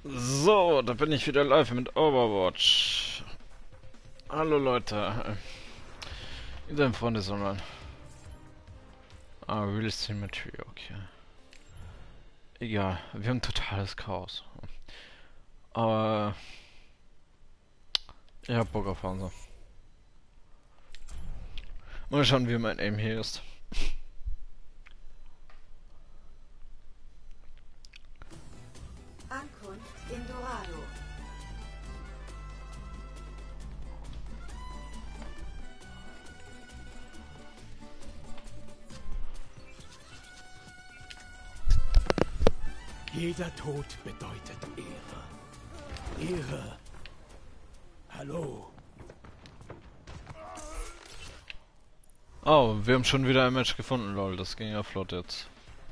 So, da bin ich wieder live mit Overwatch. Hallo Leute. Ihr seid Freunde sondern. Ah, Real Symmetry, okay. Egal, wir haben totales Chaos. Aber ich hab Bock auf Hansa. Mal schauen, wie mein Aim hier ist. Ankunft in Dorado. Jeder Tod bedeutet Ehre. Ehre. Hallo. Oh, wir haben schon wieder ein Match gefunden, lol. Das ging ja flott jetzt.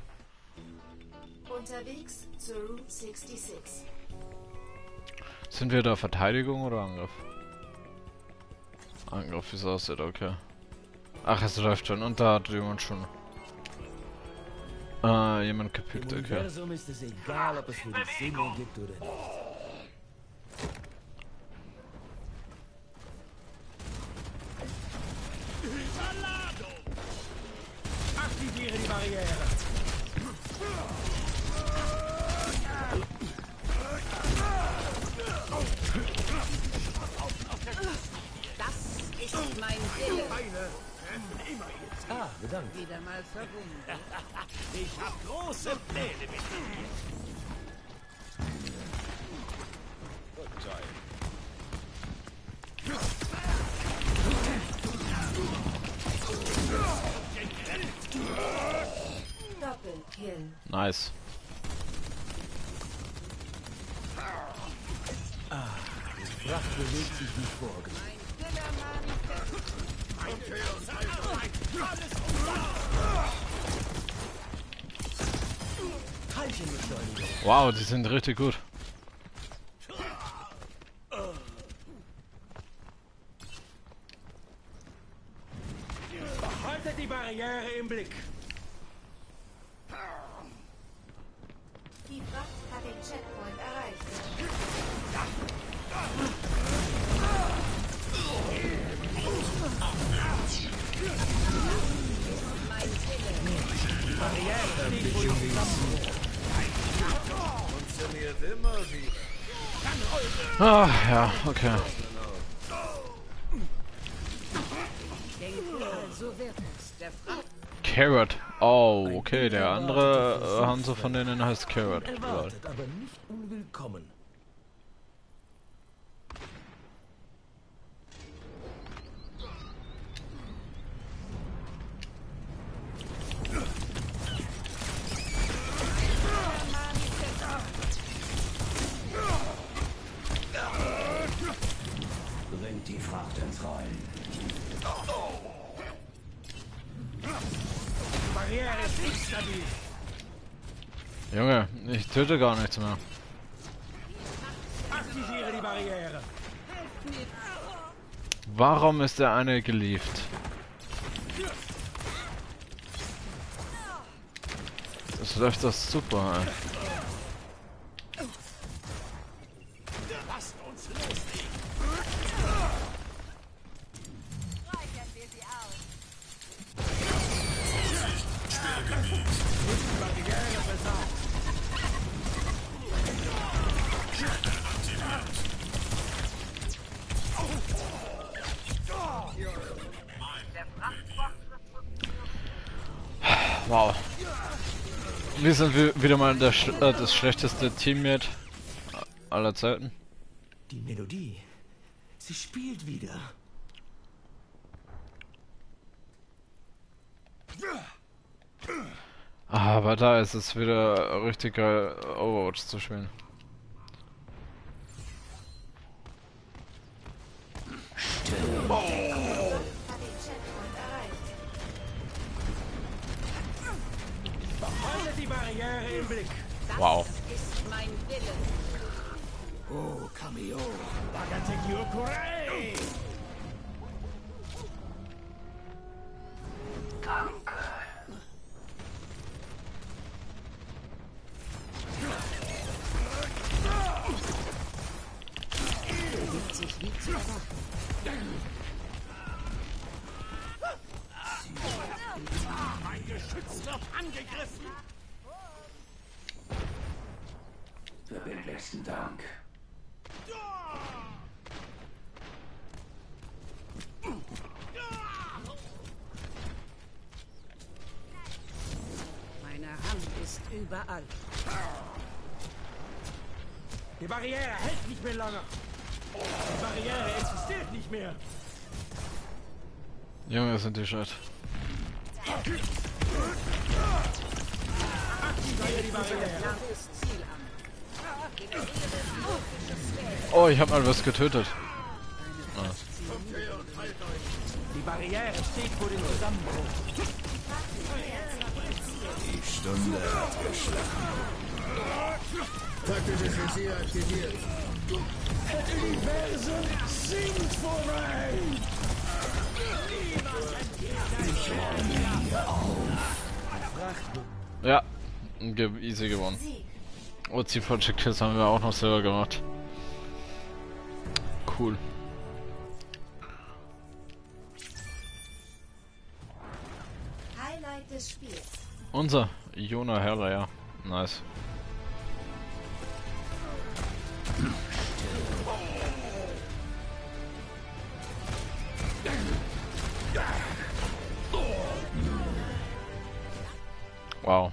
Unterwegs zur Route 66. Sind wir da Verteidigung oder Angriff? Angriff, wie es aussieht, okay. Ach, es läuft schon und da hat jemand schon. Jemand gepickt, Im okay. Universum ist es egal, ob es für die Sinne gibt oder nicht. Aktiviere die Barriere. Das ist mein Wille. Ah, bedankt. Wieder mal verwundet. Ich habe große Pläne mit dir. Doppelkill. Nice. Die Pracht bewegt sich wie vorgesehen. Teilchenbeschleunigung. Wow, die sind richtig gut. Behaltet die Barriere im Blick. Die Fracht hat den Checkpoint erreicht. Ah, ja, okay. So wird es. Der Fracht Carrot. Oh, okay, der andere Hanzo von denen heißt Carrot. Lol. Erwartet, aber nicht unwillkommen. Bringt die Fracht ins Rollen. Die Barriere ist nicht stabil. Junge, ich töte gar nichts mehr. Aktiviere die Barriere. Warum ist der eine gelieft? Das läuft doch super, ey. Lasst uns loslegen. Die Barriere versagt. Wow. Wir sind wieder mal das schlechteste Teammate aller Zeiten. Die Melodie. Sie spielt wieder. Aber da ist es wieder richtig geil, Overwatch zu spielen. Hat den Checkpoint erreicht. Behaltet die Barriere im Blick. Wow. ist mein Wille. Oh, Cameo. Bagatekyo Kurei. Danke. Mein Geschütz wird angegriffen! Verbindlichsten Dank. Meine Hand ist überall. Die Barriere hält nicht mehr lange. Die Barriere existiert nicht mehr. Junge, sind die Shit. Die Barriere. Klares Ziel an. Oh, ich hab mal was getötet. Die Barriere steht vor dem Zusammenbruch. Die Stunde hat geschlagen. Taktisches Visier aktiviert. Das Universum sinkt vor mir. Ja, easy gewonnen. Sieg. OC Project Kills haben wir auch noch selber gemacht. Cool. Highlight des Spiels. Unser Jona Herler, ja. Nice. Wow.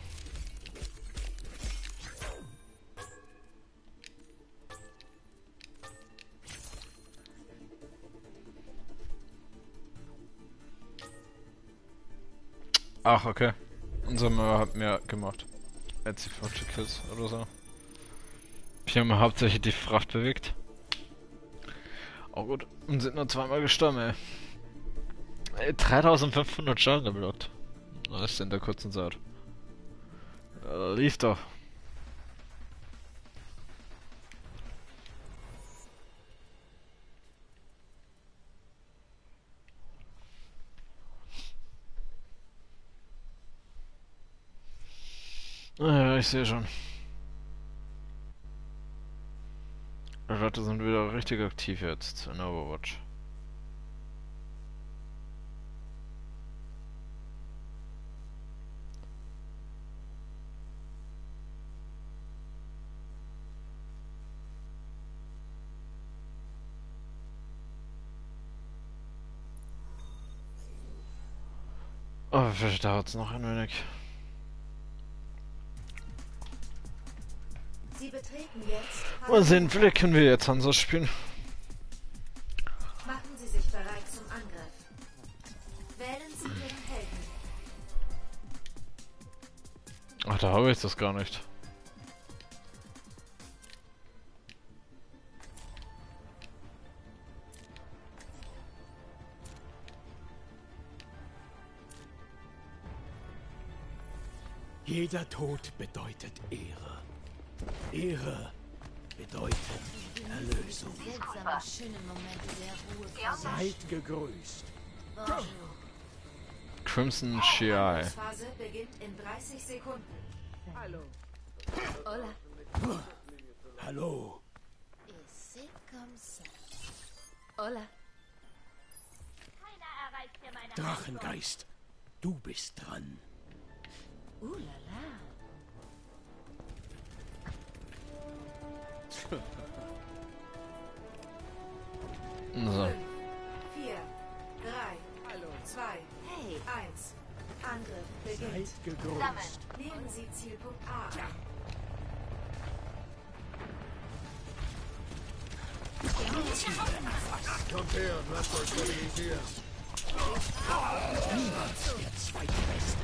Ach, okay. Unser Mörder hat mehr gemacht. Als die Project Kills oder so. Wir haben hauptsächlich die Fracht bewegt. Oh gut. Und sind nur zweimal gestorben, ey. 3500 Schaden geblockt. Was ist in der kurzen Zeit? Lief doch. Ja, ich sehe schon. Die Leute sind wieder richtig aktiv jetzt in Overwatch. Oh, vielleicht dauert es noch ein wenig. Sie betreten jetzt. Mal sehen, vielleicht können wir jetzt Hansa spielen. Machen Sie sich bereit zum Angriff. Wählen Sie Ihren Helden. Ach, da habe ich das gar nicht. Jeder Tod bedeutet Ehre. Ehre bedeutet Erlösung. Seltsame, schöne Momente der Ruhe. Seid gegrüßt. Crimson Shiai. Phase beginnt in 30 Sekunden. Hallo. Hola. Hallo. C'est comme ça. Hola. Drachengeist, du bist dran. La la. So. 4, 3, 2, Hallo. 2, 1. Angriff beginnt. Seid gegrüßt. Nehmen Sie Zielpunkt A an. Kommt her und lasst euch stabilisieren. Niemals der Zweitbeste.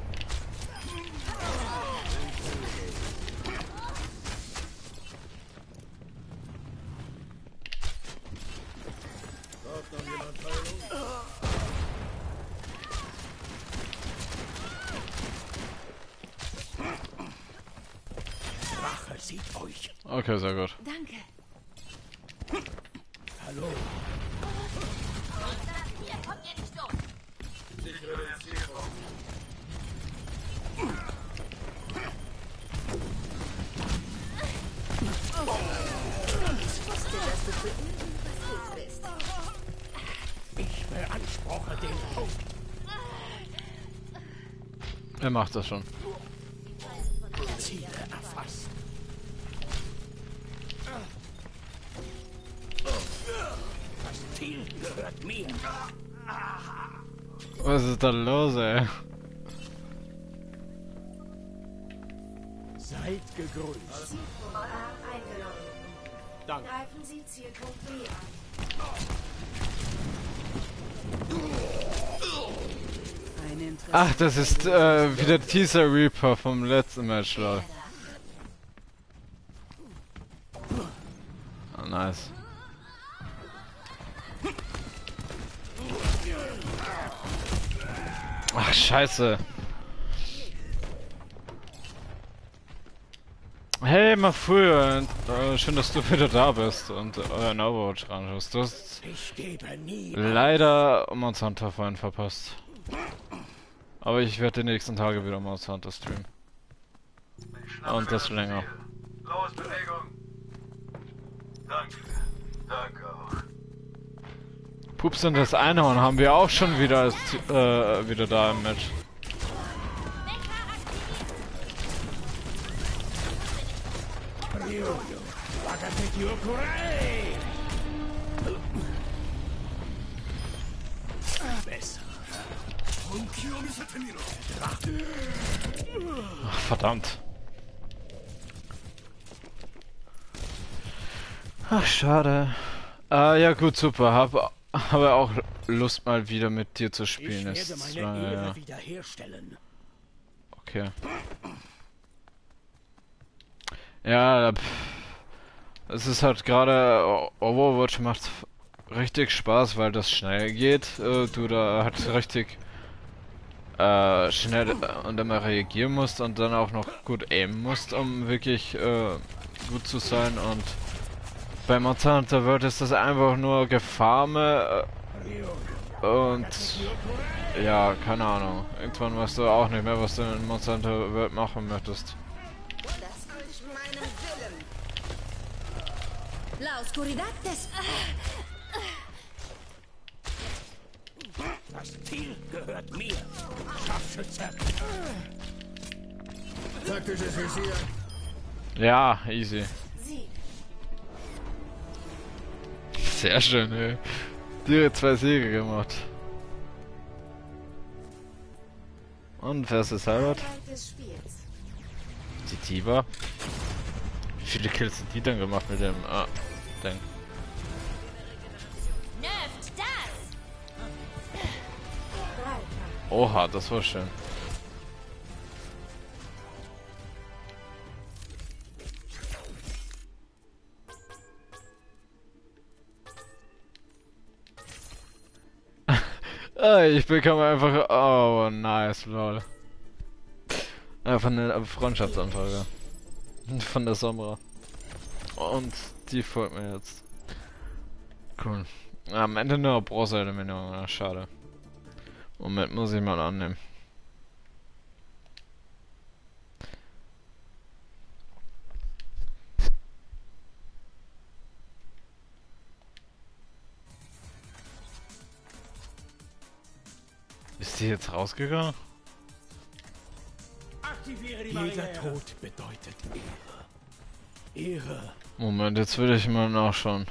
Braucht noch jemand Heilung? Rache sieht euch. Okay, sehr gut. Danke. Hallo. Ich wusste, dass du für irgendwas gut bist. Er macht das schon. Ziele erfasst. Das Ziel gehört mir. Was ist da los, ey? Seid gegrüßt. Zielpunkt A eingenommen. Danke. Greifen Sie Zielpunkt B an. Ein Interesse. Ach, das ist wieder Teaser Reaper vom letzten Match, lol. Ah, nice. Ach, scheiße. Hey, mal früher. Schön, dass du wieder da bist und in Overwatch ranschaust. Du hast Ich gebe nie. leider Monster Hunter vorhin verpasst. Aber ich werde die nächsten Tage wieder Monster Hunter streamen. Und das länger. Los, Bewegung. Danke. Danke auch. Pups und das Einhorn haben wir auch schon wieder als, wieder da im Match. Ryoyo. Wakatekyo Kurai. Besser. Ach, verdammt. Ach, schade. Ja gut, super. Habe auch Lust mal wieder mit dir zu Ich spielen. werde Ist meine lange, Ehre ja. wiederherstellen. Okay. Ja, es ist halt gerade Overwatch macht richtig Spaß, weil das schnell geht. Du da halt richtig schnell und immer reagieren musst und dann auch noch gut aimen musst, um wirklich gut zu sein. Und bei Monster Hunter World ist das einfach nur Gefarme und ja, keine Ahnung. Irgendwann weißt du auch nicht mehr, was du in Monster Hunter World machen möchtest. Das ist meinem Willen. La oscuridad des... Das Ziel gehört mir. Scharfschütze. Taktisches Visier. Ja, easy. Sieg. Sehr schön, ey. Direkt 2 Siege gemacht. Und wer ist das Herbert? Highlight des Spiels. Die Tiber? Wie viele Kills sind die denn gemacht mit dem Ding? Nervt das! Dreifach. Oha, das war schön. Ich bekomme einfach... Oh, nice, lol. Einfach eine Freundschaftsanfrage. Von der Sombra. Und die folgt mir jetzt. Cool. Am Ende nur Bronze-Eliminierung, schade. Moment, muss ich mal annehmen. Ist die jetzt rausgegangen? Aktiviere die Jeder Tod bedeutet Ehre. Ehre. Moment, jetzt will ich mal nachschauen.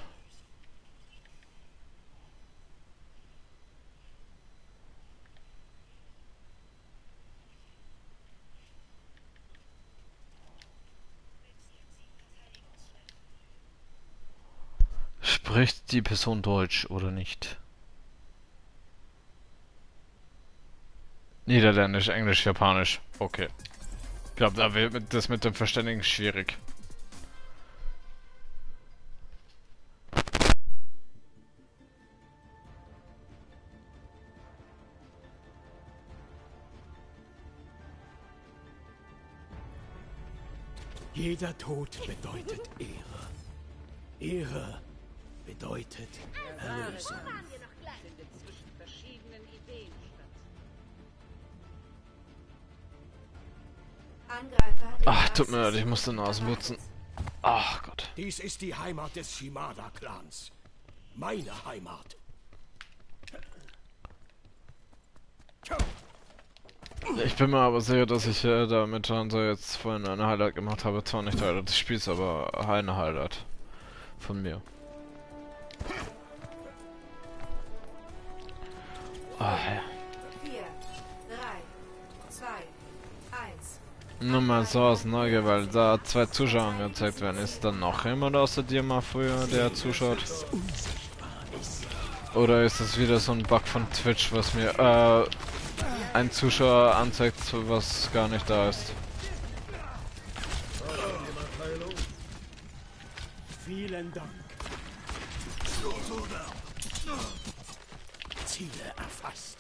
Spricht die Person Deutsch oder nicht? Niederländisch, Englisch, Japanisch. Okay. Ich glaube, da wird das mit dem Verständigen schwierig. Jeder Tod bedeutet Ehre. Ehre bedeutet Erlösung. Findet zwischen verschiedenen Ideen statt. Angreifer im Ach, tut mir leid, ich System musste Nasen putzen. Ach Gott. Dies ist die Heimat des Shimada-Clans. Meine Heimat. Ich bin mir aber sicher, dass ich da mit Hansa jetzt vorhin eine Highlight gemacht habe. Zwar nicht Highlight des Spiels, aber eine Highlight von mir. Ah, ja. 4, 3, 2, 1. Nur mal so aus Neugier, weil da 2 Zuschauer angezeigt werden. Ist dann noch jemand außer dir mal früher, der zuschaut? Oder ist das wieder so ein Bug von Twitch, was mir ein Zuschauer anzeigt, was gar nicht da ist? Vielen Dank. Ziele erfasst.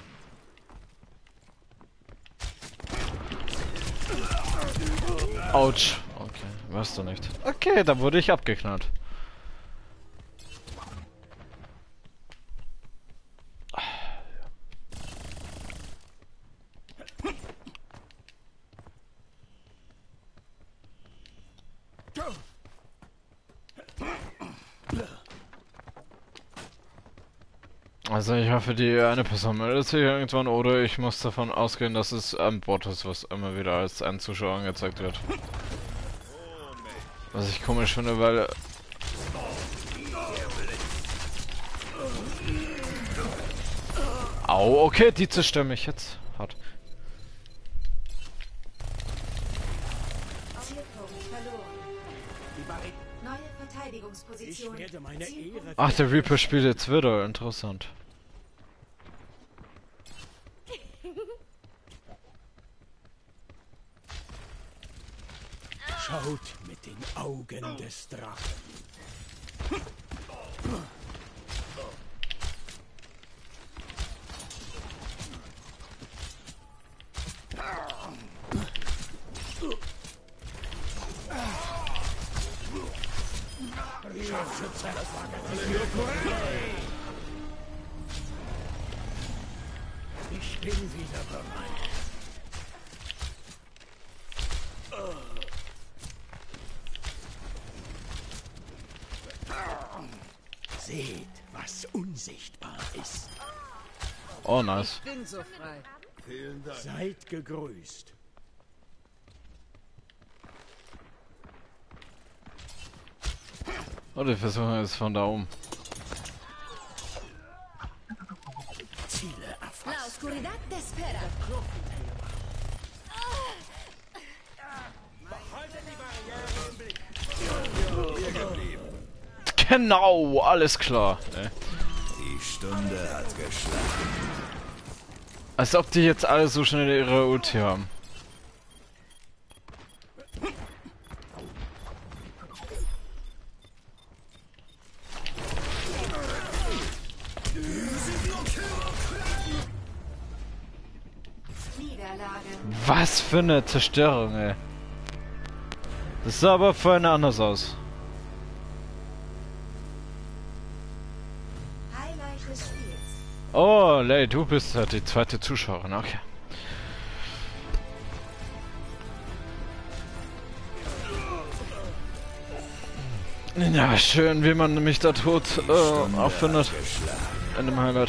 Autsch. Okay, weißt du nicht. Okay, da wurde ich abgeknallt. Also ich hoffe, die eine Person meldet sich irgendwann oder ich muss davon ausgehen, dass es ein Bot ist, was immer wieder als ein Zuschauer angezeigt wird. Was ich komisch finde, weil... Au, okay, die zerstören mich jetzt. Hart. Zielpunkt verloren. Die Barri Neue ich Verteidigungsposition. werde meine Ehre. Ach, der Reaper spielt jetzt wieder. Interessant. Schaut mit den Augen des Drachen. Scharfschütze, das war ganz nur korrekt. Ich bin wieder bereit. Seht, was unsichtbar ist. Oh, nice. Ich bin so frei. Vielen Dank. Seid gegrüßt. Oh, die versuchen jetzt von da oben. Ziele La erfasst. oscuridad te espera. Genau, alles klar. Ne? Die Stunde hat geschlagen. Als ob die jetzt alle so schnell ihre Ulti haben. Niederlage. Was für eine Zerstörung, ey. Das sah aber vorhin anders aus. Highlight des Spiels. Oh, Lei, du bist halt die zweite Zuschauerin, okay. Ja, schön, wie man mich da tot auffindet. In dem Highlight.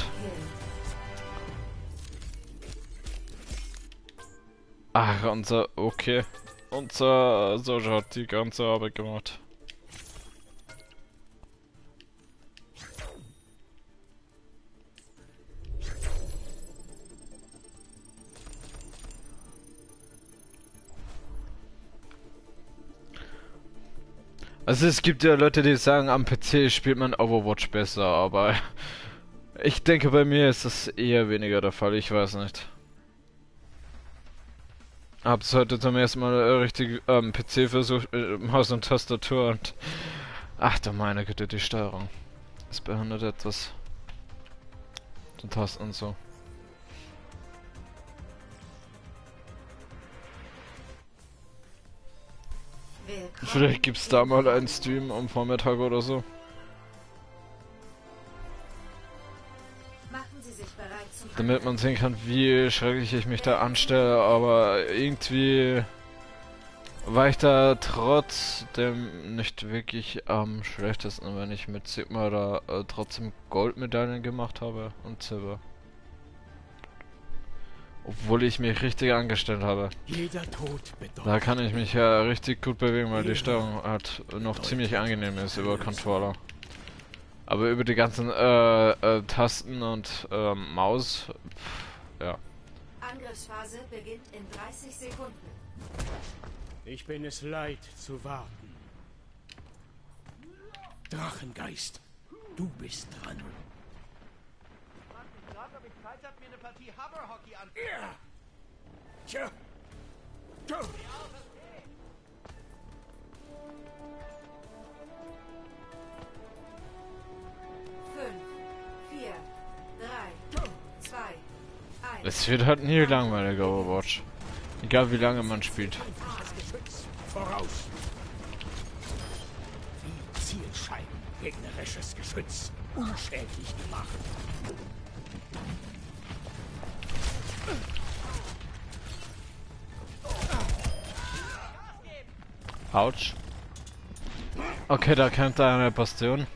Ach, okay. Unser Soja hat die ganze Arbeit gemacht. Also es gibt ja Leute, die sagen, am PC spielt man Overwatch besser, aber ich denke, bei mir ist das eher weniger der Fall, ich weiß nicht. Hab's heute zum ersten Mal richtig PC versucht, Maus und Tastatur und... Ach du meine Güte, die Steuerung. Das behindert etwas. Die Tasten und so. Willkommen. Vielleicht gibt's da mal einen Stream am Vormittag oder so. Machen Sie sich bereit zum Damit man sehen kann, wie schrecklich ich mich da anstelle, aber irgendwie war ich da trotzdem nicht wirklich am schlechtesten, wenn ich mit Sigma da trotzdem Goldmedaillen gemacht habe und Silber. Obwohl ich mich richtig angestellt habe. Jeder Tod bedeutet. Da kann ich mich ja richtig gut bewegen, weil die Steuerung halt noch ziemlich angenehm ist über Controller. Aber über die ganzen Tasten und Maus, ja. Angriffsphase beginnt in 30 Sekunden. Ich bin es leid zu warten. Drachengeist, du bist dran. Ja. Tja. Tja. 5, 4, 3, 2, 1. Es wird halt nie langweilig, Overwatch. Egal wie lange man spielt. Das Geschütz voraus. Wie Zielscheiben gegnerisches Geschütz unschädlich gemacht. Autsch. Okay, da kämpft eine Bastion.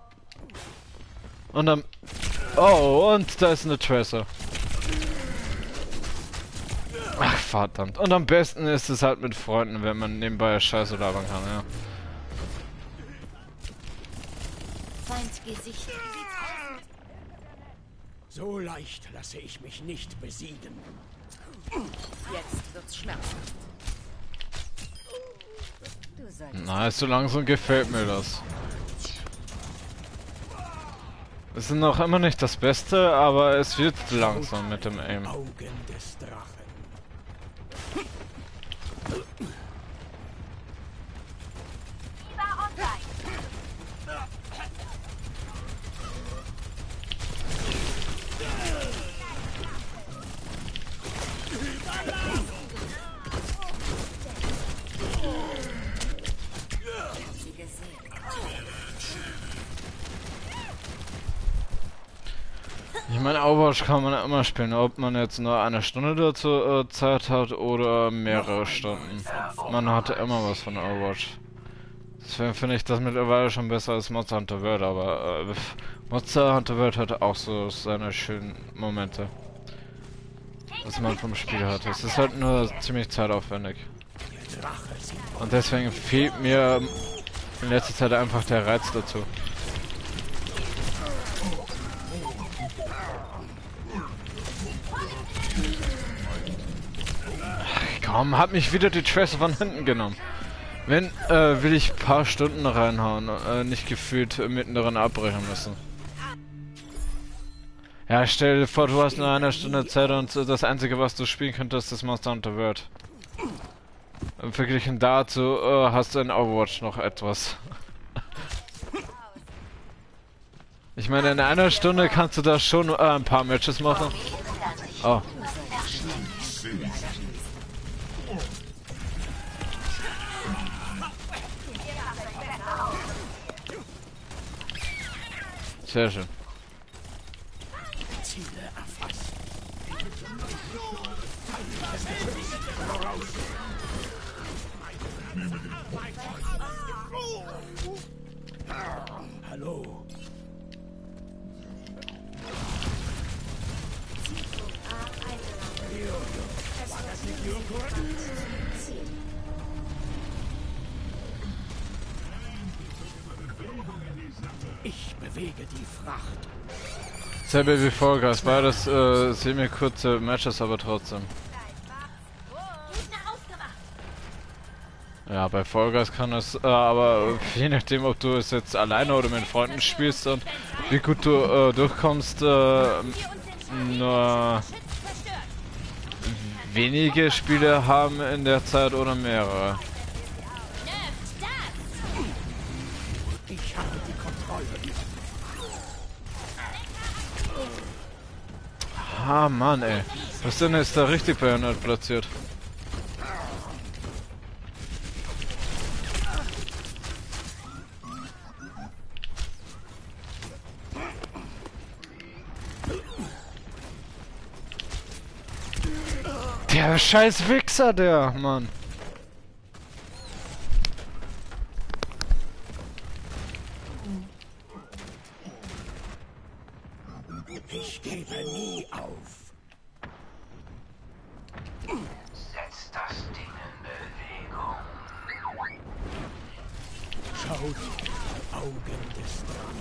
Und dann... Oh, und da ist eine Tracer. Ach, verdammt. Und am besten ist es halt mit Freunden, wenn man nebenbei Scheiße labern kann, ja. Feindgesicht. So leicht lasse ich mich nicht besiegen. Jetzt wird's schmerzhaft. Du solltest Na, so langsam gefällt mir das. Es ist noch immer nicht das Beste, aber es wird langsam mit dem Aim. Augen des Drachen. Ich meine, Overwatch kann man immer spielen, ob man jetzt nur eine Stunde dazu Zeit hat oder mehrere Stunden. Man hat immer was von Overwatch. Deswegen finde ich das mittlerweile schon besser als Monster Hunter World, aber Monster Hunter World hat auch so seine schönen Momente, was man vom Spiel hat. Es ist halt nur ziemlich zeitaufwendig. Und deswegen fehlt mir in letzter Zeit einfach der Reiz dazu. Komm, hat mich wieder die Tracer von hinten genommen. Wenn, will ich ein paar Stunden reinhauen, nicht gefühlt mittendrin abbrechen müssen. Ja, stell dir vor, du hast nur eine Stunde Zeit und das Einzige, was du spielen könntest, ist Monster Hunter World. Verglichen dazu hast du in Overwatch noch etwas. Ich meine, in einer Stunde kannst du da schon ein paar Matches machen. Oh. Sehr schön. Ziele erfasst. Das Geschütz voraus. Hallo. Ich bewege die Fracht. Selbe wie Vollgas, beides semi kurze Matches, aber trotzdem. Ja, bei Vollgas kann es, aber je nachdem, ob du es jetzt alleine oder mit Freunden spielst und wie gut du durchkommst, nur wenige Spiele haben in der Zeit oder mehrere. Ich habe die Kontrolle. Ah, Mann, ey. Was denn ist da richtig behindert platziert? Der scheiß Wichser, der, Mann. Ich gebe nie auf. Haut, Augen des Drachen.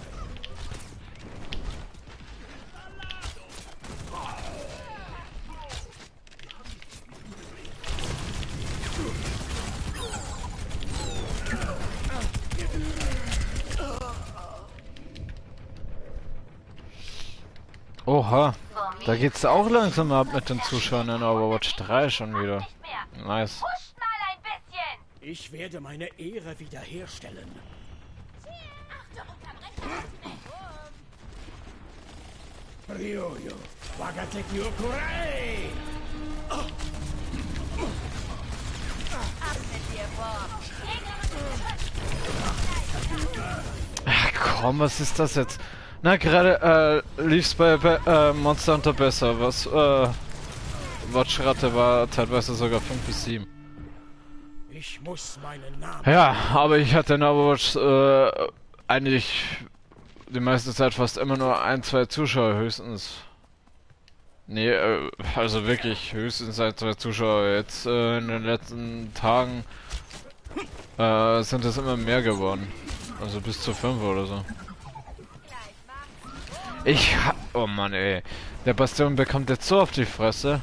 Oha, da geht's auch langsam ab mit den Zuschauern in Overwatch 3 schon wieder. Nice. Pusht mal ein bisschen! Ich werde meine Ehre wiederherstellen. Ryoyo, Wagateki Okurai! Ab mit dir, Bob! Ach komm, was ist das jetzt? Na, gerade lief's bei Monster Hunter besser, was Watchrate war teilweise sogar 5 bis 7. Ich muss meinen Namen... Ja, aber ich hatte in Overwatch eigentlich die meiste Zeit fast immer nur 1, 2 Zuschauer höchstens. Nee, also wirklich höchstens 1, 2 Zuschauer. Jetzt in den letzten Tagen sind es immer mehr geworden. Also bis zu 5 oder so. Oh Mann, ey. Der Bastion bekommt jetzt so auf die Fresse.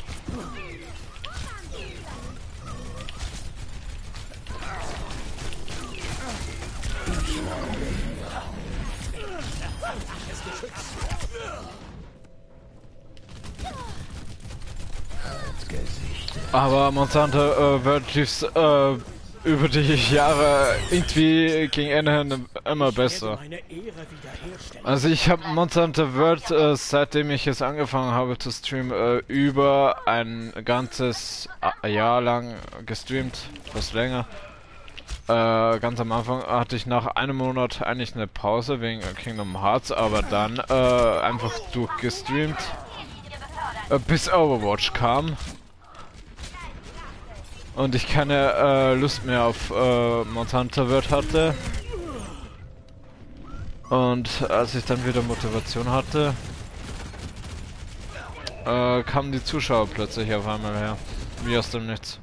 Aber Monster Hunter World lief's über die Jahre irgendwie gegen Ende hin immer besser. Also ich habe Monster Hunter World seitdem ich es angefangen habe zu streamen über ein ganzes Jahr lang gestreamt, was länger. Ganz am Anfang hatte ich nach einem Monat eigentlich eine Pause wegen Kingdom Hearts, aber dann einfach durchgestreamt bis Overwatch kam. Und ich keine Lust mehr auf Monster Hunter World hatte. Und als ich dann wieder Motivation hatte, kamen die Zuschauer plötzlich auf einmal her. Wie aus dem Nichts.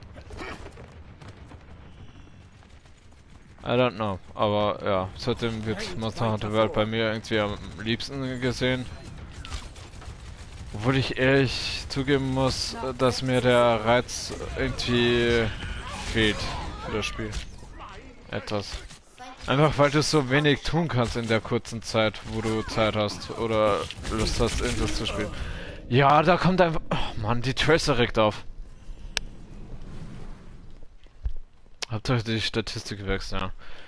I don't know. Aber ja, seitdem wird Monster Hunter World bei mir irgendwie am liebsten gesehen. Obwohl ich ehrlich zugeben muss, dass mir der Reiz irgendwie fehlt für das Spiel. Etwas. Einfach weil du so wenig tun kannst in der kurzen Zeit, wo du Zeit hast oder Lust hast, irgendwas zu spielen. Ja, da kommt einfach... Oh Mann, die Tracer regt auf. Habt ihr die Statistik gewechselt, ja.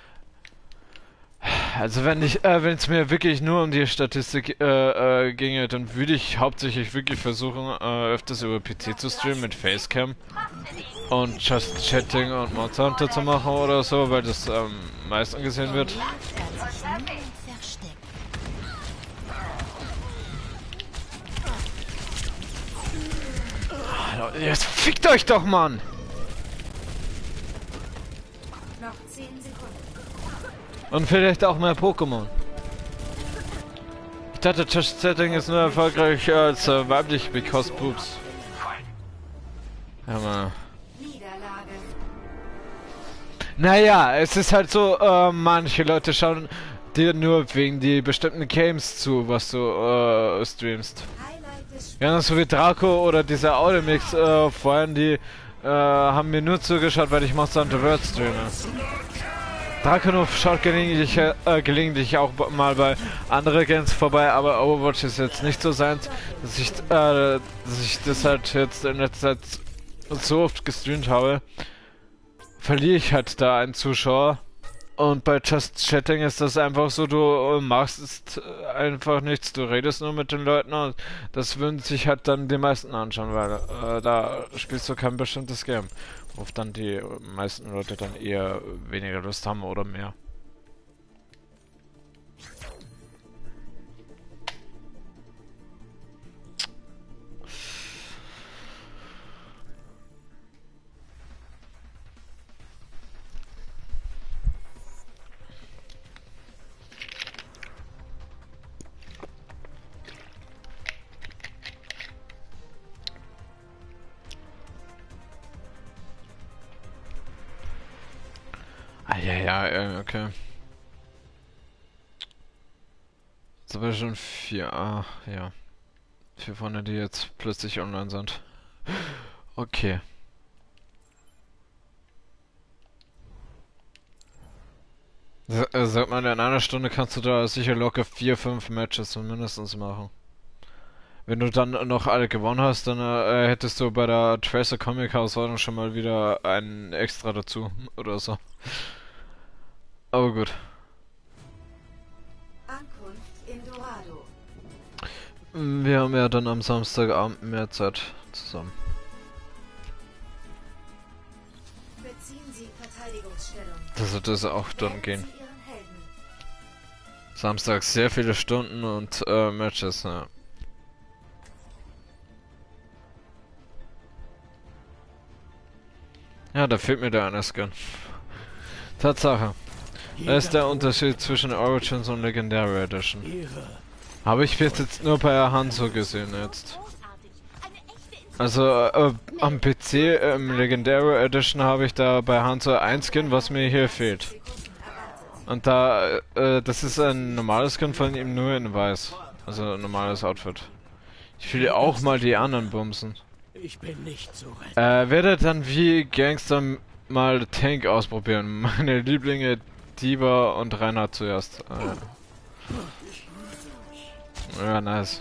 Also wenn es mir wirklich nur um die Statistik ginge, dann würde ich hauptsächlich wirklich versuchen, öfters über PC zu streamen mit Facecam und Just Chatting und Monster Hunter zu machen oder so, weil das am meisten gesehen wird. Jetzt fickt euch doch, Mann! Noch 10 Sekunden. Und vielleicht auch mehr Pokémon. Ich dachte, Just Setting ist nur erfolgreich als weiblich because boobs. Ja, man. Niederlage. Naja, es ist halt so, manche Leute schauen dir nur wegen die bestimmten Games zu, was du streamst. Highlight des Ja, so wie Draco oder dieser Audiomix vorhin, die haben mir nur zugeschaut, weil ich Monster Hunter World streame. Draco schaut gelegentlich auch mal bei anderen Games vorbei, aber Overwatch ist jetzt nicht so seins, dass ich das halt jetzt in letzter Zeit so oft gestreamt habe. Verliere ich halt da einen Zuschauer. Und bei Just Chatting ist das einfach so, du machst einfach nichts, du redest nur mit den Leuten und das würden sich halt dann die meisten anschauen, weil da spielst du kein bestimmtes Game, worauf dann die meisten Leute dann eher weniger Lust haben oder mehr. Ah, ja, okay. Das war schon 4. Ah, ja. 4 Freunde, die jetzt plötzlich online sind. Okay. Sag mal, in einer Stunde kannst du da sicher locker 4, 5 Matches mindestens machen. Wenn du dann noch alle gewonnen hast, dann hättest du bei der Tracer Comic Herausforderung schon mal wieder einen extra dazu oder so. Aber gut. Ankunft in Dorado. Wir haben ja dann am Samstagabend mehr Zeit zusammen. Beziehen Sie Verteidigungsstellung. Das wird das auch dann gehen. Sie Ihren Helden. Samstag sehr viele Stunden und Matches, ja. Ja, da fehlt mir der eine Skin. Tatsache. Das ist der Unterschied zwischen Origins und Legendary Edition. Habe ich jetzt nur bei Hanzo gesehen jetzt. Also am PC im Legendary Edition habe ich da bei Hanzo ein Skin, was mir hier fehlt. Und da, das ist ein normales Skin von ihm nur in weiß. Also ein normales Outfit. Ich will auch mal die anderen bumsen. Ich bin nicht so recht. Werde dann wie Gangster mal Tank ausprobieren. Meine Lieblinge D.Va und Reinhardt zuerst. Ja, nice.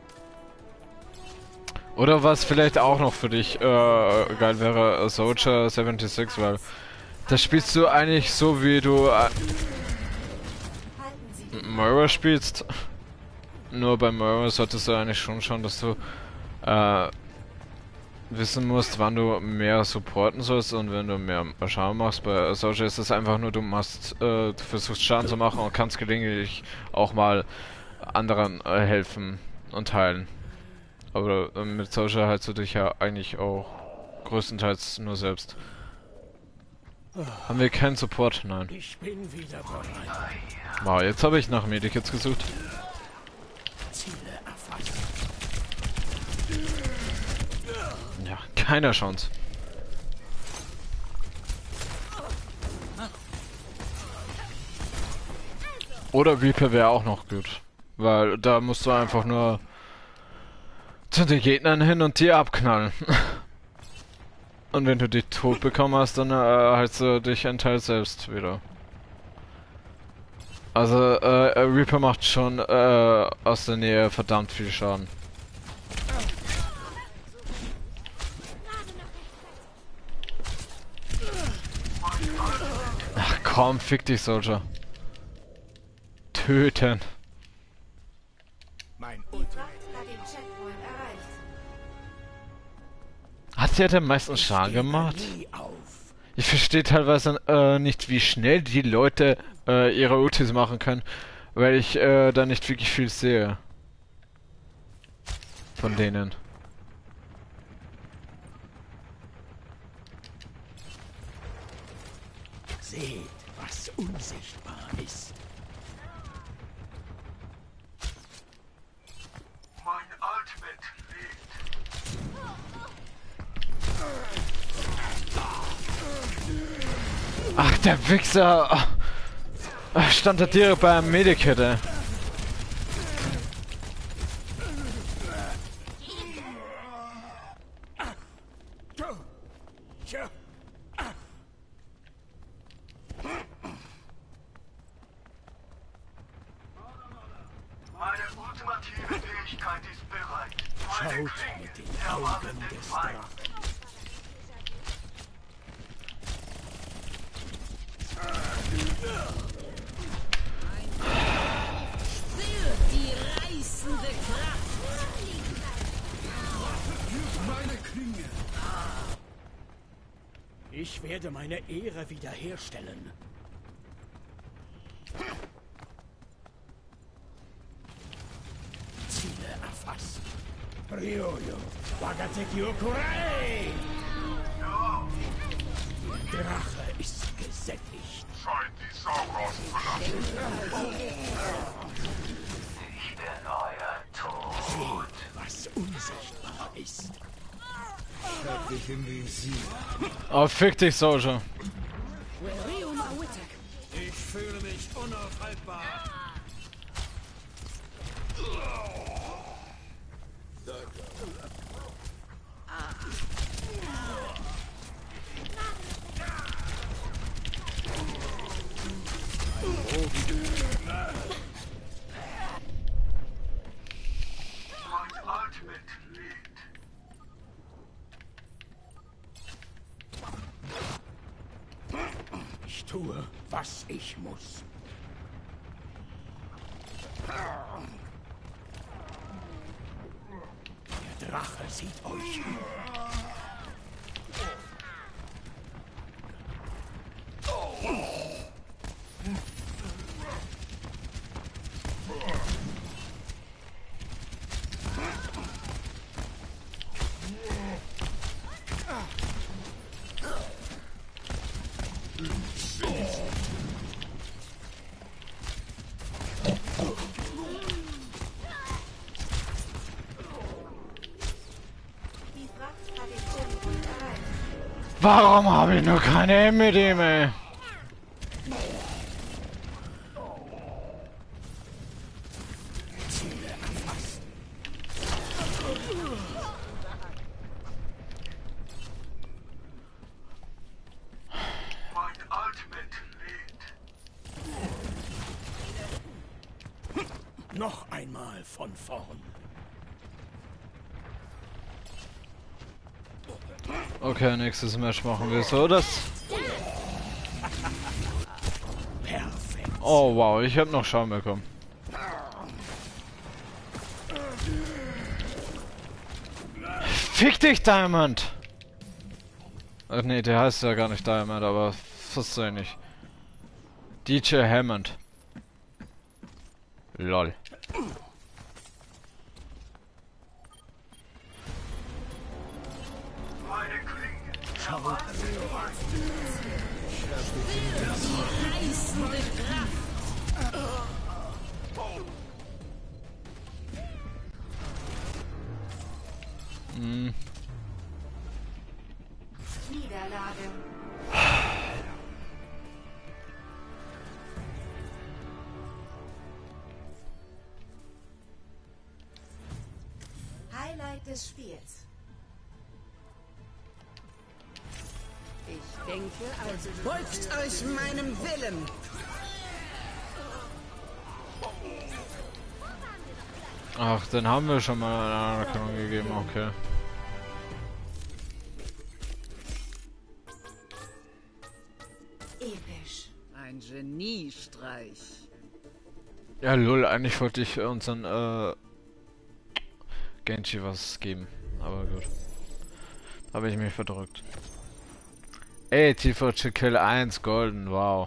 Oder was vielleicht auch noch für dich geil wäre, Soldier 76, weil das spielst du eigentlich so wie du Moira spielst. Nur bei Moira solltest du eigentlich schon schauen, dass du wissen musst, wann du mehr supporten sollst und wenn du mehr Schaden machst. Bei Soldier ist es einfach nur, du versuchst Schaden zu machen und kannst gelegentlich auch mal anderen helfen und heilen. Aber mit Soldier heilst du dich ja eigentlich auch größtenteils nur selbst. Haben wir keinen Support? Nein. Ich bin wieder bereit. Wow, jetzt habe ich nach Medikits gesucht. Ziele erfasst. Ja, keine Chance. Oder Reaper wäre auch noch gut. Weil da musst du einfach nur zu den Gegnern hin und die abknallen. Und wenn du die tot bekommen hast, dann heilst du dich ein Teil selbst wieder. Also Reaper macht schon aus der Nähe verdammt viel Schaden. Ach komm, fick dich, Soldier. Töten. Die Wacht hat den Checkpoint erreicht. Hat der denn meistens Schaden gemacht? Ich verstehe teilweise nicht, wie schnell die Leute ihre Ultis machen können, weil ich da nicht wirklich viel sehe. Von denen. Seht, was unsichtbar ist. Mein Ultimate lebt. Ach, der Wichser! Stand da direkt beim Medikit, ey. Meine ultimative Fähigkeit ist bereit. Schaut mit den Augen des Drachen. Die reißende Kraft. Meine Klinge. Ich werde meine Ehre wiederherstellen. Ziele erfasst. Ryuyo, Wagateki Okurai! Der Drache ist gesättigt. Scheint die Sau rauszulassen. Ich bin euer Tod. Seht, was unsichtbar ist. Hab dich im Visier. Oh, fick dich, Soldier. Ryuma Whittaker. fühle mich unaufhaltbar. Mein Ultimate lebt. Ich tue, was ich muss. Der Drache sieht euch. Die Fracht hat den Turmpunkt erreicht. Warum habe ich nur keine M mit ihm, ey? Mein Ultimate lebt. Noch einmal von vorn. Okay, nächstes Match machen wir so, das. Perfekt. Oh wow, ich habe noch Schaum bekommen. Fick dich, Diamond! Ach nee, der heißt ja gar nicht Diamond, aber fast so ähnlich. DJ Hammond. Lol. Meine Klinge. Reißende Kraft. Niederlage. Highlight des Spiels. Ich denke, also folgt euch meinem Willen. Ach, den haben wir schon mal eine Anerkennung gegeben, okay. Episch. Ein Geniestreich. Ja, lol, eigentlich wollte ich unseren, Genji was geben. Aber gut. Habe ich mich verdrückt. Ey, TV Kill 1 Golden, wow.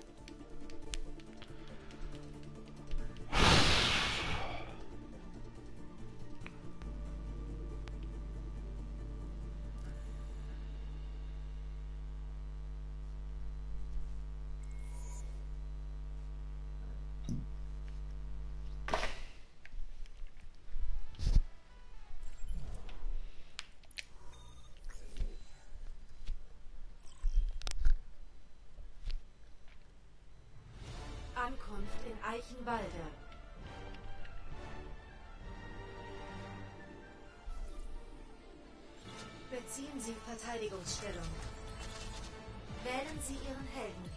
Ankunft in Eichenwalde. Beziehen Sie Verteidigungsstellung. Wählen Sie Ihren Helden.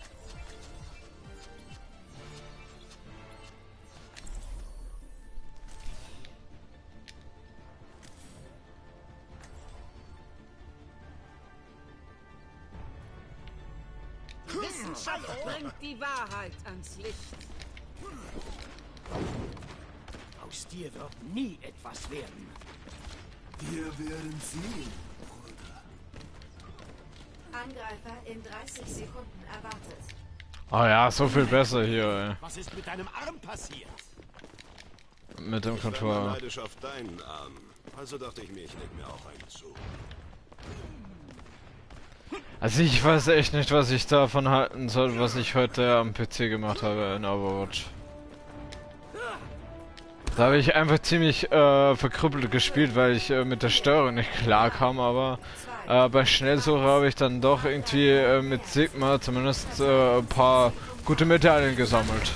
Wissenschaft bringt die Wahrheit ans Licht. Aus dir wird nie etwas werden. Wir werden sehen. Angreifer in 30 Sekunden erwartet. Oh ja, so viel besser hier, Was ist mit deinem Arm passiert? ey. Mit dem Ich war Controller. neidisch auf deinen Arm. Also dachte ich mir, ich leg mir auch einen zu. Also ich weiß echt nicht, was ich davon halten soll, was ich heute am PC gemacht habe in Overwatch. Da habe ich einfach ziemlich verkrüppelt gespielt, weil ich mit der Steuerung nicht klar kam, aber bei Schnellsuche habe ich dann doch irgendwie mit Sigma zumindest ein paar gute Medaillen gesammelt.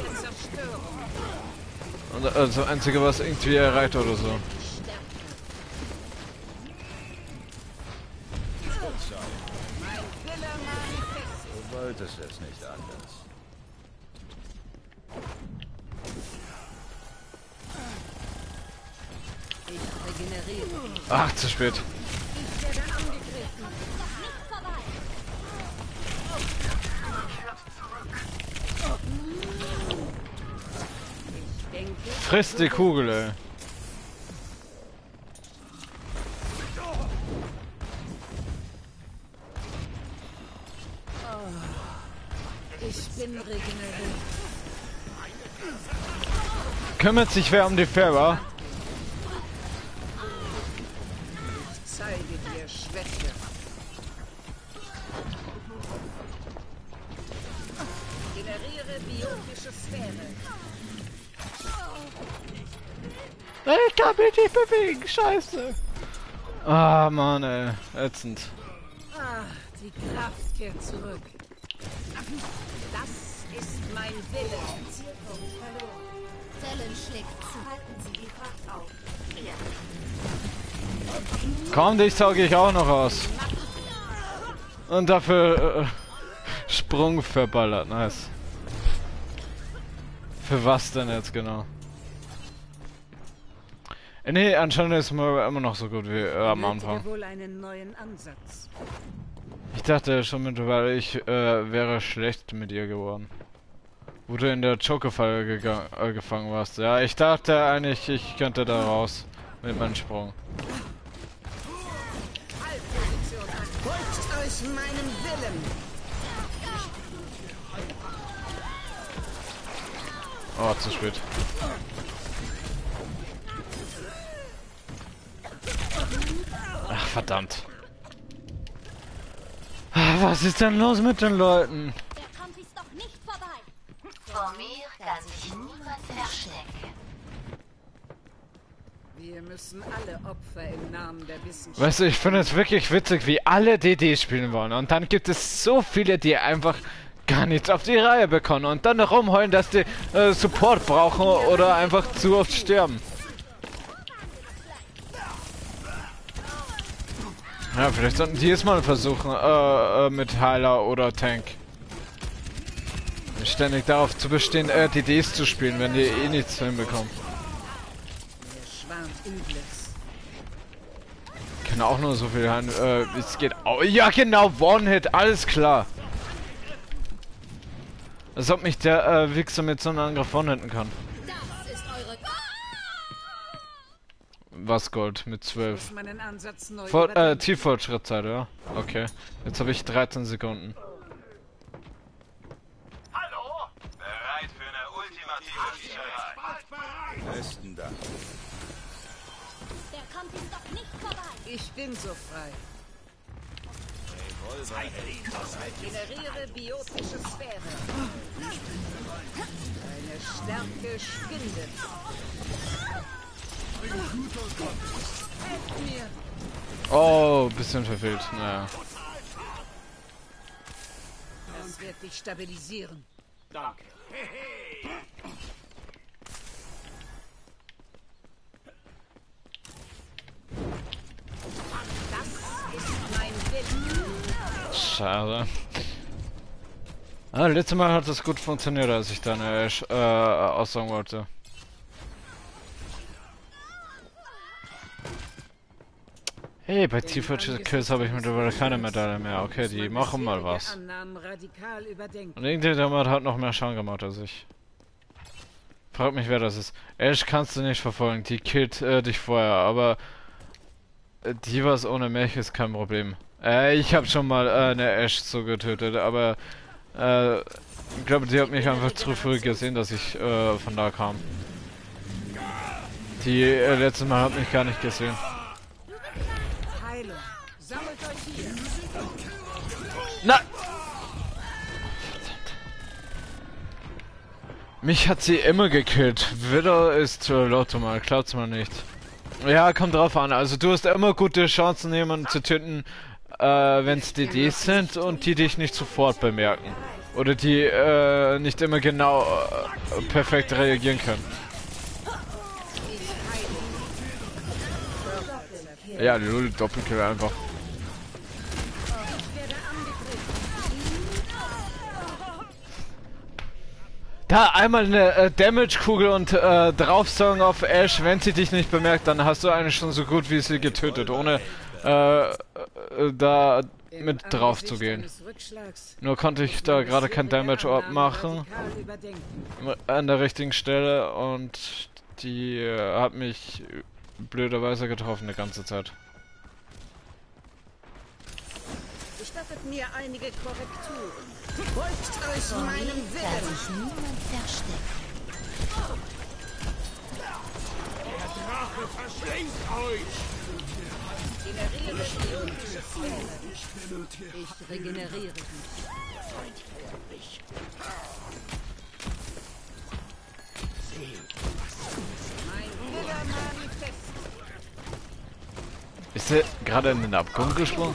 Und das Einzige, was irgendwie erreicht oder so. Du wolltest es nicht anders. Ich regeneriere. Ach, zu spät. Ich werde angegriffen. Ich denke, Frisst die Kugel, ey. ich bin regeneriert. Kümmert sich wer um die Färber? Zeige dir Schwäche. Generiere biotische Sphäre. Ich kann mich nicht bewegen, scheiße. Ah, Mann, ey. Ätzend. Ah, die Kraft kehrt zurück. Das ist mein Wille. Zielpunkt verloren. Zellen schlägt zu. Halten Sie die Kraft auf. Komm, dich sauge ich auch noch aus. Und dafür Sprung verballert, nice. Für was denn jetzt genau? Nee, anscheinend ist man immer noch so gut wie am Anfang. Wohl einen neuen Ansatz. Ich dachte schon mittlerweile, ich wäre schlecht mit ihr geworden. Wo du in der Joker-Falle gefangen warst. Ja, ich dachte eigentlich, ich könnte da raus mit meinem Sprung. Position an. Folgt euch meinem Willen. Oh, zu spät. Ach, verdammt. Was ist denn los mit den Leuten? Der Kampf ist doch nicht vorbei. Vor mir kann sich niemand verstecken. Wir müssen alle Opfer im Namen der Wissenschaft. Weißt du, ich finde es wirklich witzig, wie alle DD spielen wollen. Und dann gibt es so viele, die einfach gar nichts auf die Reihe bekommen. Und dann rumheulen, dass die Support brauchen oder einfach zu oft sterben. Ja, vielleicht sollten die es mal versuchen, mit Heiler oder Tank. Ständig darauf zu bestehen, DDs zu spielen, wenn die eh nichts hinbekommen. Der schwarm Übles. Kann auch nur so viel haben, es geht auch. Ja, genau, One-Hit, alles klar. Als ob mich der Wichser mit so einem Angriff one-hitten kann. Das ist eure... Was Gold mit 12. Muss meinen Ansatz neu überdenken. Zielfortschrittzeit, ja. Okay. Jetzt habe ich 13 Sekunden. Hallo? Bereit für eine ultimative Schießerei. Besten Dank. Der Kampf ist doch nicht vorbei. Ich bin so frei. Generiere biotische Sphäre. Deine Stärke schwindet. Helft mir. Oh, bisschen verfehlt. Naja. Das wird dich stabilisieren. Danke. Das ist mein Wille. Schade. Letztes Mal hat das gut funktioniert, als ich dann aussagen wollte. Hey, bei Zielfortschritt Kills habe ich mittlerweile keine Medaille mehr. Okay, die machen mal was. Annahmen radikal überdenken. Und irgendjemand hat noch mehr Schaden gemacht als ich. Frag mich, wer das ist. Ash kannst du nicht verfolgen, die killt dich vorher, aber die was ohne mich ist kein Problem. Ich habe schon mal eine Ash so getötet, aber ich glaube, die hat mich einfach zu früh gesehen, dass ich von da kam. Die letzte Mal hat mich gar nicht gesehen. Heilung. Sammelt euch hier. Na! Mich hat sie immer gekillt. Widow ist Lotto mal, glaubt's mal nicht. Ja, kommt drauf an. Also du hast immer gute Chancen, jemanden zu töten, wenn es DDs sind und die dich nicht sofort bemerken. Oder die nicht immer genau perfekt reagieren können. Ja, Lul, Doppelkill einfach. Da einmal eine Damage-Kugel und draufsaugen auf Ash, wenn sie dich nicht bemerkt, dann hast du eigentlich schon so gut wie sie getötet, ohne da mit drauf zu gehen. Nur konnte ich da gerade kein Damage-Orb machen an der richtigen Stelle und die hat mich blöderweise getroffen die ganze Zeit. Gestattet mir einige Korrekturen. Beugt euch meinem Kann Willen. sich niemand verstecken. Der Drache verschlingt euch! Generiere die Ich regeneriere mich. Mein Wille manifest. Ist er gerade in den Abgrund gesprungen?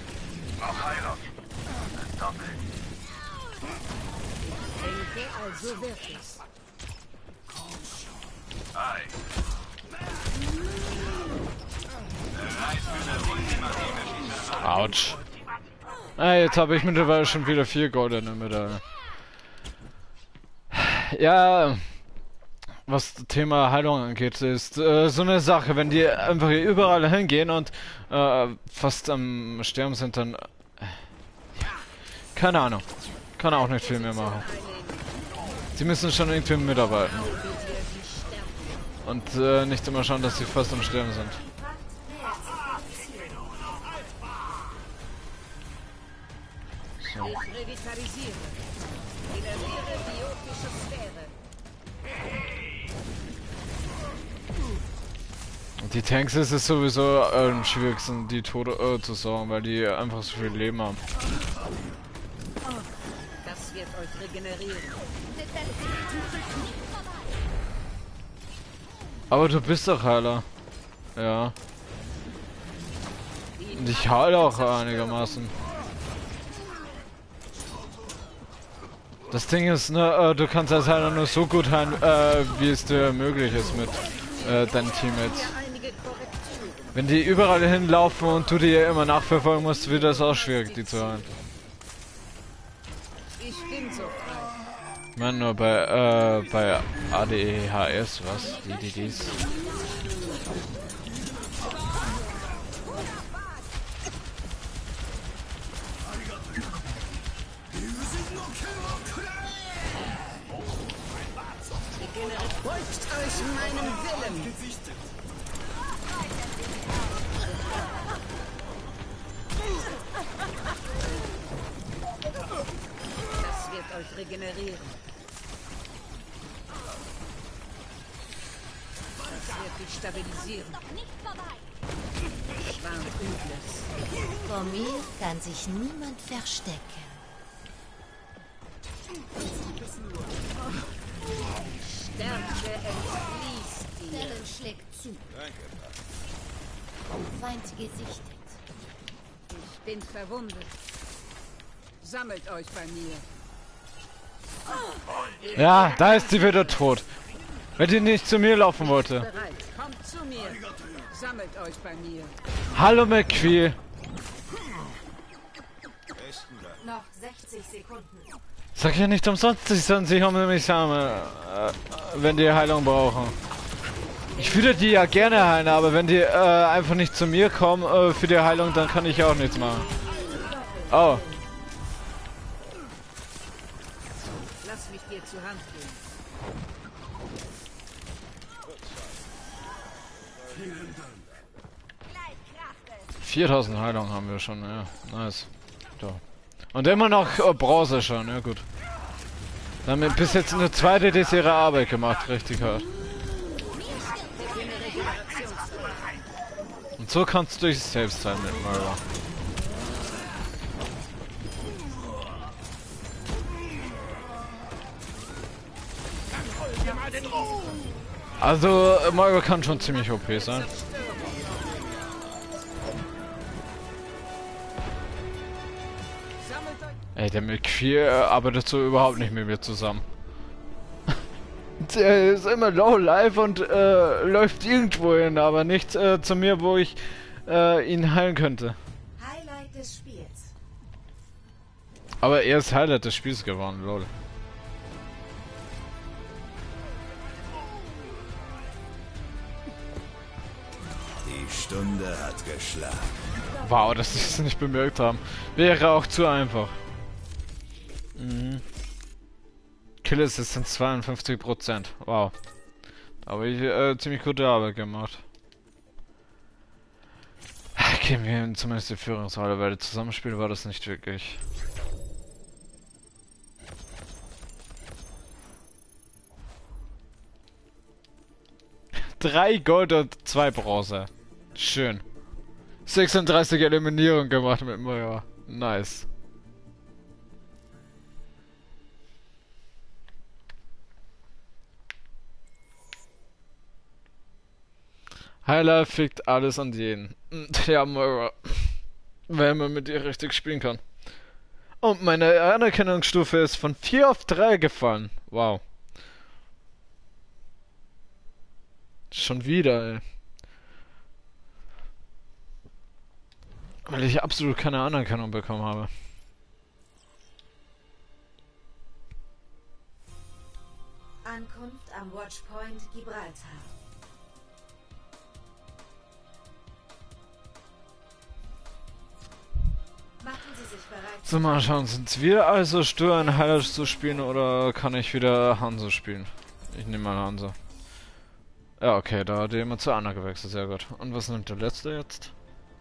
Denke, also wird es. Autsch. Jetzt habe ich mittlerweile schon wieder 4 goldene Medaillen. Ja, was das Thema Heilung angeht, ist so eine Sache, wenn die einfach hier überall hingehen und fast am Sterben sind, dann keine Ahnung, kann auch nicht viel mehr machen. Sie müssen schon irgendwie mitarbeiten und nicht immer schauen, dass sie fast am Sterben sind. So. Ich revitalisiere. Generiere biotische Sphäre. Die Tanks ist es sowieso am schwierigsten, die Tode zu sorgen, weil die einfach so viel Leben haben. Das wird euch regenerieren. Aber du bist doch Heiler. Ja. Und ich heile auch einigermaßen. Das Ding ist, ne, du kannst als Heiler nur so gut heilen, wie es dir möglich ist mit deinen Teammates. Wenn die überall hinlaufen und du dir immer nachverfolgen musst, wird das auch schwierig, die zu heilen. Ich bin so frei. Ich meine nur bei ADHS, was? Die DDs. Beugt euch meinem Willen. Das wird euch regenerieren. Das wird dich stabilisieren. Schwarm Übles. Vor mir kann sich niemand verstecken. Stärke entfließt dir. Zellen schlägt zu. Feind gesichtet. Ich bin verwundet. Sammelt euch bei mir. Ja, da ist sie wieder tot. Wenn die nicht zu mir laufen wollte. Bereit. Kommt zu mir. Sammelt euch bei mir. Hallo McQueen. Noch 60 Sekunden. Sag ja nicht umsonst, sie sollen sich um mich sammeln, wenn die Heilung brauchen. Ich würde die ja gerne heilen, aber wenn die einfach nicht zu mir kommen für die Heilung, dann kann ich auch nichts machen. Oh. Lass mich dir zur Hand gehen. 4000 Heilung haben wir schon, ja. Nice. So. Und immer noch Bronze schon, ja gut. Da haben wir bis jetzt eine zweite DDs ihre Arbeit gemacht, richtig hart. Und so kannst du dich selbst sein mit Mara. dir mal den Ruf. Also, Moira kann schon ziemlich OP sein. Ey, der McFear arbeitet so überhaupt nicht mit mir zusammen. Der ist immer low life und läuft irgendwo hin, aber nicht zu mir, wo ich ihn heilen könnte. Highlight des Spiels. Aber er ist Highlight des Spiels geworden, lol. Die Stunde hat geschlagen. Wow, dass sie es nicht bemerkt haben. Wäre auch zu einfach. Kill Assistance 52%. Wow. Aber ich ziemlich gute Arbeit gemacht. Gehen wir zumindest die Führungsrolle, weil das Zusammenspiel war das nicht wirklich. Drei Gold und 2 Bronze. Schön. 36 Eliminierungen gemacht mit Moira. Nice. Heiler fickt alles an jeden. Ja, Moira. Wenn man mit ihr richtig spielen kann. Und meine Anerkennungsstufe ist von 4 auf 3 gefallen. Wow. Schon wieder, ey. Weil ich absolut keine Anerkennung bekommen habe. Ankunft am Watchpoint Gibraltar. Machen Sie sich bereit. So, mal schauen, sind wir also stören, Heiler zu spielen oder kann ich wieder Hanzo spielen? Ich nehme mal Hanzo. Ja, okay, da hat jemand zu Anna gewechselt, sehr gut. Und was nimmt der letzte jetzt?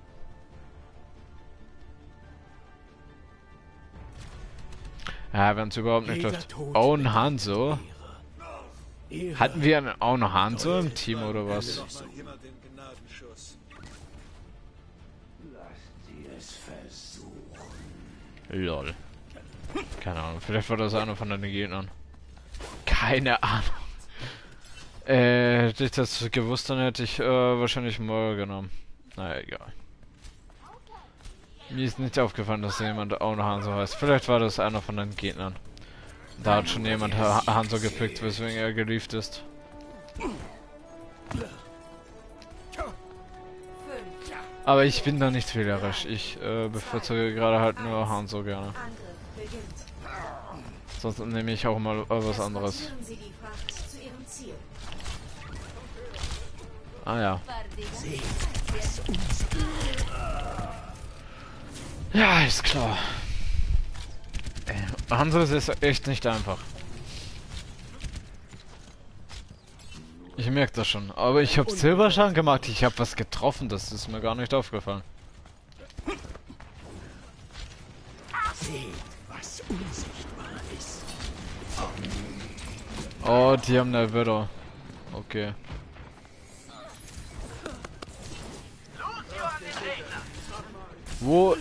Ja, wenn es überhaupt nicht läuft. Own Hanzo? Hatten wir einen Own Hanzo im Team oder was? Mal jemand den Gnadenschuss. Lol. Keine Ahnung, vielleicht war das einer von den Gegnern. Keine Ahnung. Hätte ich das gewusst, dann hätte ich wahrscheinlich Moira genommen. Naja, egal. Mir ist nicht aufgefallen, dass jemand auch noch Hanzo heißt. Vielleicht war das einer von den Gegnern. Da hat schon jemand Hanzo gepickt, weswegen er gelieft ist. Aber ich bin da nicht wählerisch. Ich bevorzuge gerade halt nur Hanzo gerne. Angriff beginnt. Sonst nehme ich auch mal was anderes. Transportieren Sie die Fracht zu Ihrem Ziel. Ah ja. Ja, ist klar. Hanzo ist echt nicht einfach. Ich merke das schon. Aber ich habe Silberschaden gemacht. Ich habe was getroffen. Das ist mir gar nicht aufgefallen. Oh, die haben eine Widow. Okay. Wo?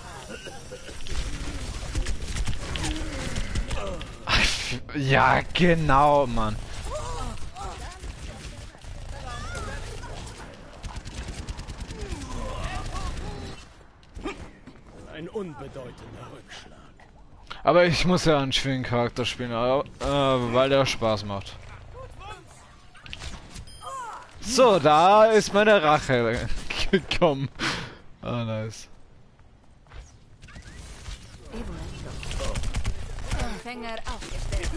Ach, ja, genau, Mann. Ein unbedeutender Rückschlag. Aber ich muss ja einen schwierigen Charakter spielen, weil der Spaß macht. So, da ist meine Rache gekommen. Ah, nice. Empfänger aufgestellt.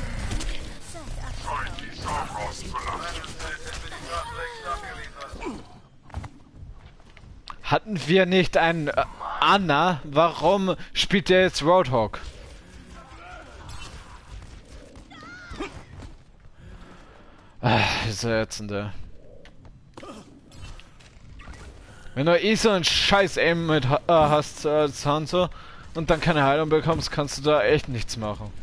Hatten wir nicht einen Anna? Warum spielt der jetzt Roadhog? Ist er ätzende. Wenn du eh so einen scheiß Aim mit hast als Hanzo und dann keine Heilung bekommst, kannst du da echt nichts machen.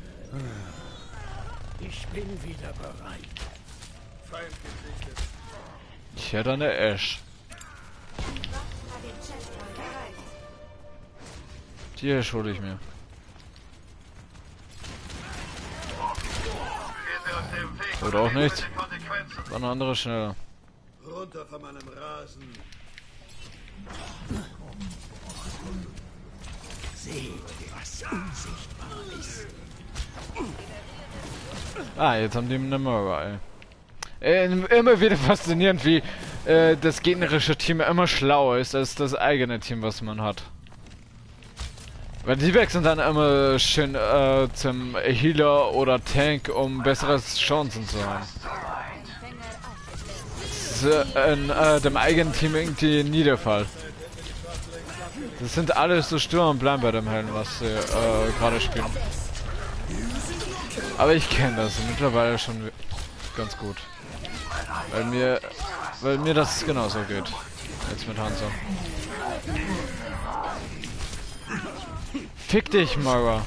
Ich bin wieder bereit. Feind gesichtet. Ich hätte eine Ash. Hat den Checkpoint erreicht. Die Ash hole ich mir. Gehen wir uns Oder auch nicht. War eine andere schneller. Runter von meinem Rasen. Seht, was unsichtbar ist. Ah, jetzt haben die eine Mauer, ey. Immer wieder faszinierend, wie das gegnerische Team immer schlauer ist als das eigene Team, was man hat. Weil die wechseln dann immer schön zum Healer oder Tank, um bessere Chancen zu haben. Das ist in dem eigenen Team irgendwie nie der Fall. Das sind alles so Stürmer und bleiben bei dem Helden, was sie gerade spielen. Aber ich kenne das mittlerweile schon ganz gut. Weil mir das genauso geht. Jetzt mit Hanzo. Fick dich, Mara.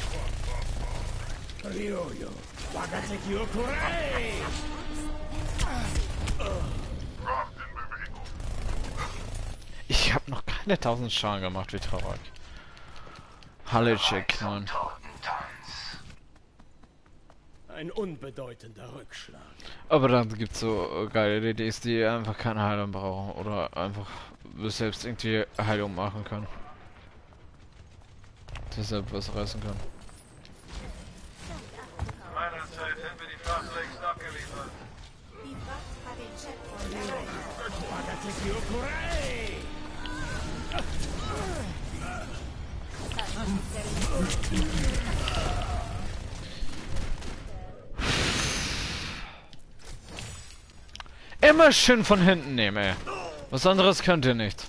Ich hab noch keine 1000 Schaden gemacht, wie traurig. Halle-Check, Mann. Ein unbedeutender Rückschlag. Aber dann gibt's so geile DDs, die einfach keine Heilung brauchen oder einfach selbst irgendwie Heilung machen können. Deshalb was reißen kann. Meiner Zeit hätten wir die Fracht längst abgeliefert. Die Fracht hat den Checkpoint erreicht. Immer schön von hinten nehmen, ey. Was anderes könnt ihr nicht.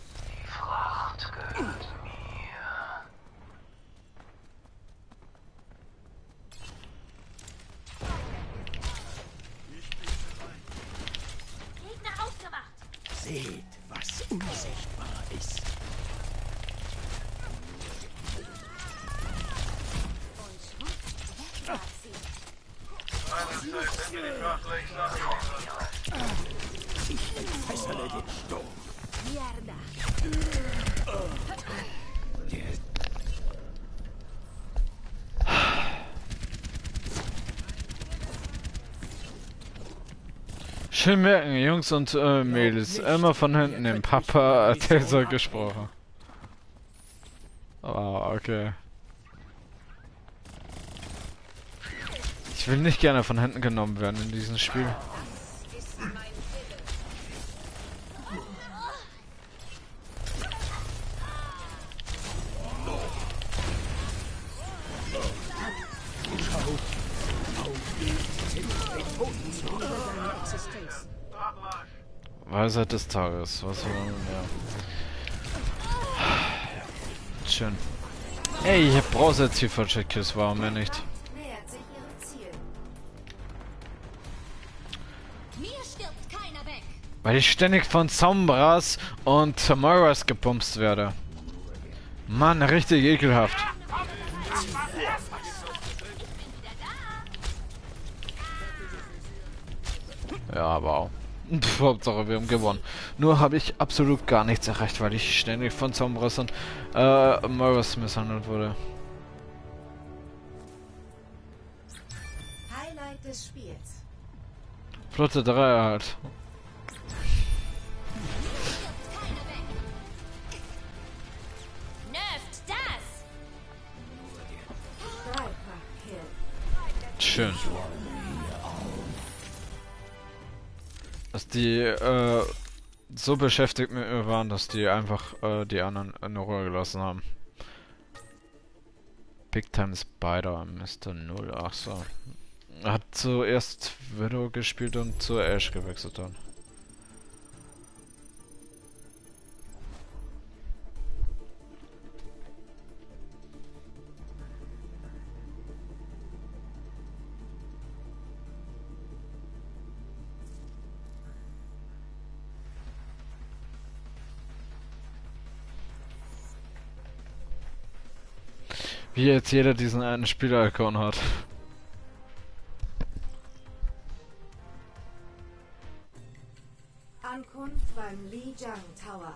Gegner ausgemacht. Seht, was unsichtbar ist. Meiner Zeit hätten wir die Fracht längst abgeliefert. Fessele den Sturm. Mierda. Schön merken, Jungs und Mädels, immer von hinten nehmen. Papa hat Taser gesprochen. Ah, okay. Ich will nicht gerne von hinten genommen werden in diesem Spiel. Weisheit des Tages, was wir ja. Schön. Ey, ich brauche jetzt hier für Checkkiss, warum mir nicht? Nähert sich ihrem Ziel. Mir stirbt keiner weg. Weil ich ständig von Sombras und Tamaras gepumpt werde. Mann, richtig ekelhaft. Ja, wow. Hauptsache wir haben gewonnen. Nur habe ich absolut gar nichts erreicht, weil ich ständig von Sombras und Moras misshandelt wurde. Highlight des Spiels. Flotte 3 halt. Nervt das. Schön. Dass die so beschäftigt mit mir waren, dass die einfach die anderen in Ruhe gelassen haben. Big Time Spider, Mr. 0, ach so. Er hat zuerst Widow gespielt und zu Ash gewechselt dann. Wie jetzt jeder diesen einen Spieler-Icon hat. Ankunft beim Lijiang Tower.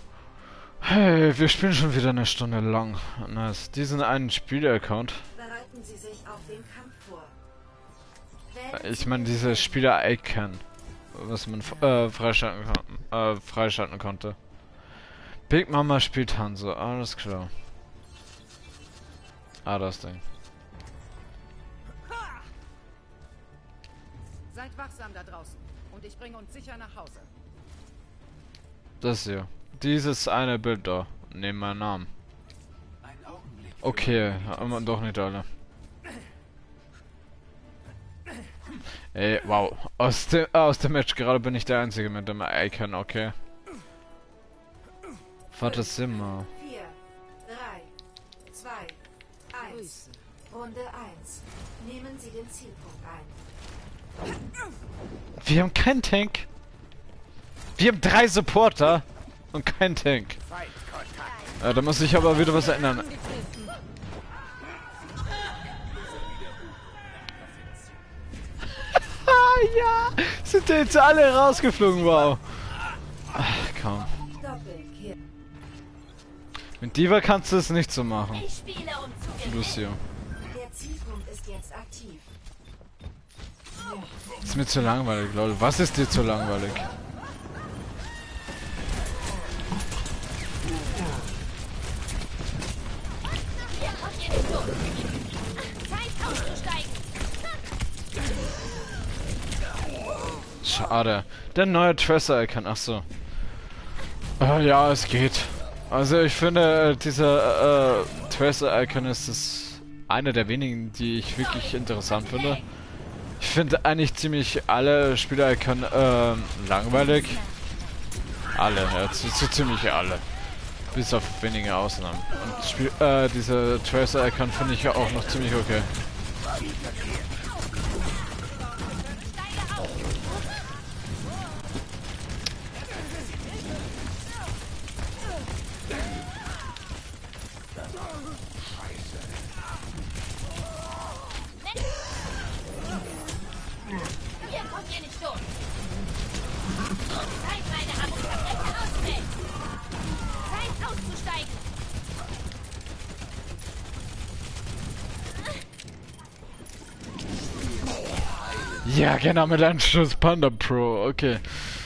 Hey, wir spielen schon wieder eine Stunde lang. Nice. Diesen einen Spieler-Account. Bereiten bereiten Sie sich auf den Kampf vor. Ich meine, diese Spieler-Icon, was man freischalten konnte. Big Mama spielt Hanzo, alles klar. Ah, das Ding. Seid wachsam da draußen und ich bringe uns sicher nach Hause. Das hier. Dieses eine Bild da. Neben meinem Namen. Okay, aber doch nicht alle. Ey, wow. Aus dem Match gerade bin ich der Einzige mit dem Icon, okay. Warte, Zimmer. 4, 3, 2, 1. Runde 1. Nehmen Sie den Zielpunkt ein. Wir haben keinen Tank. Wir haben 3 Supporter und keinen Tank. Da muss sich aber wieder was ändern. Ja, sind jetzt alle rausgeflogen, wow. Ach, komm. Doppelkill. Mit Diva kannst du es nicht so machen. Ich spiele, um zu gewinnen. Lucio. Der Zielpunkt ist jetzt aktiv. Ist mir zu langweilig, lol. Was ist dir zu langweilig? Hier kommt ihr nicht durch. Zeit auszusteigen. Schade. Der neue Tracer-Icon, ach so. Ja, es geht. Also ich finde, dieser Tracer-Icon ist das eine der wenigen, die ich wirklich interessant finde. Ich finde eigentlich ziemlich alle Spieler-Icon langweilig. Alle, ja, so ziemlich alle. Bis auf wenige Ausnahmen. Und dieser Tracer-Icon finde ich ja auch noch ziemlich okay. Hier kommt ihr nicht durch. Zeit, meine Abwehrkräfte ausfällt. Zeit auszusteigen. Ja, genau, mit Anschluss Panda Pro, okay.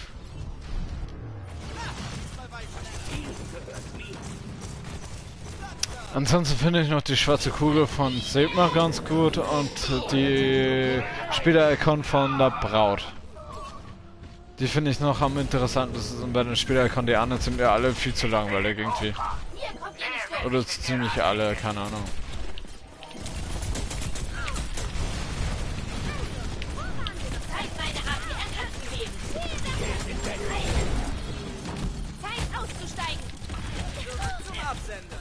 Ansonsten finde ich noch die schwarze Kugel von Sigma ganz gut und die Spieler-Icon von der Braut. Die finde ich noch am interessantesten bei den Spieler-Icon. Die anderen sind mir alle viel zu langweilig irgendwie. Hier kommt ihr nicht durch. Oder ziemlich alle, keine Ahnung. Zeit, meine Abwehrkräfte zu geben. Zeit auszusteigen. Zum Absender.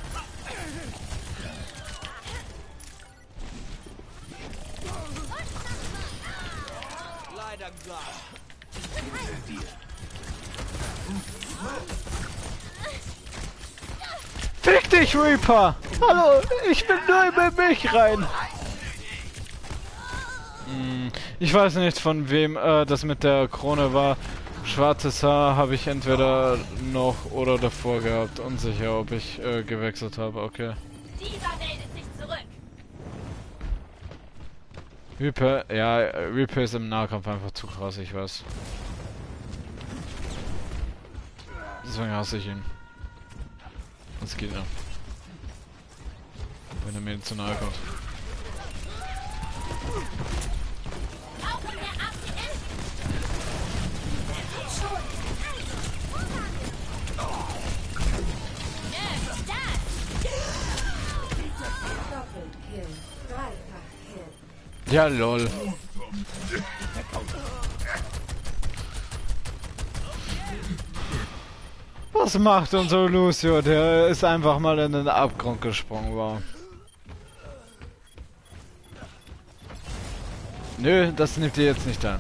Leider gar. Fick dich, Reaper! Hallo, ich bin nur bei mich rein! Ich weiß nicht, von wem das mit der Krone war. Schwarzes Haar habe ich entweder noch oder davor gehabt. Unsicher, ob ich gewechselt habe, okay. Dieser meldet sich zurück. Reaper, ja, Reaper ist im Nahkampf einfach zu krass, ich weiß. Deswegen hasse ich ihn. Das geht ja. Wenn er mir zu nahe kommt. Brauchen wir APS? Doppelkill. Dreifachkill. Ja, lol. Was macht unser Lucio? Der ist einfach mal in den Abgrund gesprungen, wow. Nö, das nimmt ihr jetzt nicht an.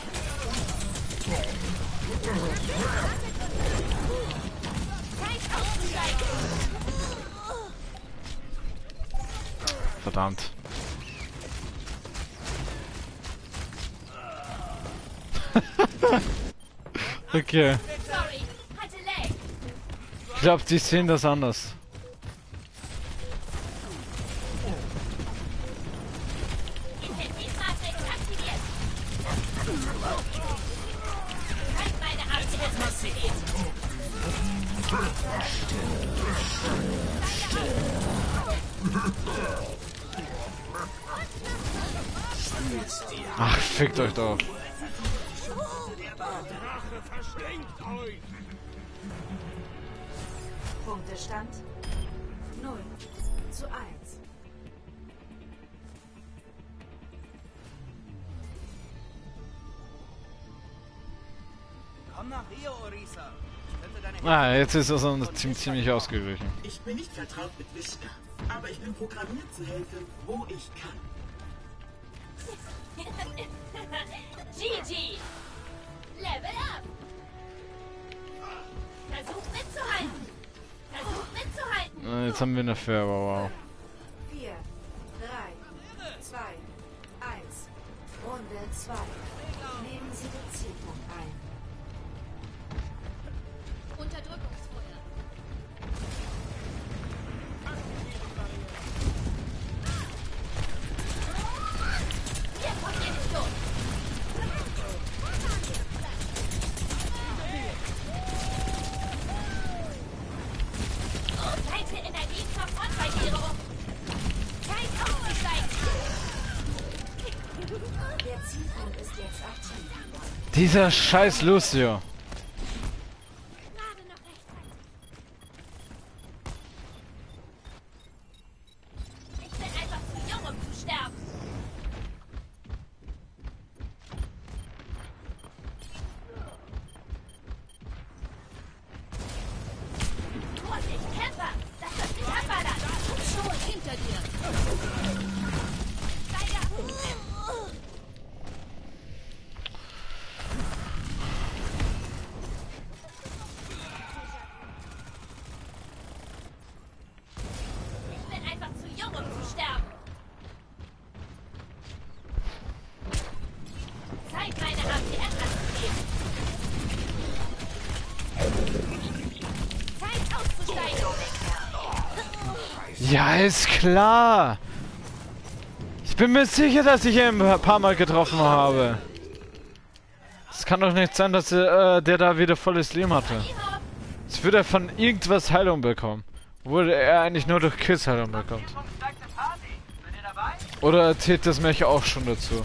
Verdammt. Okay. Sorry, hatte Lag. Ich glaube, die sehen das anders. Ach, fickt euch doch. Drache verschlingt euch! Punktestand 0:1. Komm nach Rio, Orisa. Ah, jetzt ist das ziemlich ausgeglichen. Ich bin nicht vertraut mit Vishka, aber ich bin programmiert zu helfen, wo ich kann. GG! Level up! Versuch mitzuhalten! Versuch mitzuhalten! Jetzt haben wir eine Fair, wow. 4, 3, 2, 1. Runde 2. Nehmen Sie den Zielpunkt ein. Unterdrückungsfeuer! Hier kommt ihr nicht durch! Seite Energie zur Frontverzierung! Zeit auszusteigen! Der Zielpunkt ist jetzt aktiv. Dieser scheiß Lucio. Gerade noch rechtzeitig! Ich bin einfach zu jung, um zu sterben! Vorsicht, Camper! Lass das nicht abballern! Schon hinter dir! Steige ab! Ich bin einfach zu jung, um zu sterben! Zeit, meine APM anzugeben! Zeit auszusteigen! Ja, ist klar. Ich bin mir sicher, dass ich ihn ein paar Mal getroffen habe. Es kann doch nicht sein, dass der da wieder volles Leben hatte. Jetzt wird er von irgendwas Heilung bekommen. Obwohl er eigentlich nur durch Kills Heilung bekommt. Oder zählt das Mech auch schon dazu?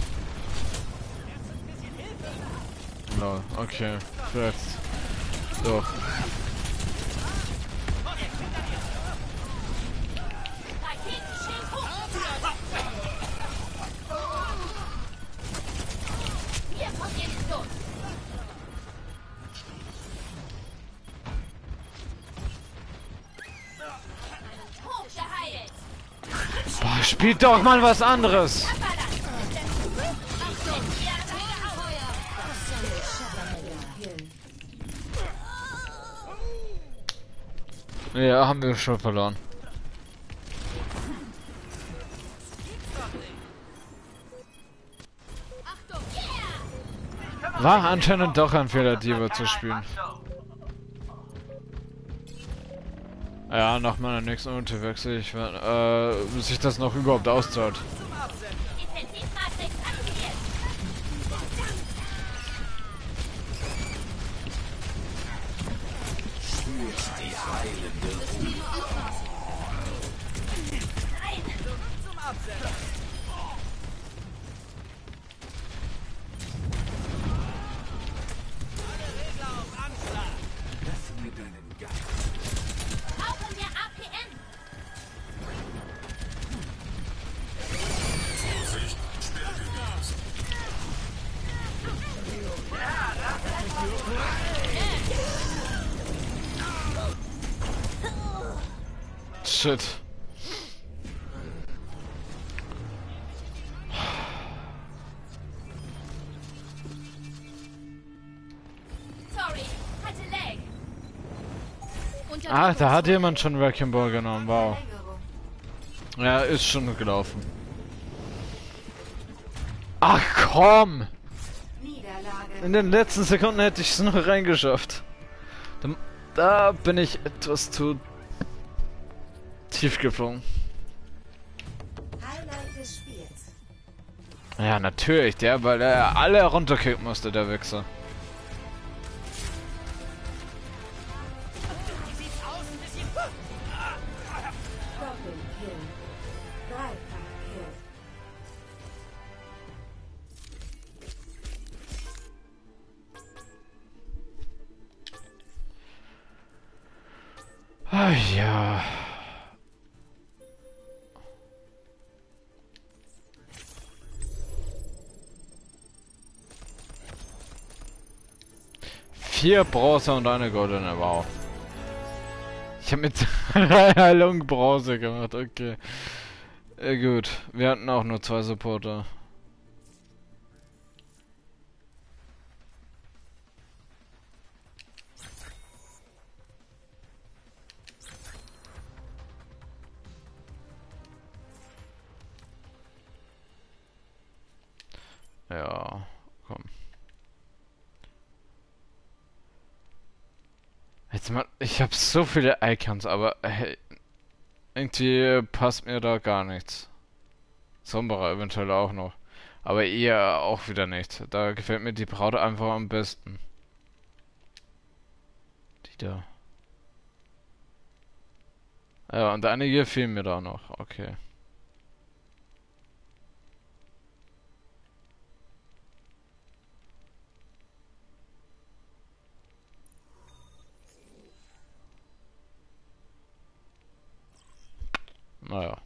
No, okay. Vielleicht. Doch. Raketenschild hoch! Hier kommt ihr nicht durch! Hochgeheilt! Boah, spielt doch mal was anderes. Abballern! Ja, haben wir schon verloren. War anscheinend doch ein Fehler, Diva zu spielen. Ja, nach meiner nächsten Ulti wechsle ich, wenn, bis sich das noch überhaupt auszahlt. Intensivmatrix aktiviert! Zum Absender. Alle Regler auf Anschlag. Brauchen wir APM! Shit. Sorry, hatte Lag. Ah, da hat jemand schon Wrecking Ball genommen, wow. Verlängerung. Ja, ist schon gelaufen. Ach komm! Niederlage. In den letzten Sekunden hätte ich es noch reingeschafft. Da bin ich etwas zu tief geflogen. Highlight des Spiels. Ja, natürlich, weil er alle runterkicken musste, der Wichser. Doppelkill. Dreifachkill. Ah, ja. Vier Bronze und eine goldene, wow. Ich habe mit 3 Heilung Bronze gemacht, okay. Gut, wir hatten auch nur 2 Supporter. Ja, komm. Jetzt mal, ich habe so viele Icons, aber hey, irgendwie passt mir da gar nichts. Sombra eventuell auch noch. Aber eher auch wieder nicht. Da gefällt mir die Braut einfach am besten. Die da. Ja, und einige fehlen mir da noch. Okay. Naja.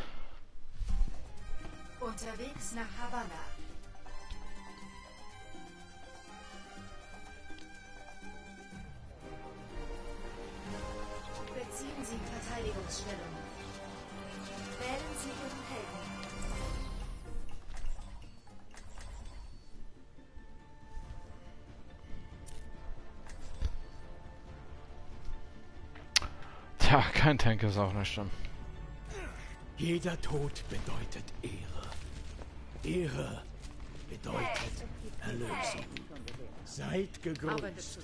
Unterwegs nach Havanna. Beziehen Sie Verteidigungsstellung. Wählen Sie Ihren Helden. Tja, kein Tank ist auch nicht schlimm. Jeder Tod bedeutet Ehre. Ehre bedeutet Erlösung. Seid gegrüßt.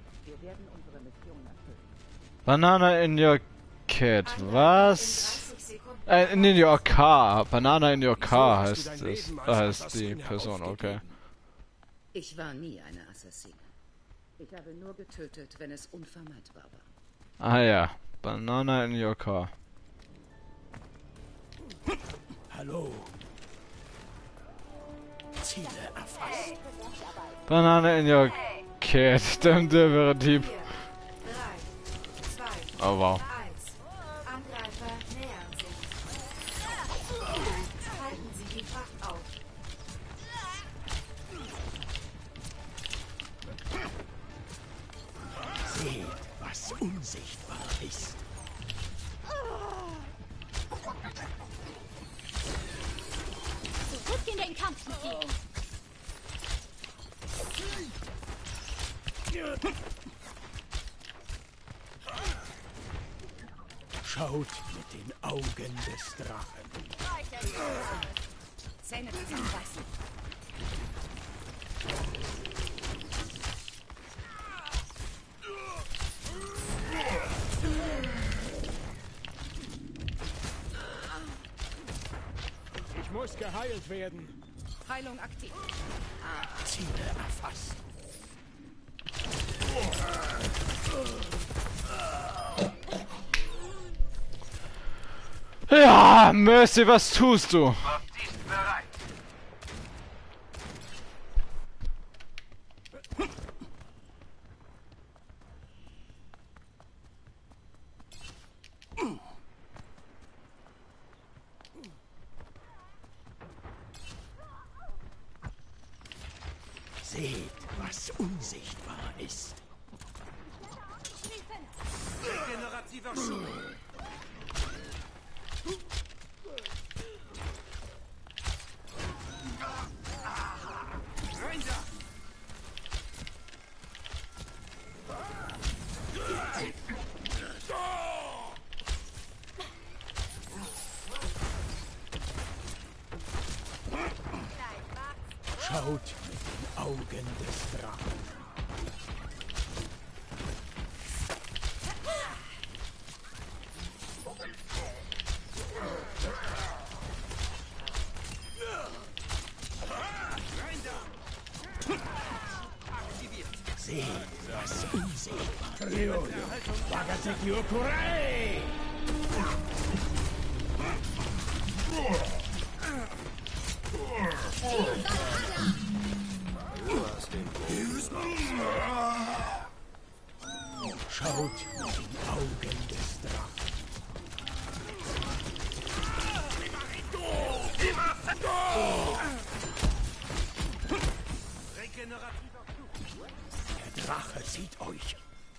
Banana in your cat. Was? In your car. Banana in your car heißt es. Heißt die Person, okay. Ich war nie eine Assassine. Ich habe nur getötet, wenn es unvermeidbar war. Ah ja. Banana in your car. Hallo. Ziele erfasst. Banana in your cat. Stimmt, der wäre Dieb. 4, 3, 2, Oh wow. 1. Angreifer nähern sich. Halten Sie die Fracht auf. Seht, was unsichtbar ist. Zurück in den Kampf mit dir. Schaut mit den Augen des Drachen. Zähne zusammenbeißen. Ich muss geheilt werden. Heilung aktiv. Ziele erfasst. Ja, Mercy, was tust du? Baptiste bereit. Seht, was unsichtbar ist. Regenerativer Schub. Rein da! Schaut mit den Augen des Drachen. Seht, was unsichtbar ist. Ryo, Wagateki Okurai! Schaut mit den Augen des Regenerativer Flug. Der Drache sieht euch.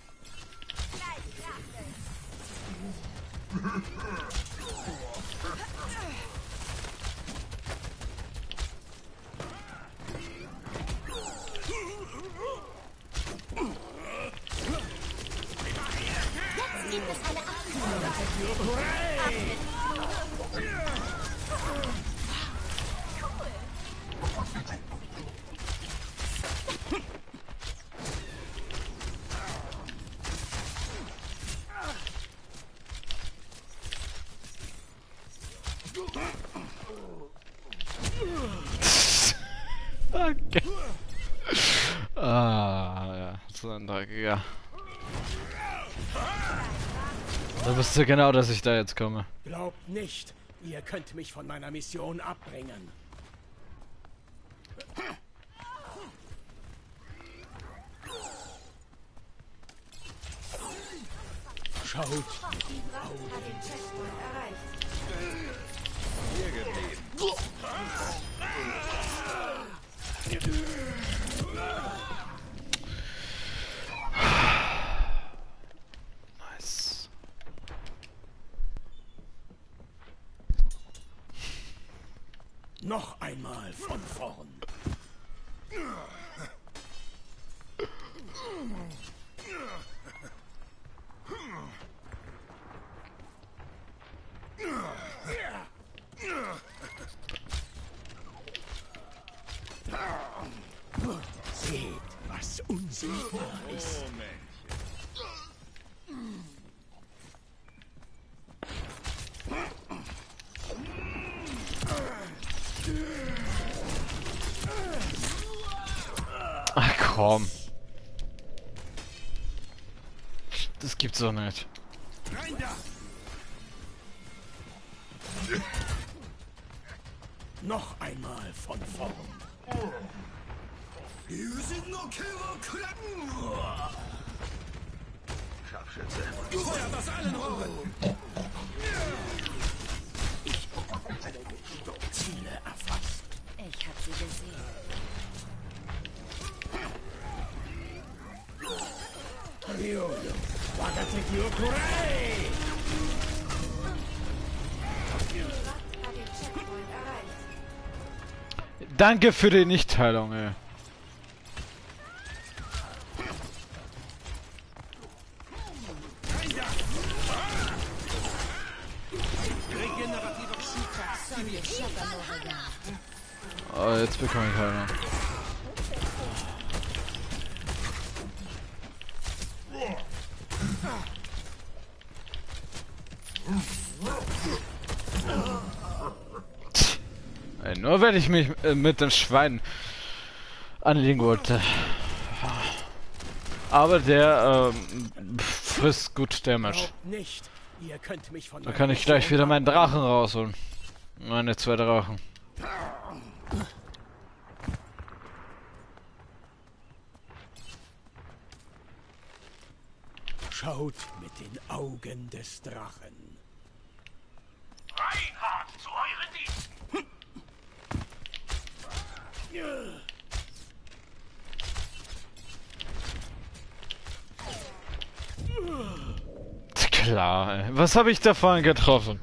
Jetzt gibt es eine Abkühlung. Okay. Ah, ja, so ein Dreckiger. Da wusste du genau, dass ich da jetzt komme. Glaubt nicht, ihr könnt mich von meiner Mission abbringen. Schaut. Die Wacht hat den Checkpoint erreicht. Hier geblieben. Nice. Noch einmal von vorn. Seht, was unsichtbar ist. Oh, Männchen. Ach komm. Das gibt's doch nicht. Rein da! Noch einmal von vorn. Scharfschütze. Feuert aus allen Rohren! Ziele erfasst. Ich hab sie gesehen. Ryoyo, Wagateki Okurei! Die Wacht hat den Checkpoint erreicht. Danke für die Nichtteilung, ey. Regenerativer Schub. Oh, jetzt bekomme ich keiner. Ey, nur wenn ich mich mit den Schweinen anlegen wollte. Aber der frisst gut Damage. Glaubt nicht, ihr könnt mich von Da kann ich gleich wieder meinen Drachen rausholen. Meine 2 Drachen. Schaut mit den Augen des Drachen. Reinhard, zu euren Diensten! Klar, ey. Was habe ich da vorhin getroffen?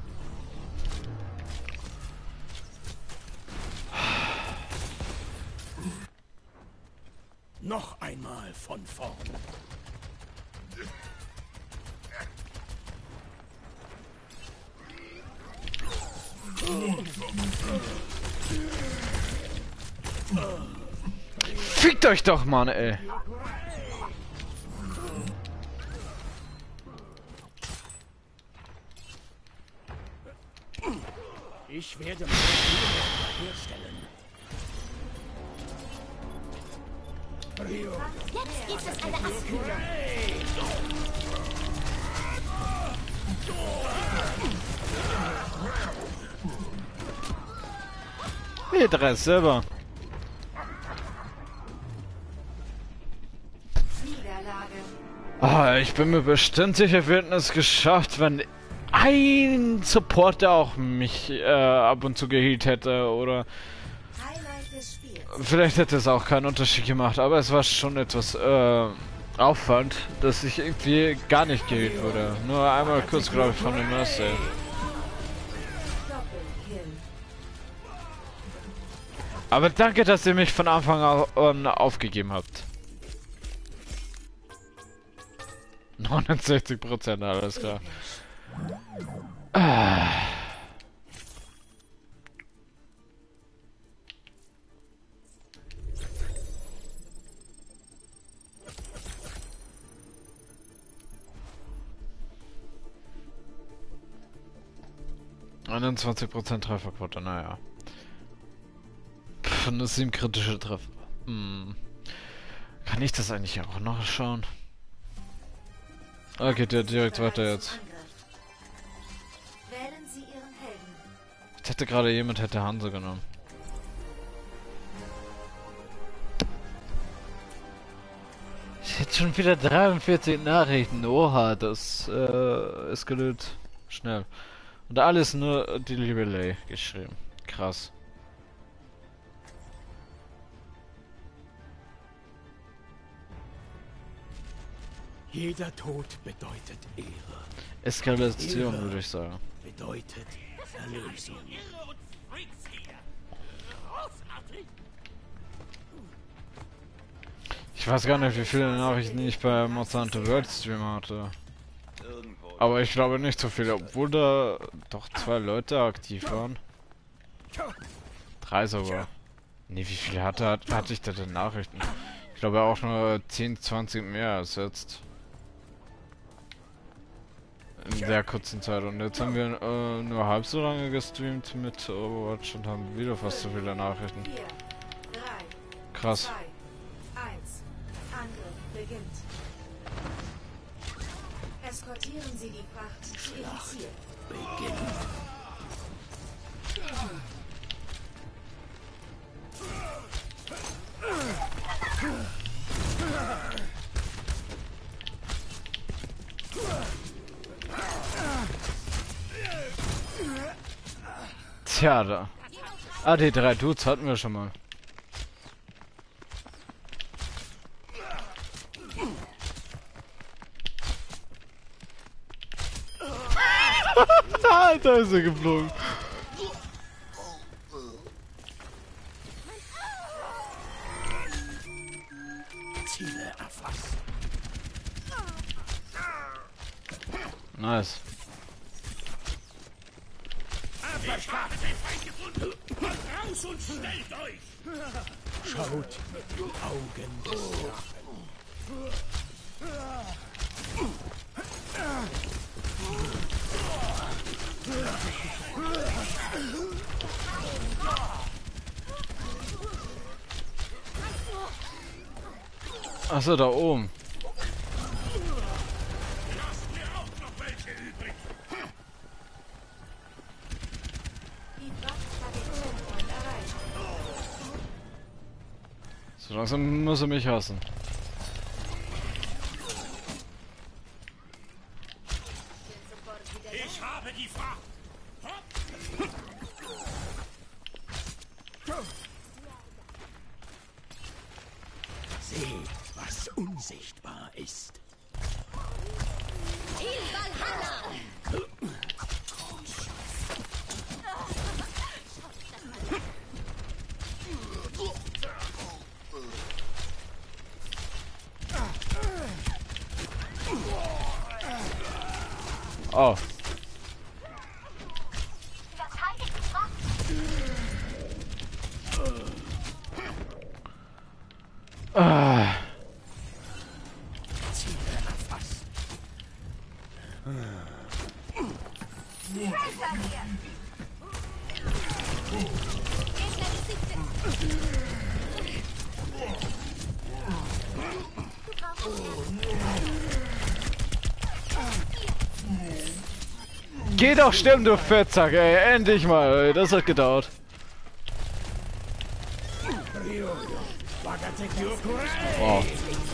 Noch einmal von vorn. Fickt euch doch, Mann, ey. Ich werde meine Führer herstellen. Jetzt gibt es eine Abkühlung. Nee, 3 selber. Niederlage. Ah, ich bin mir bestimmt sicher, wir hätten es geschafft, wenn ein Supporter auch mich ab und zu geheilt hätte, oder... Highlight fürs Spiel. Vielleicht hätte es auch keinen Unterschied gemacht, aber es war schon etwas Aufwand, dass ich irgendwie gar nicht geheilt wurde. Nur einmal kurz, glaube ich, von dem Mercy. Doppelkill. Aber danke, dass ihr mich von Anfang an aufgegeben habt. 69%, alles klar. Ah. %, Trefferquote, naja. Pff, eine 7 kritische Treffer. Kann ich das eigentlich auch noch schauen? Okay, der direkt weiter jetzt. Wählen Sie Ihren Helden. Ich hätte gerade jemand hätte Hanse genommen. Ich hätte schon wieder 43 Nachrichten. Oha, das eskaliert schnell. Und alles nur die Relay geschrieben. Krass. Jeder Tod bedeutet Ehre. Eskalation, würde ich sagen. Bedeutet Erlösung. Ich weiß gar nicht, wie viele Nachrichten ich bei Monster Hunter World Stream hatte. Aber ich glaube nicht so viele, obwohl da doch 2 Leute aktiv waren. 3 sogar. Ne, wie viel hatte ich da denn Nachrichten? Ich glaube auch nur 10, 20 mehr als jetzt. In der kurzen Zeit. Und jetzt haben wir nur halb so lange gestreamt mit Overwatch und haben wieder fast so viele Nachrichten. 4, 3, Krass. 2, 1. Angriff beginnt. Eskortieren Sie die Fracht zu Ihrem Ziel. Tja, da. Ah, die 3 Dudes hatten wir schon mal. Da ist er geflogen. Ziele erfasst. Nice. Raus und stellt euch! Schaut die Augen des Drachen. Achso, da oben. Die Fracht hat den Checkpoint erreicht. So langsam muss er mich hassen. Ich habe die Fracht! Seht, was unsichtbar ist. Oh. Ah. Ziele erfasst. Geh doch stimmen, du Fettsack, ey. Endlich mal, ey. Das hat gedauert. Wow.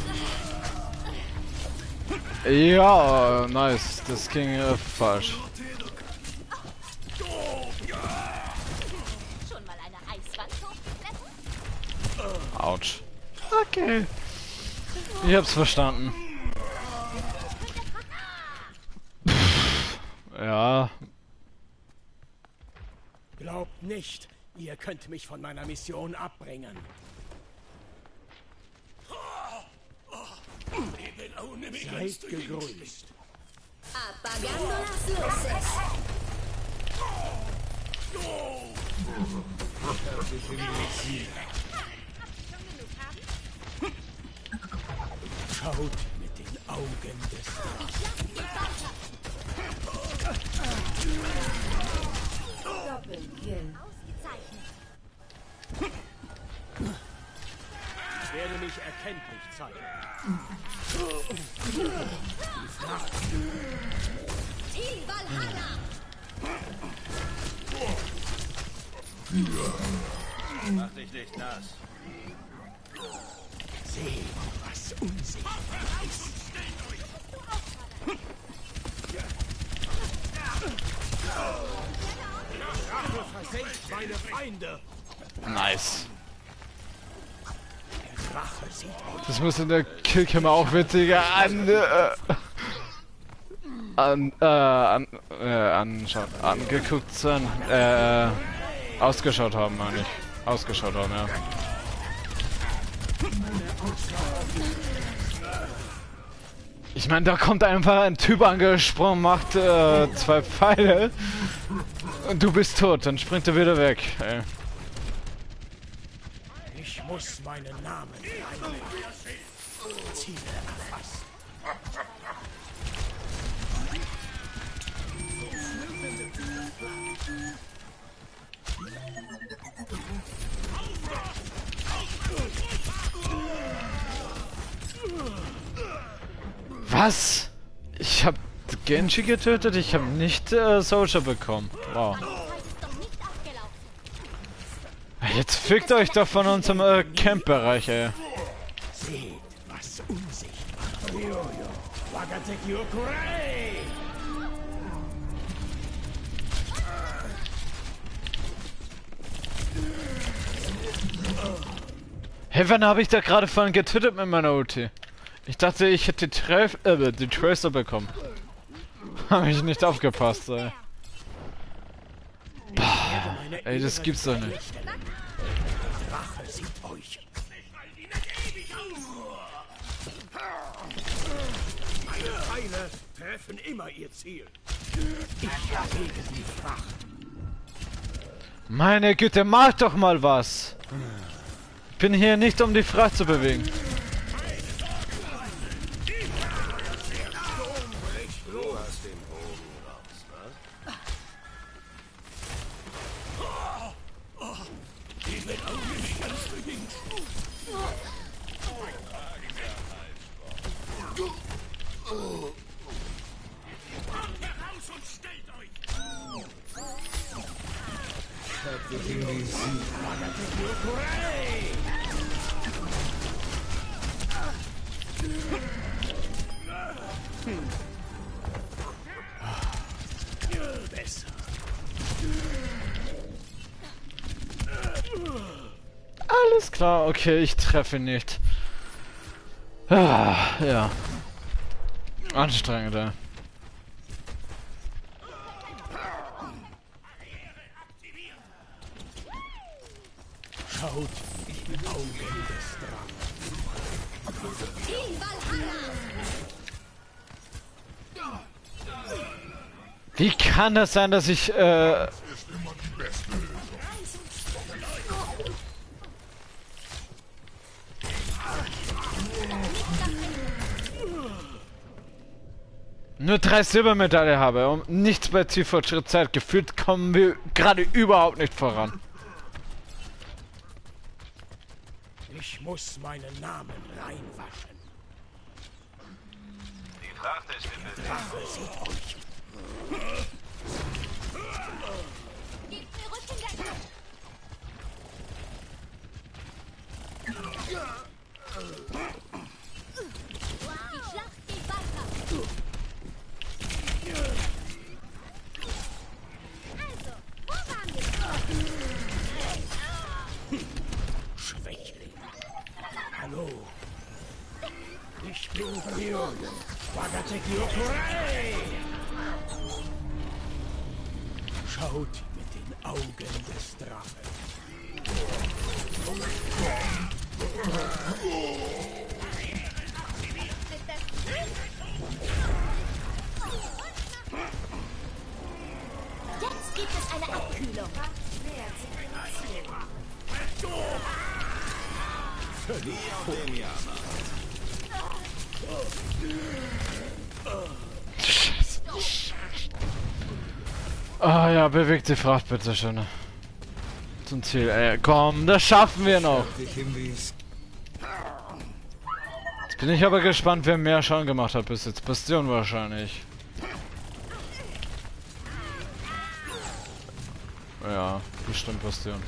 Ja, nice. Das ging falsch. Schon mal eine Eiswand hochgeklettert? Autsch. Okay. Ich hab's verstanden. Ja. Glaubt nicht, ihr könnt mich von meiner Mission abbringen. Seid gegrüßt. Apagando las luces. Schaut mit den Augen des Doppelkill. Ich werde mich erkenntlich zeigen. Team Valhalla. Mach dich nicht nass. Seht, was unsichtbar ist. Rache versenkt meine Feinde. Nice. Rache sieht euch. Das muss in der Killcam auch witziger angeguckt sein. Ausgeschaut haben, meine ich. Ausgeschaut haben, ja. Ich meine, da kommt einfach ein Typ angesprungen, macht 2 Pfeile und du bist tot, dann springt er wieder weg. Ey. Ich muss meinen Namen einnehmen. Ziele erfasst. Was? Ich hab Genji getötet, ich hab nicht Soldier bekommen. Wow. Jetzt fickt euch doch von unserem Camp-Bereich, ey. Seht, was unsichtbar ist. Wagateki Okurai! Hey, wann habe ich da gerade vorhin getötet mit meiner Ulti? Ich dachte, ich hätte die Tracer bekommen. Habe ich nicht aufgepasst, ey. Boah, ey, das gibt's doch nicht. Rache sieht euch. Meine Pfeile treffen immer ihr Ziel. Ich erlege die Fracht. Meine Güte, mach doch mal was! Ich bin hier nicht, um die Fracht zu bewegen. Du hast den Bogen raus, was? Besser. Alles klar, okay, ich treffe nicht. Ah, ja. Anstrengend, ey. Schaut in die Augen des Drachen. Team Valhalla. Wie kann das sein, dass ich, nur 3 Silbermedaille habe und nichts bei Zielfortschritt Zeit. Gefühlt kommen wir gerade überhaupt nicht voran. Ich muss meinen Namen reinwaschen. Die Fracht ist im Bewegung. Rache sieht euch. Gebt mir Rückendeckung. Die Schlacht geht weiter. Also, wo waren wir? Schwächling. Hallo. Ich bin Ryugen. Wagateki Okurai. Schaut mit den Augen des Drachen. Jetzt gibt es eine Abkühlung. Ah ja, bewegt die Fracht bitte schön. Zum Ziel, ey. Komm, das schaffen wir noch. Jetzt bin ich aber gespannt, wer mehr Schaden gemacht hat bis jetzt. Bastion wahrscheinlich. Ja, bestimmt Bastion.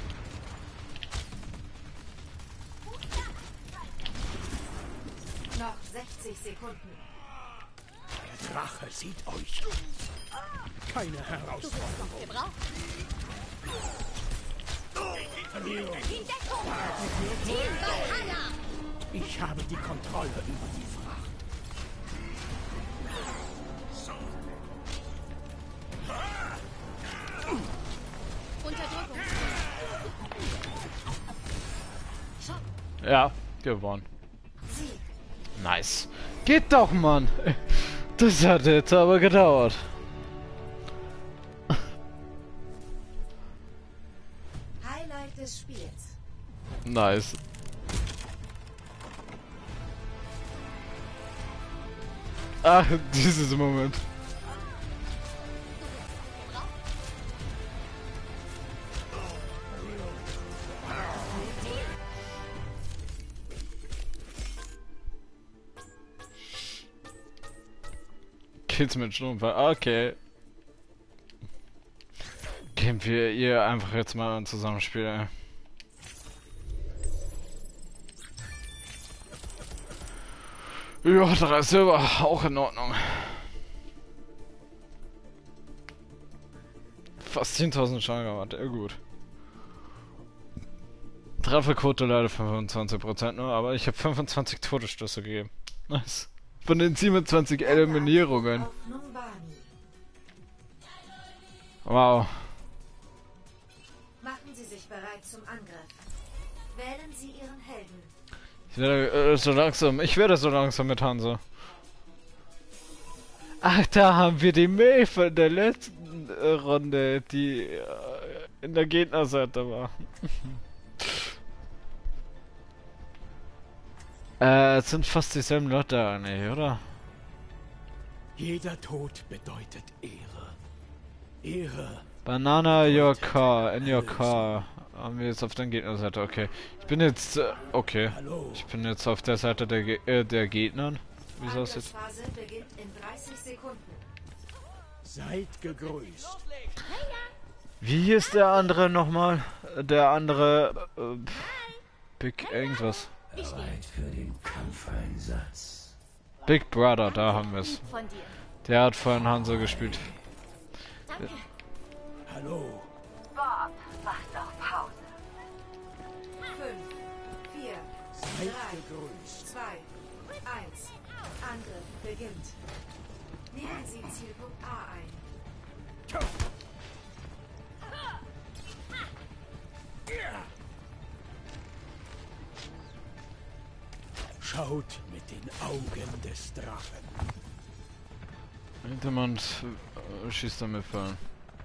Noch 60 Sekunden. Der Drache sieht euch. Keine Herausforderung. Ich habe die Kontrolle über die Fracht. Unterdrückung. Ja, gewonnen. Nice. Geht doch, Mann. Das hat jetzt aber gedauert. Highlight des Spiels. Nice. Ach, dieses Moment. Kids mit Strumpf. Okay. Gehen wir ihr einfach jetzt mal ein Zusammenspiel, ey. Ja, 3 Silber, auch in Ordnung. Fast 10.000 Schaden gemacht, ja gut. Trefferquote leider 25% nur, aber ich habe 25 Todesstöße gegeben. Nice. Von den 27 Eliminierungen. Wow. Machen Sie sich bereit zum Angriff. Wählen Sie Ihren Helden. Ich werde so langsam mit Hanzo. Ach, da haben wir die May von der letzten Runde, die in der Gegnerseite war. Es sind fast dieselben Leute eigentlich, oder? Jeder Tod bedeutet Ehre. Ehre. Banana your car, in your car. Haben wir jetzt auf der Gegnerseite, okay. Ich bin jetzt, okay. Ich bin jetzt auf der Seite der Gegnern. Wie soll es jetzt? Angriffsphase beginnt in 30 Sekunden. Seid gegrüßt. Wie ist der andere nochmal? Der andere, Big irgendwas. Bereit für den Kampfeinsatz. Big Brother, da haben wir es. Der hat vorhin Hanzo gespielt. Danke. Hallo. Bob macht auf Pause. 5, 4, 3, 2, 1. Angriff beginnt. Nehmen Sie Zielpunkt A ein. Schaut mit den Augen des Drachen. Hintermann schießt damit fallen.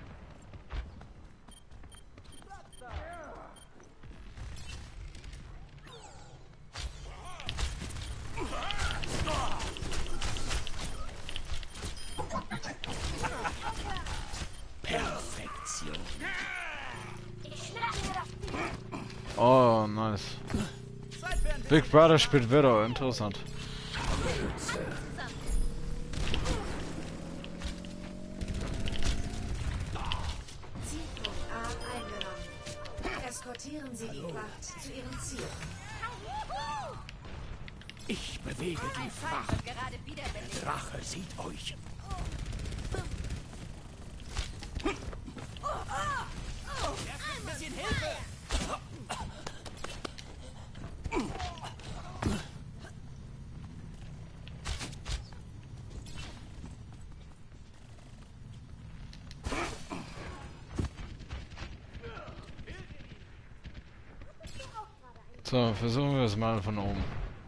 Perfektion. Oh, nice. Big Brother spielt wieder, interessant. Zielpunkt A eingenommen. Eskortieren Sie die Fracht zu Ihrem Ziel. Ich bewege die Fracht. Der Drache sieht euch. Ein bisschen Hilfe! So, versuchen wir es mal von oben.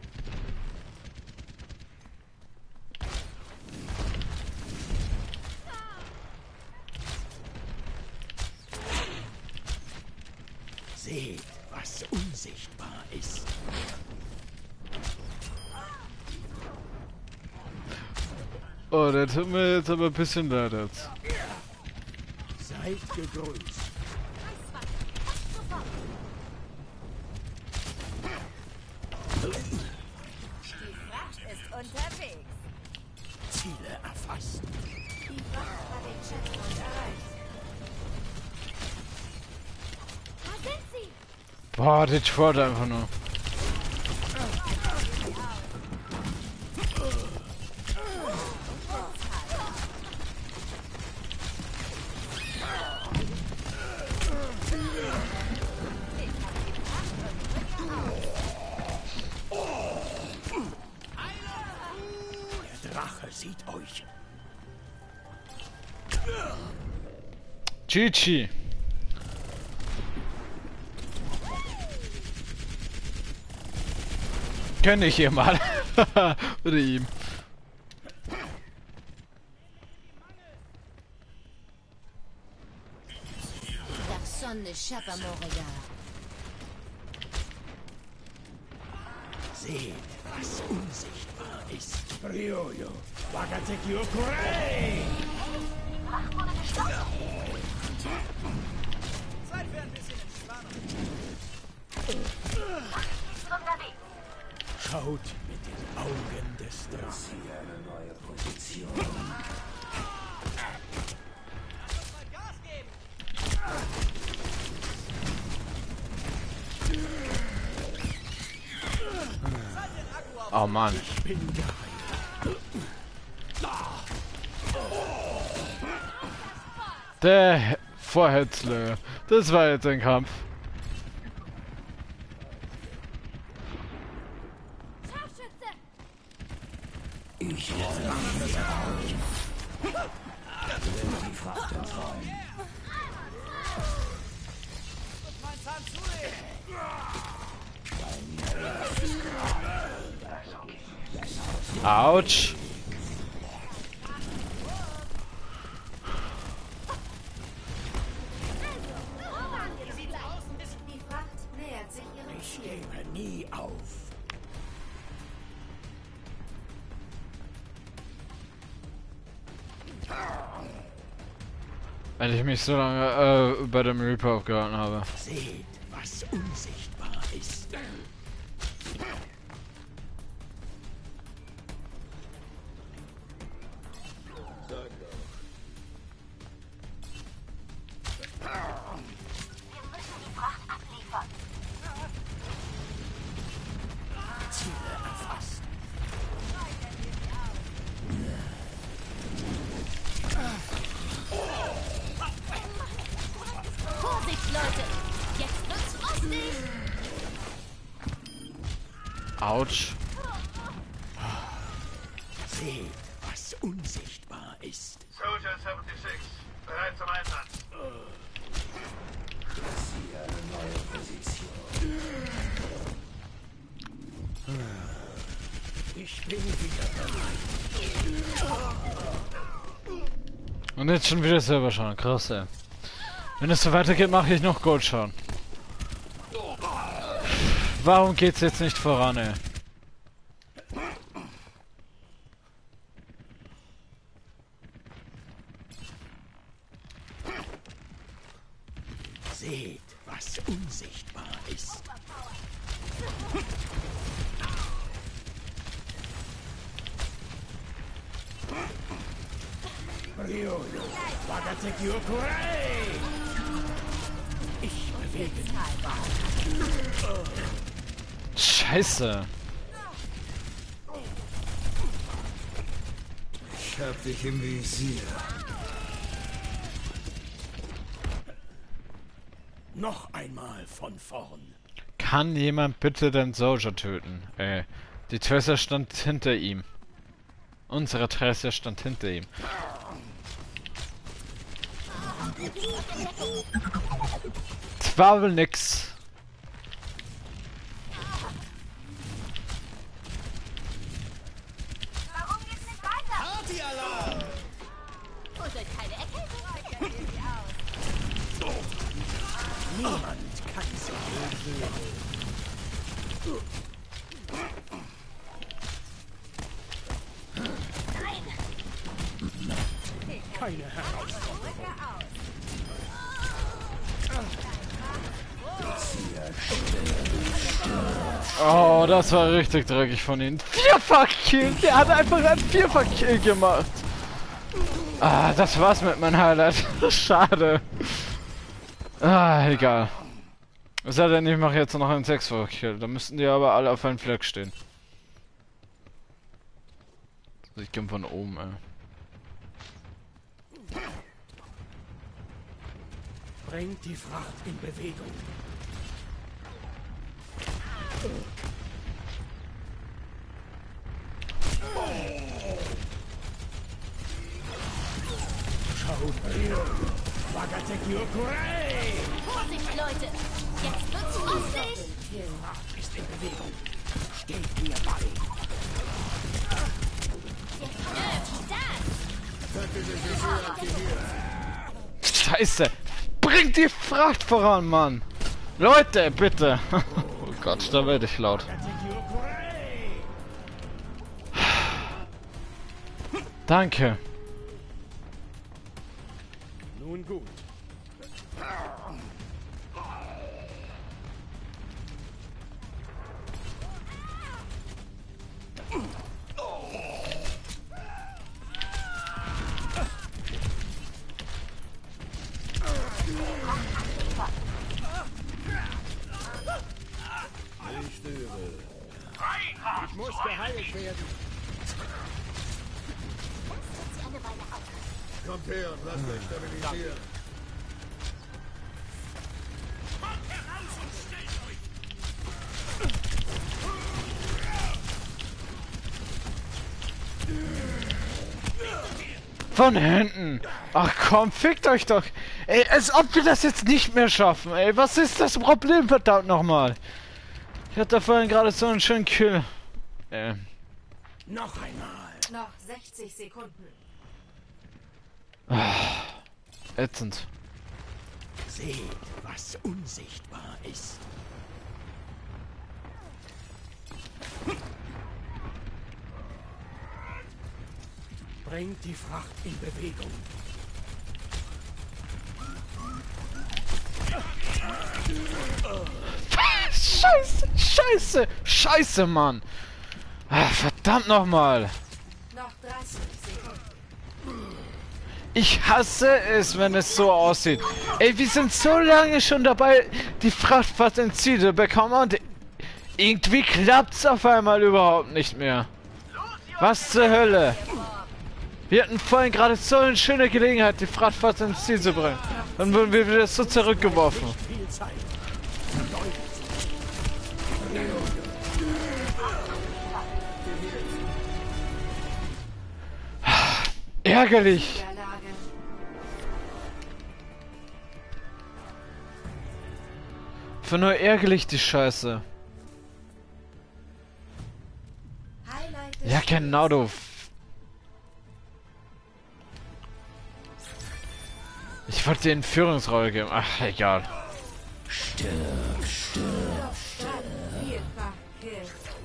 Seht, was unsichtbar ist. Oh, der tut mir jetzt aber ein bisschen leid jetzt. Seid gegrüßt. Die Fracht ist unterwegs. Ziele erfasst. Die Fracht hat den Checkpoint erreicht. Da sind sie. Boah, der Trott einfach nur. Der Drache sieht euch. GG. Kenn ich hier mal. Oder ihm. Personne n'échappe à mon regard. Seht, was unsichtbar ist. Ryoyo, Wagateki Okurei! Zeit für ein bisschen Entspannung. Schaut mit den Augen des Drachen. Ziehe eine neue Position. Lass uns mal Gas geben. Schalt den Akku auf. Oh Mann. Ich bin geheilt. Der Vorhetzle. Das war jetzt ein Kampf. Scharfschütze. Ich räume hier auf. Will die Fracht entreiben. Muss mein Zahn zulegen. Autsch. Die Fracht nähert sich ihrem Ich Ziel. gebe nie auf. Wenn ich mich so lange bei dem Reaper aufgehalten habe. Seht, was unsichtbar ist. Wir müssen die Fracht abliefern. Ziele erfasst. Vorsicht, Leute. Jetzt wird's frostig. Autsch. Seht, was unsichtbar ist. Soldier 76, bereit zum Einsatz. Ziehe eine neue Position. Ich bin wieder bereit. Und jetzt schon wieder selber schauen. Krass, ey. Wenn es so weitergeht, mache ich noch Goldschauen. Warum geht's jetzt nicht voran, ey? Seht, was unsichtbar ist. Ryoyo, Wagateki Okurei! Ich bewege mich. Scheiße. Ich hab dich im Visier. Noch einmal von vorn. Kann jemand bitte den Soldier töten? Die Tracer stand hinter ihm. Unsere Tracer stand hinter ihm. Das war wohl nix. keine Herausforderung. Oh, das war richtig dreckig von ihm. Vierfach-Kill! Der hat einfach einen Vierfach-Kill gemacht. Ah, das war's mit meinem Highlight. Schade. Ah, egal. Es sei denn, ich mache jetzt noch einen Sechsfach-Kill. Da müssten die aber alle auf einem Fleck stehen. Also ich komme von oben, ey. Bringt die Fracht in Bewegung. Schaut her! Wagateki Okurei! Vorsicht, Leute! Jetzt wird's lustig! Die Fracht ist in Bewegung. Steht mir bei! Scheiße! Bringt die Fracht voran, Mann! Leute, bitte! Oh Gott, da werde ich laut. Danke. Nun gut. Ich muss geheilt werden. Kommt her und lasst euch stabilisieren. Von hinten! Ach komm, fickt euch doch! Ey, als ob wir das jetzt nicht mehr schaffen, ey! Was ist das Problem, verdammt nochmal? Ich hatte vorhin gerade so einen schönen Kill. Noch einmal. Noch 60 Sekunden. Ätzend. Seht, was unsichtbar ist. Bringt die Fracht in Bewegung. Scheiße, scheiße, scheiße, Mann! Ah, verdammt nochmal! Noch 30 Sekunden. Ich hasse es, wenn es so aussieht. Ey, wir sind so lange schon dabei, die Fracht fast ins Ziel zu bekommen und irgendwie klappt's auf einmal überhaupt nicht mehr. Was zur Hölle? Wir hatten vorhin gerade so eine schöne Gelegenheit, die Fracht fast ins Ziel zu bringen. Dann wurden wir wieder so zurückgeworfen. Viel Zeit. Ärgerlich! Für nur ärgerlich die Scheiße. Highlight des Ja genau, du. Ich wollte dir eine Führungsrolle geben. Ach, egal. Stirb, stirb, Stopp, Vielfach Kill.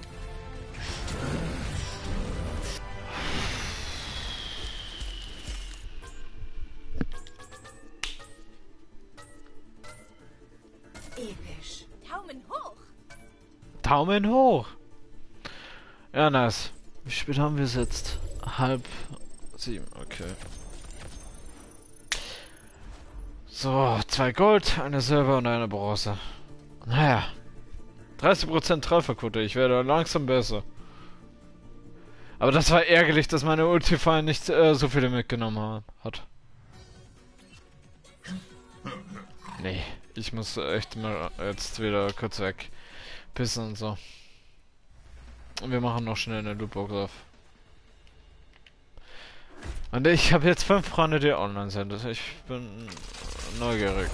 Episch. Daumen hoch! Daumen hoch. Ja, nice. Wie spät haben wir es jetzt? 6:30, okay. So, 2 Gold, eine Silber und eine Bronze. Naja. 30% Trefferquote, ich werde langsam besser. Aber das war ärgerlich, dass meine Ulti-Fire nicht so viele mitgenommen hat. Nee, ich muss echt mal jetzt wieder kurz weg. Pissen und so. Und wir machen noch schnell eine Lootbox auf. Und ich habe jetzt 5 Freunde, die online sind. Ich bin neugierig.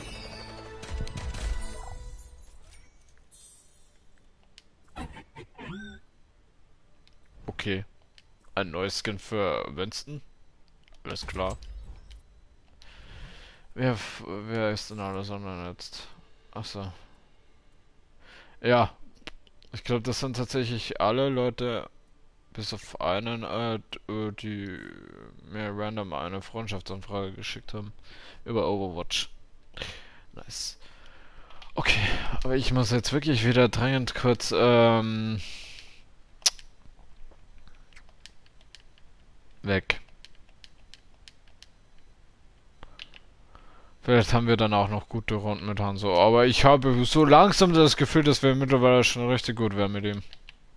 Okay. Ein neues Skin für Winston. Alles klar. Wer ist denn alles online jetzt? Achso. Ja. Ich glaube, das sind tatsächlich alle Leute Bis auf einen, die mir random eine Freundschaftsanfrage geschickt haben. Über Overwatch. Nice. Okay, aber ich muss jetzt wirklich wieder dringend kurz, weg. Vielleicht haben wir dann auch noch gute Runden mit Hanzo. Aber ich habe so langsam das Gefühl, dass wir mittlerweile schon richtig gut werden mit ihm.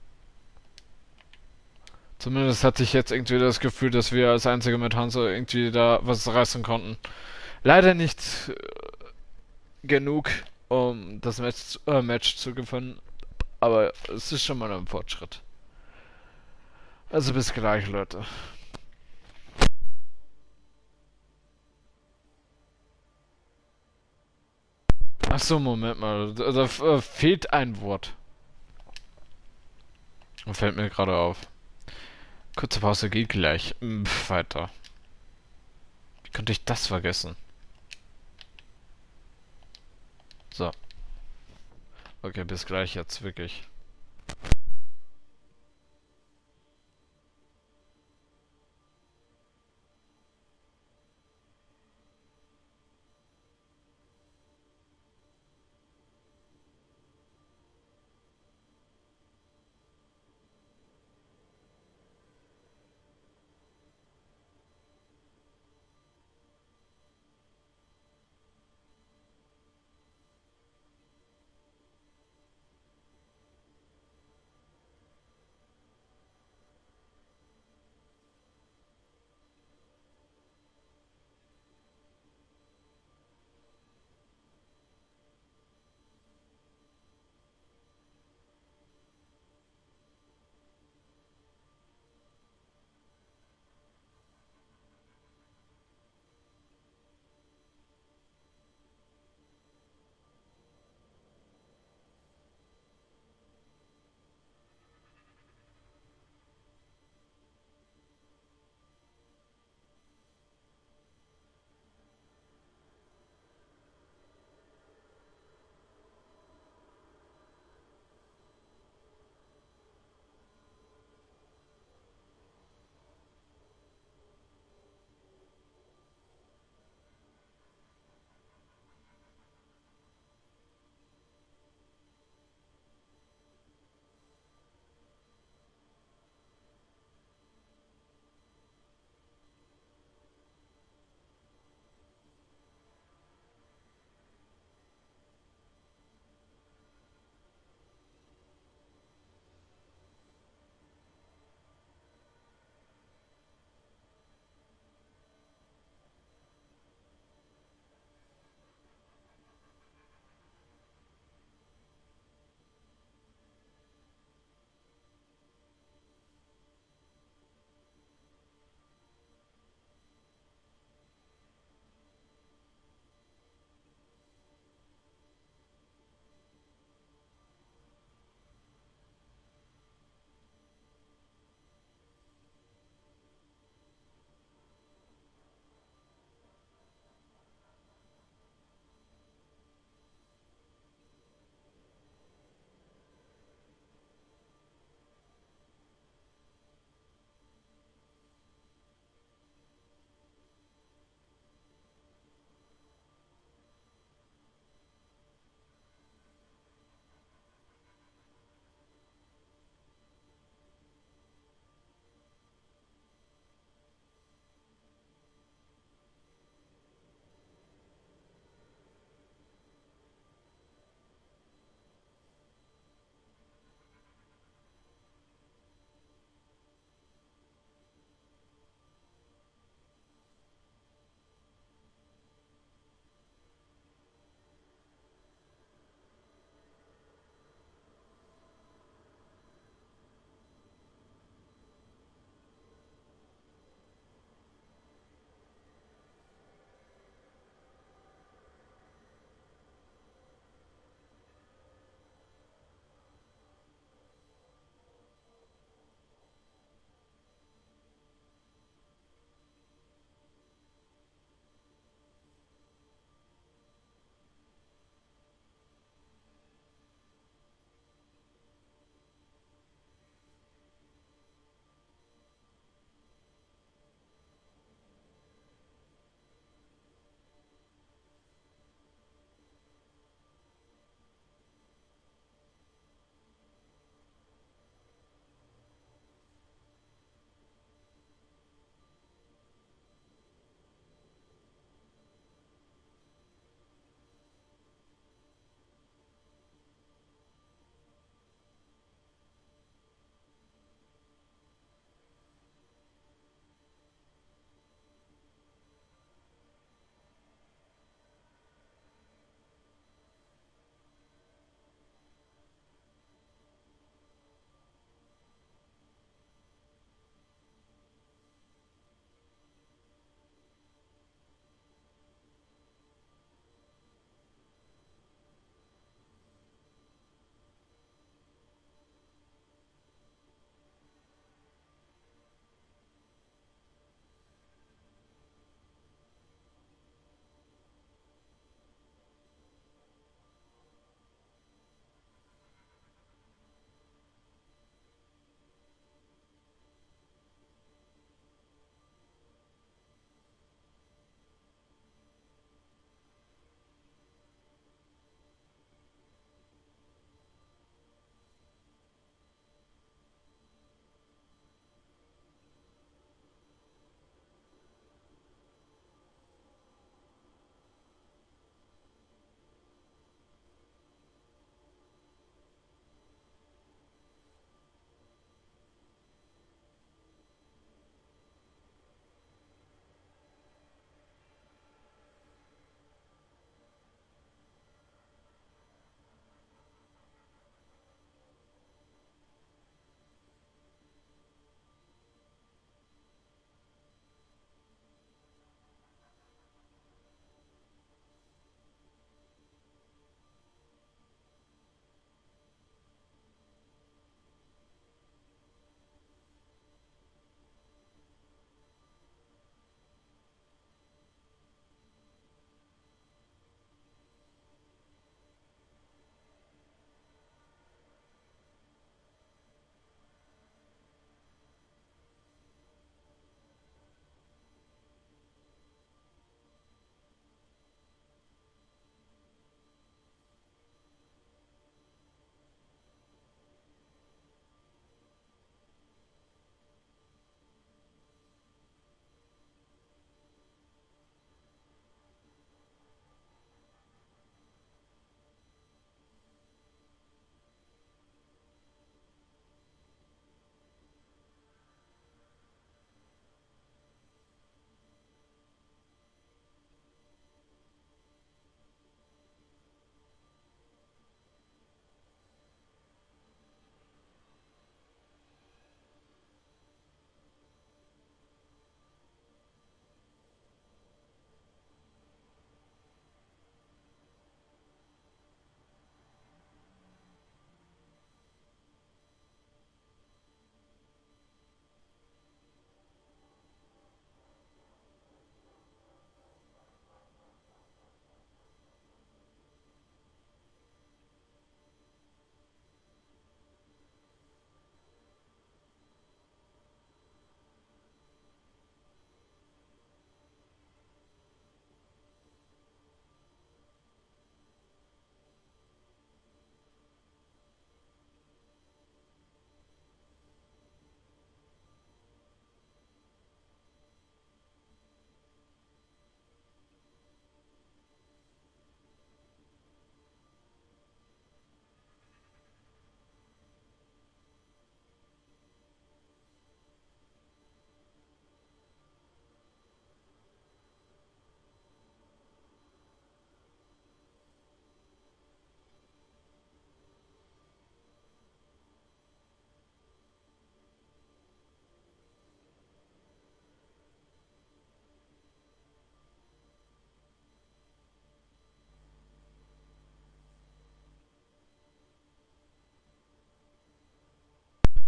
Zumindest hatte ich jetzt irgendwie das Gefühl, dass wir als Einzige mit Hanzo irgendwie da was reißen konnten. Leider nicht genug, um das Match zu gewinnen. Aber es ist schon mal ein Fortschritt. Also bis gleich, Leute. Achso, Moment mal. Da fehlt ein Wort. Fällt mir gerade auf. Kurze Pause geht gleich. Weiter. Wie konnte ich das vergessen? So. Okay, bis gleich jetzt, wirklich.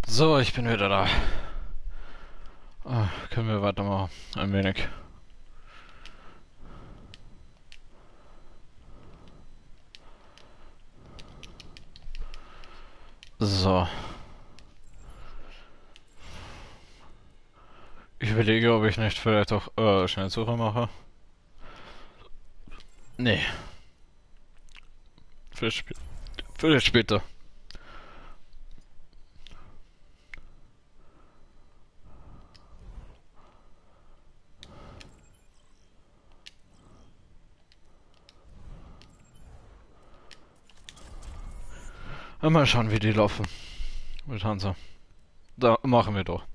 So, ich bin wieder da. Können wir weitermachen? Ein wenig. So. Ich überlege, ob ich nicht vielleicht auch Schnellsuche mache. Nee. Vielleicht später. Mal schauen, wie die laufen. Mit Hansa. Da machen wir doch.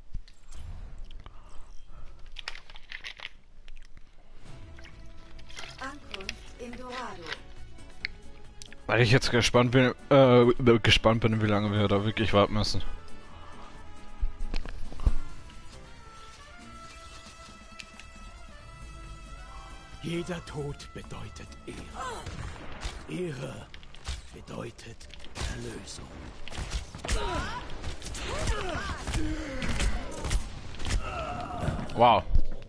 Ankunft in Dorado. Weil ich jetzt gespannt bin, wie lange wir da wirklich warten müssen. Jeder Tod bedeutet Ehre. Ehre bedeutet Erlösung. Wow.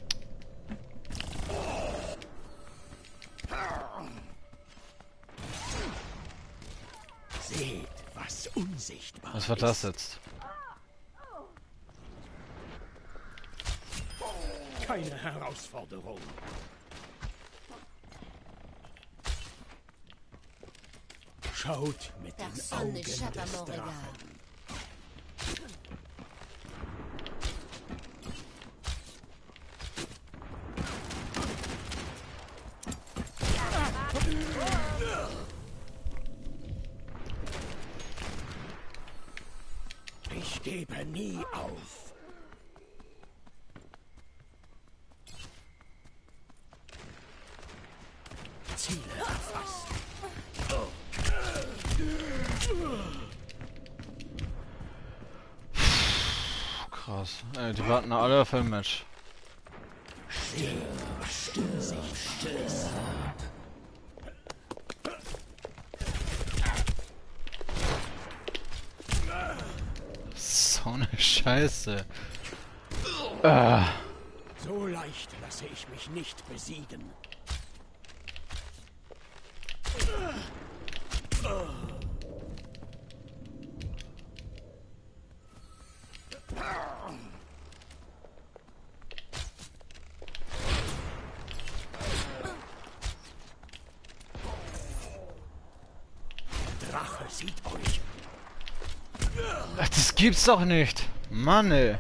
Seht, was unsichtbar Was war ist. das jetzt? Keine Herausforderung. Schaut mit den Personne Augen n'échappe à des mon regard. Drachen. Ich gebe nie auf. Ziele erfasst. Krass. Ey, die warten alle auf ein Match. So eine Scheiße. So leicht lasse ich mich nicht besiegen. Der Drache sieht euch. Ach, das gibt's doch nicht. Mann, ey.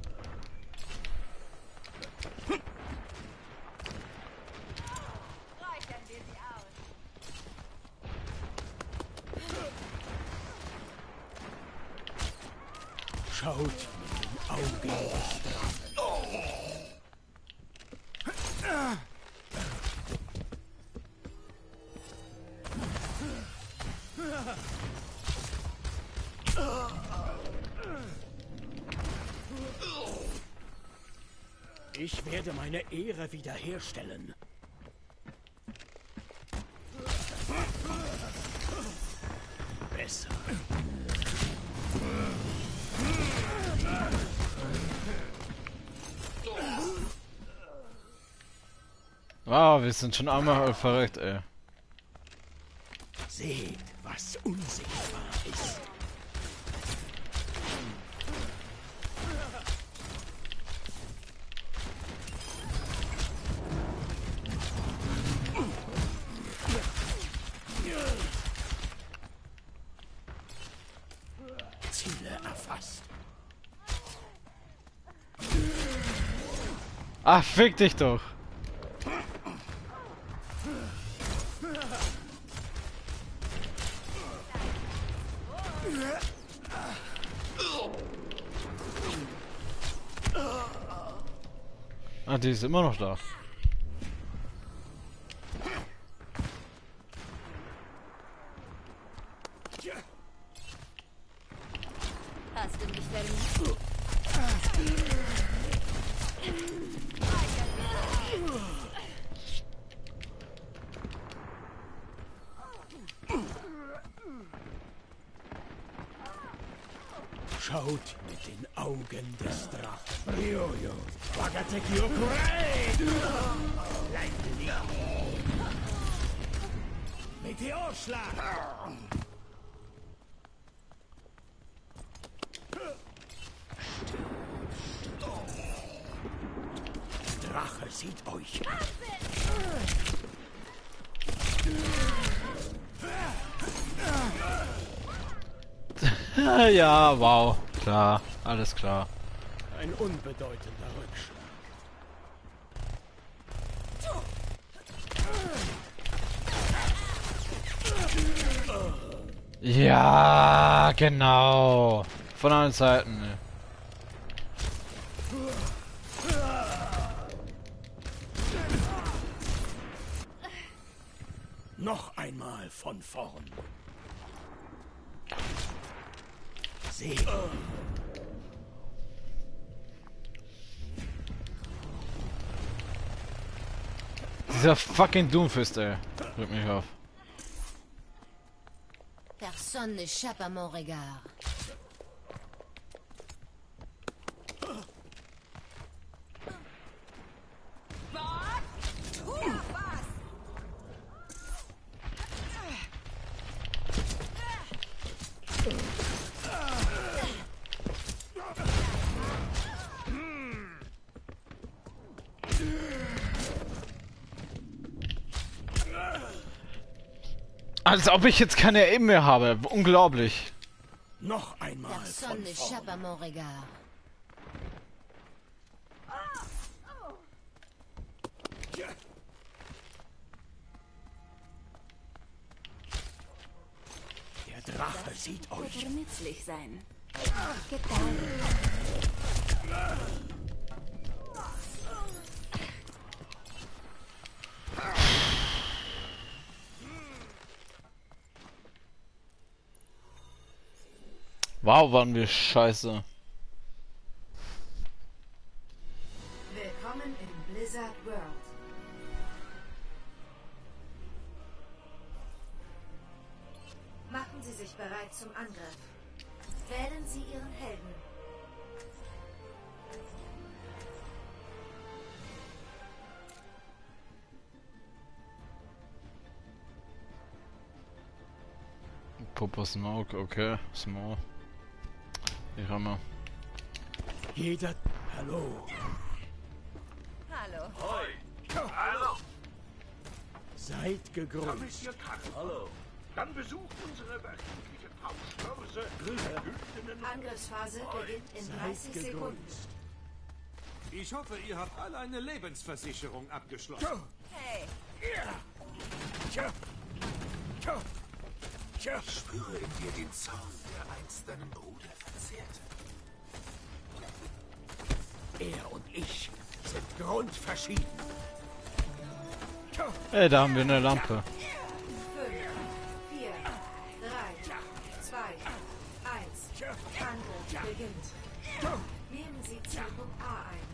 Schaut mit den Augen des Drachen. Ich werde meine Ehre wiederherstellen. Besser. Wow, wir sind schon einmal verreckt, ey. Seht, was unsichtbar ist. Ziele erfasst. Ach, fick dich doch. Ah, die ist immer noch da. Hast du mich vermisst? Schaut mit den Augen des Drachen. Ryoyo, Wagateki Okurei! Lightning! Meteorschlag! Der Drache sieht euch. Ja, wow. Klar, alles klar. Ein unbedeutender Rückschlag. Ja, genau. Von allen Seiten. Ne. Noch einmal von vorn. See. Dieser fucking Doomfist, ey. Rück mich auf. Personne n'échappe à mon regard. Als ob ich jetzt keine Aim mehr habe. Unglaublich. Noch einmal Personne von n'échappe à vorn. mon regard. Der Drache sieht euch. Könnte nützlich sein. Wow, waren wir scheiße. Willkommen in Blizzard World. Machen Sie sich bereit zum Angriff. Wählen Sie Ihren Helden. Popo Smoke, okay. Small. Ich hammer. Jeder. Hallo. Hallo. Hoi. Hallo. Seid gegrüßt. Hallo. Dann besucht unsere wöchentliche Tauschbörse. Angriffsphase beginnt in Seid 30 Sekunden. gegrüßt. Ich hoffe, ihr habt alle eine Lebensversicherung abgeschlossen. Hey. Tja. Tja. Tja. Spüre in dir den Zorn, der einst deinen Bruder verzehrte. Er und ich sind grundverschieden. Tja. Ey, da haben wir eine Lampe. 5, 4, 3, 2, 1. Angriff beginnt. Nehmen Sie Zielpunkt A ein.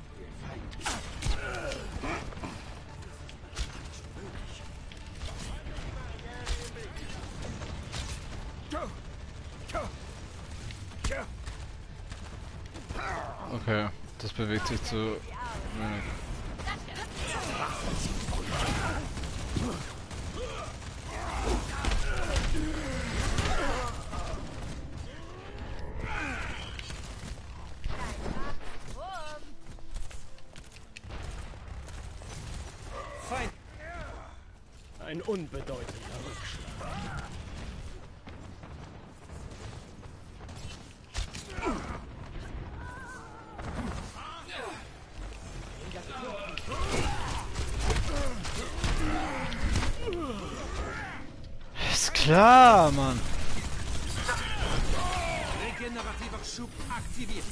Tja. Tja. Tja. Okay, das bewegt sich zu wenig. Feind. Ein unbedeutender Rückschlag. Ist klar, Mann. Regenerativer Schub aktiviert.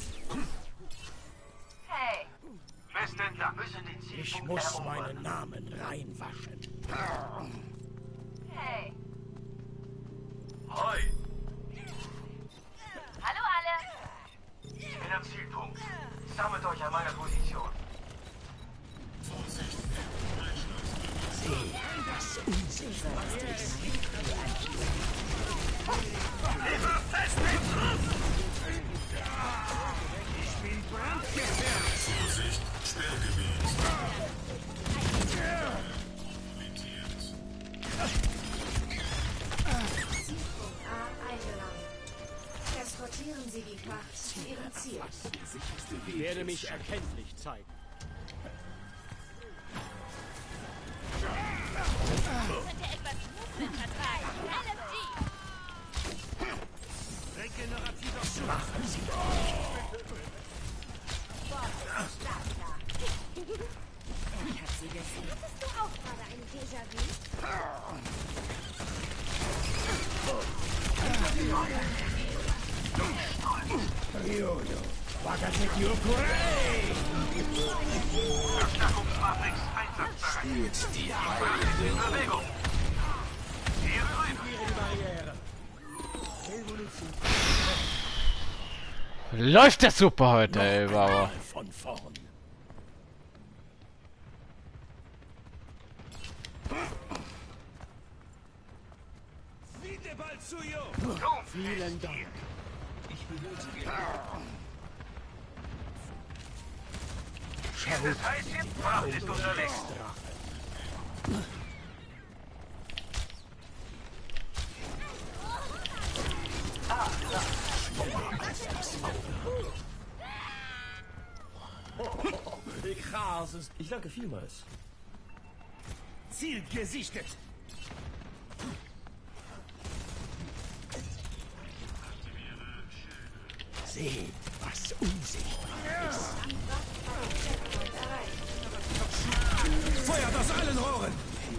Hey. Bis denn da? Müssen den Zielpunkt Ich muss erobern. meinen Namen reinwaschen. Hey. Hoi. Hallo alle. Ich bin am Zielpunkt. Sammelt euch an meiner Position. Das Unsichtbare ist. Immer fest mit drauf! ihrem Ziel. Ich werde mich erkenntlich zeigen. Könnte etwas Movement vertragen. LMG! Regenerativer Schub. Hattest du auch gerade ein Déjà-vu? Spielt die Heilige. Bewegung. Läuft der super heute, ey, Bauer. Von vorn. Wie der Ball zu Jo. Vielen Dank. Das heißt, jetzt Pracht ist unterwegs. Krass ist. Ich danke vielmals. Ziel gesichtet. Seht, was unsichtbar ist. Feuert aus allen Rohren.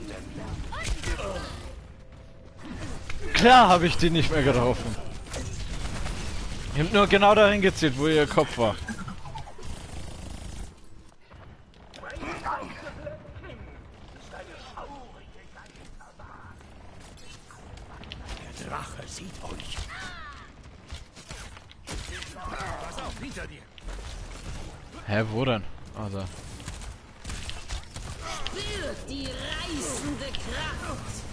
Klar habe ich die nicht mehr getroffen. Ich hab nur genau dahin gezielt, wo ihr Kopf war. Der Drache sieht euch. Pass auf, hinter dir. Hä, wo denn? Also. Spürt die reißende Kraft.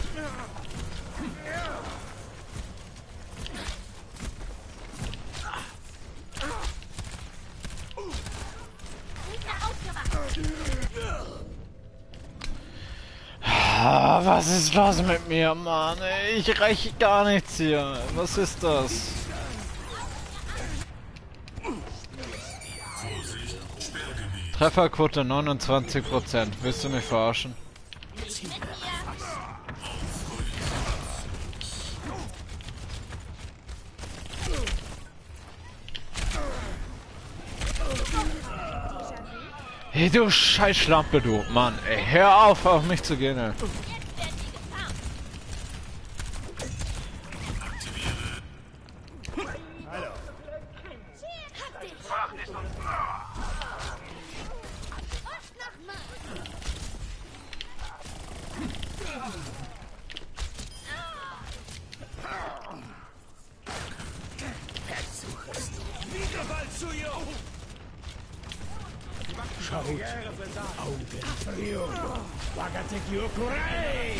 Ah, was ist los mit mir, Mann? Ich reiche gar nichts hier. Was ist das? Trefferquote 29%. Willst du mich verarschen? Hey, du scheiß Schlampe, du. Mann, ey, hör auf mich zu gehen, ey. Wieder Ball zu Jo. Schaut. Augen Frio. Wagatekio Kurei.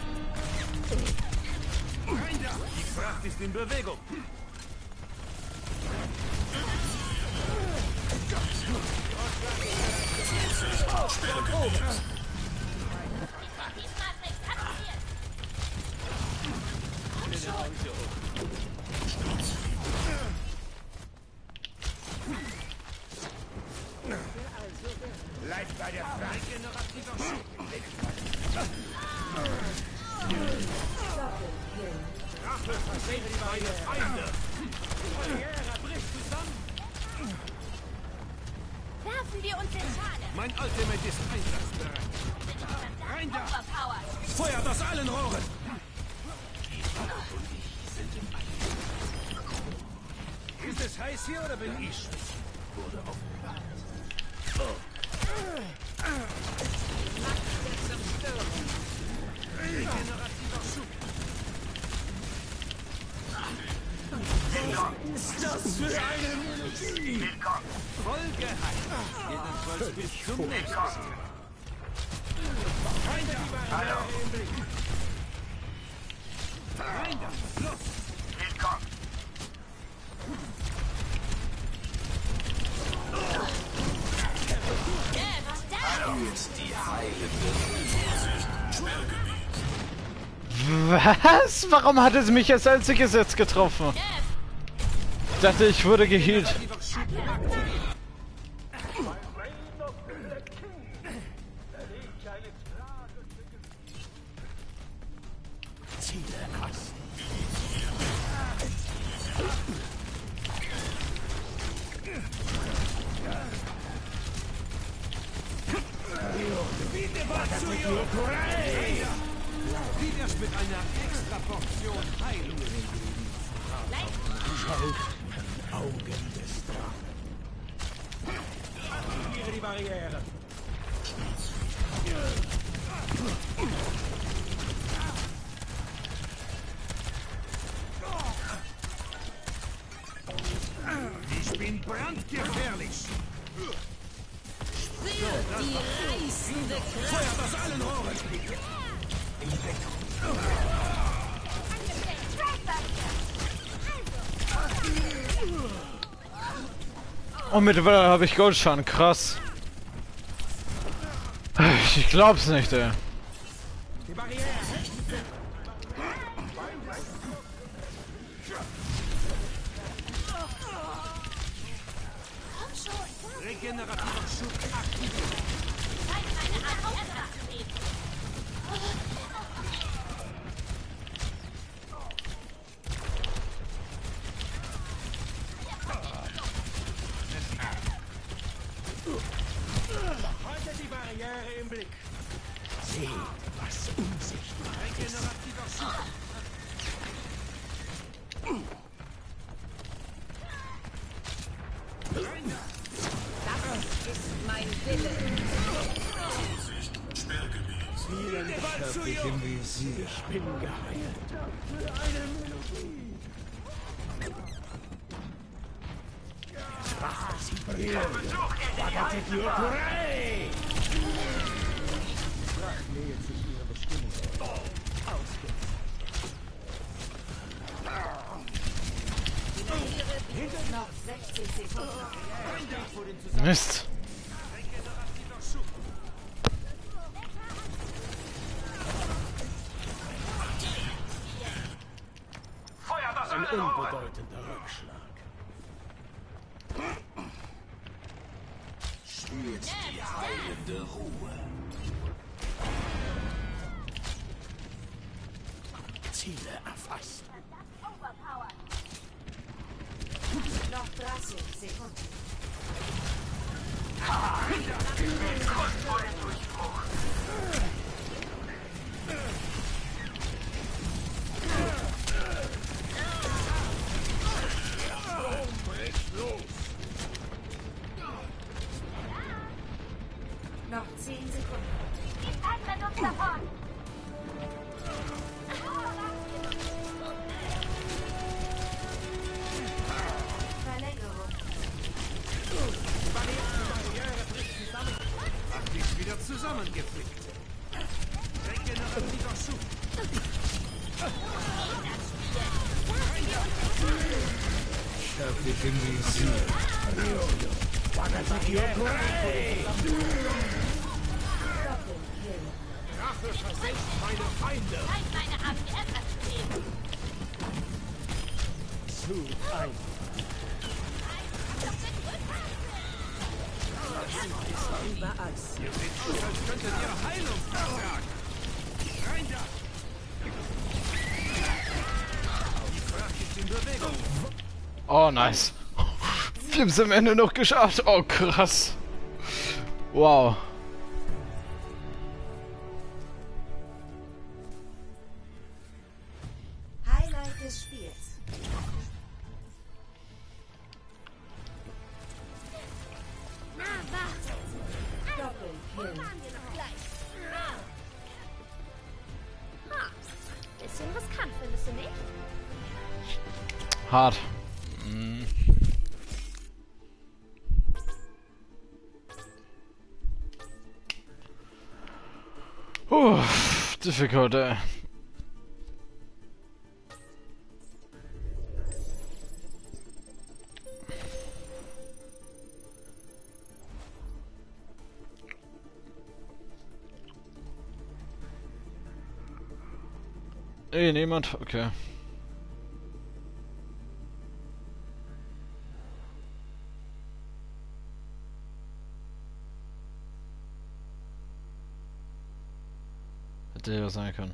Rein da. Die Fracht ist in Bewegung. Bleibt bei der Frage. Regenerativer Schub. Drache versenkt meine Feinde. Die Barriere bricht zusammen. Werfen wir uns in Schale. Mein Ultimate ist einsatzbereit. Rein da. Overpowered. Feuert aus allen Rohren. Ist es heiß hier oder bin ich? Regenerativer Schub. Ist das für eine Melodie? Voll geheilt. Jedenfalls bis zum nächsten Mal. Rein da. Rein da. Los. Die Heilige. Was? Warum hat es mich als einziges jetzt getroffen? dachte, ich wurde geheilt. Wie wär's mit einer extra Portion Heilung? Augen des Drachen. Aktiviere die Barriere. Ich bin brandgefährlich. Die reißende Kraft. Feuert aus allen Rohren. Oh, mittlerweile habe ich Goldschaden, krass. Ich glaub's nicht, ey. Die Barriere. Regenerativer Schub aktiviert. Haltet die Barriere im Blick. Seht, was unsichtbar ist. Regenerativer Schub. Das ist mein Wille. Vielen Geschöpfe im Visier. Ich bin geheilt. Für eine Melodie. Wagate Diokurei! Nähert sich ihrer Bestimmung. Noch 60 Sekunden. Mist. Ein unbedeutender Rückschlag. Spürt die heilende Ruhe. Ziele erfasst. Noch 30 Sekunden. Noch 10 Sekunden. Verlängerung. Hab dich wieder zusammengeflickt. Regenerativer Schub. Ich hab dich im Visier. Wagate Diokurei! Rache versenkt meine Feinde. Zu ein. Überall. Ihr seht aus, als könntet ihr Heilung vertragen. Rein da! Die Kraft ist in Bewegung. Oh, nice. Wir haben es am Ende noch geschafft. Oh, krass. Wow. Highlight des Spiels. Doppelkill. Bisschen riskant, findest du nicht? Hart. Difficult, ey. Niemand? Okay. Hätte ja sein können.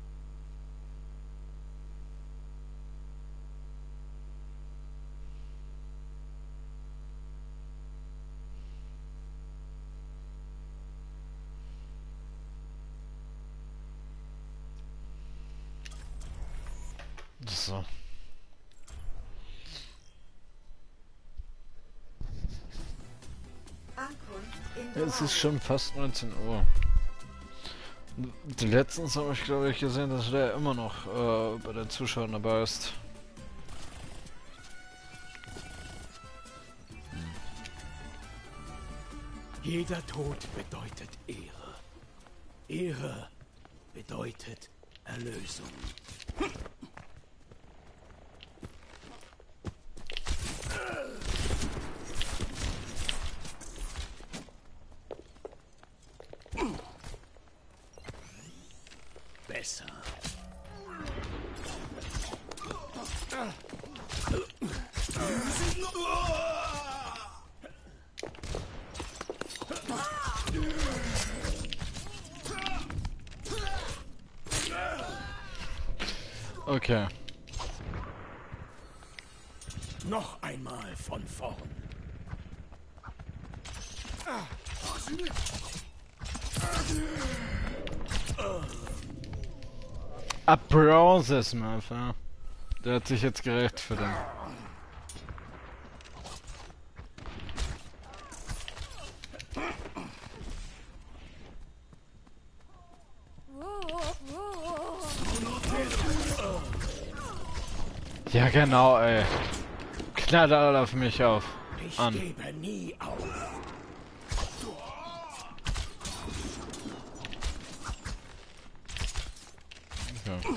So. Es ist schon fast 19 Uhr. Letztens habe ich, glaube ich, gesehen, dass der immer noch bei den Zuschauern dabei ist. Jeder Tod bedeutet Ehre. Ehre bedeutet Erlösung. Besser. Okay. Noch einmal von vorn. Applauses, Mafia. Der hat sich jetzt gerecht für den. Ja genau, ey. Knallt alle auf mich auf. An. Ich gebe nie auf. Okay.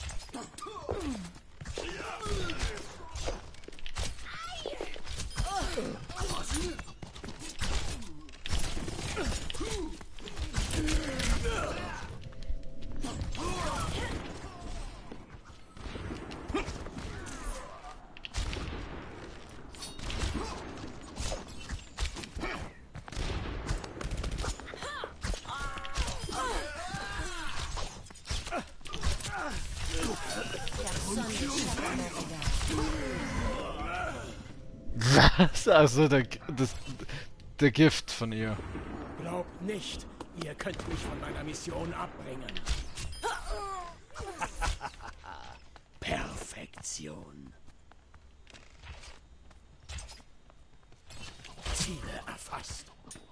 Was? Also der Gift von ihr. Glaubt nicht, ihr könnt mich von meiner Mission abbringen. Perfektion. Ziele erfasst.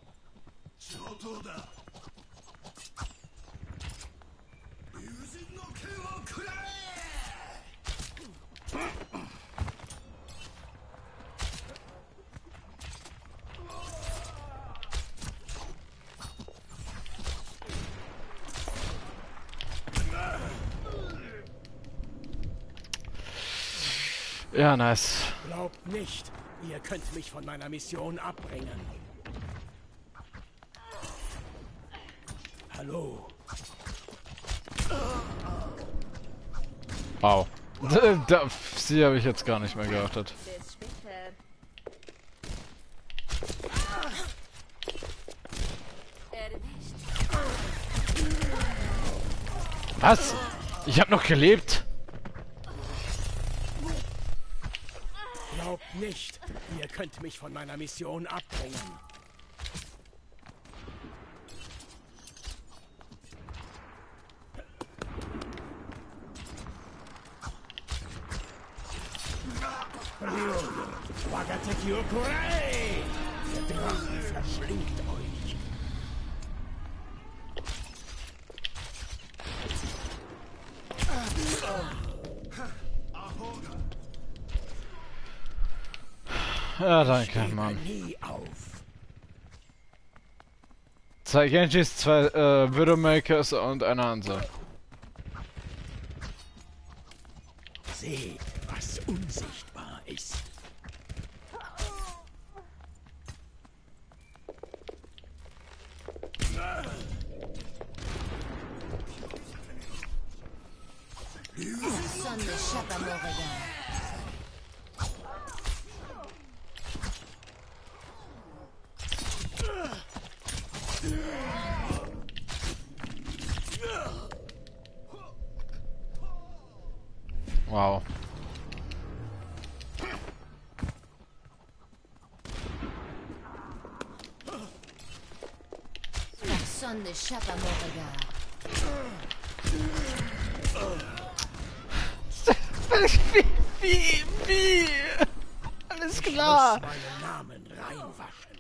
Ja, nice. Glaubt nicht, ihr könnt mich von meiner Mission abbringen. Hallo. Wow. Sie habe ich jetzt gar nicht mehr geachtet. Was? Ich habe noch gelebt? Glaubt nicht, ihr könnt mich von meiner Mission abbringen. Wagateki Okurei! Der Drache verschlingt euch. Ja, danke, Mann. Zwei Genjis, zwei Widowmakers und eine Hanse. Seht, was unsichtbar ist. Personne n'échappe à mon regard. On n'échappe à mon regard. Wie? Alles klar. Ich muss meinen Namen reinwaschen.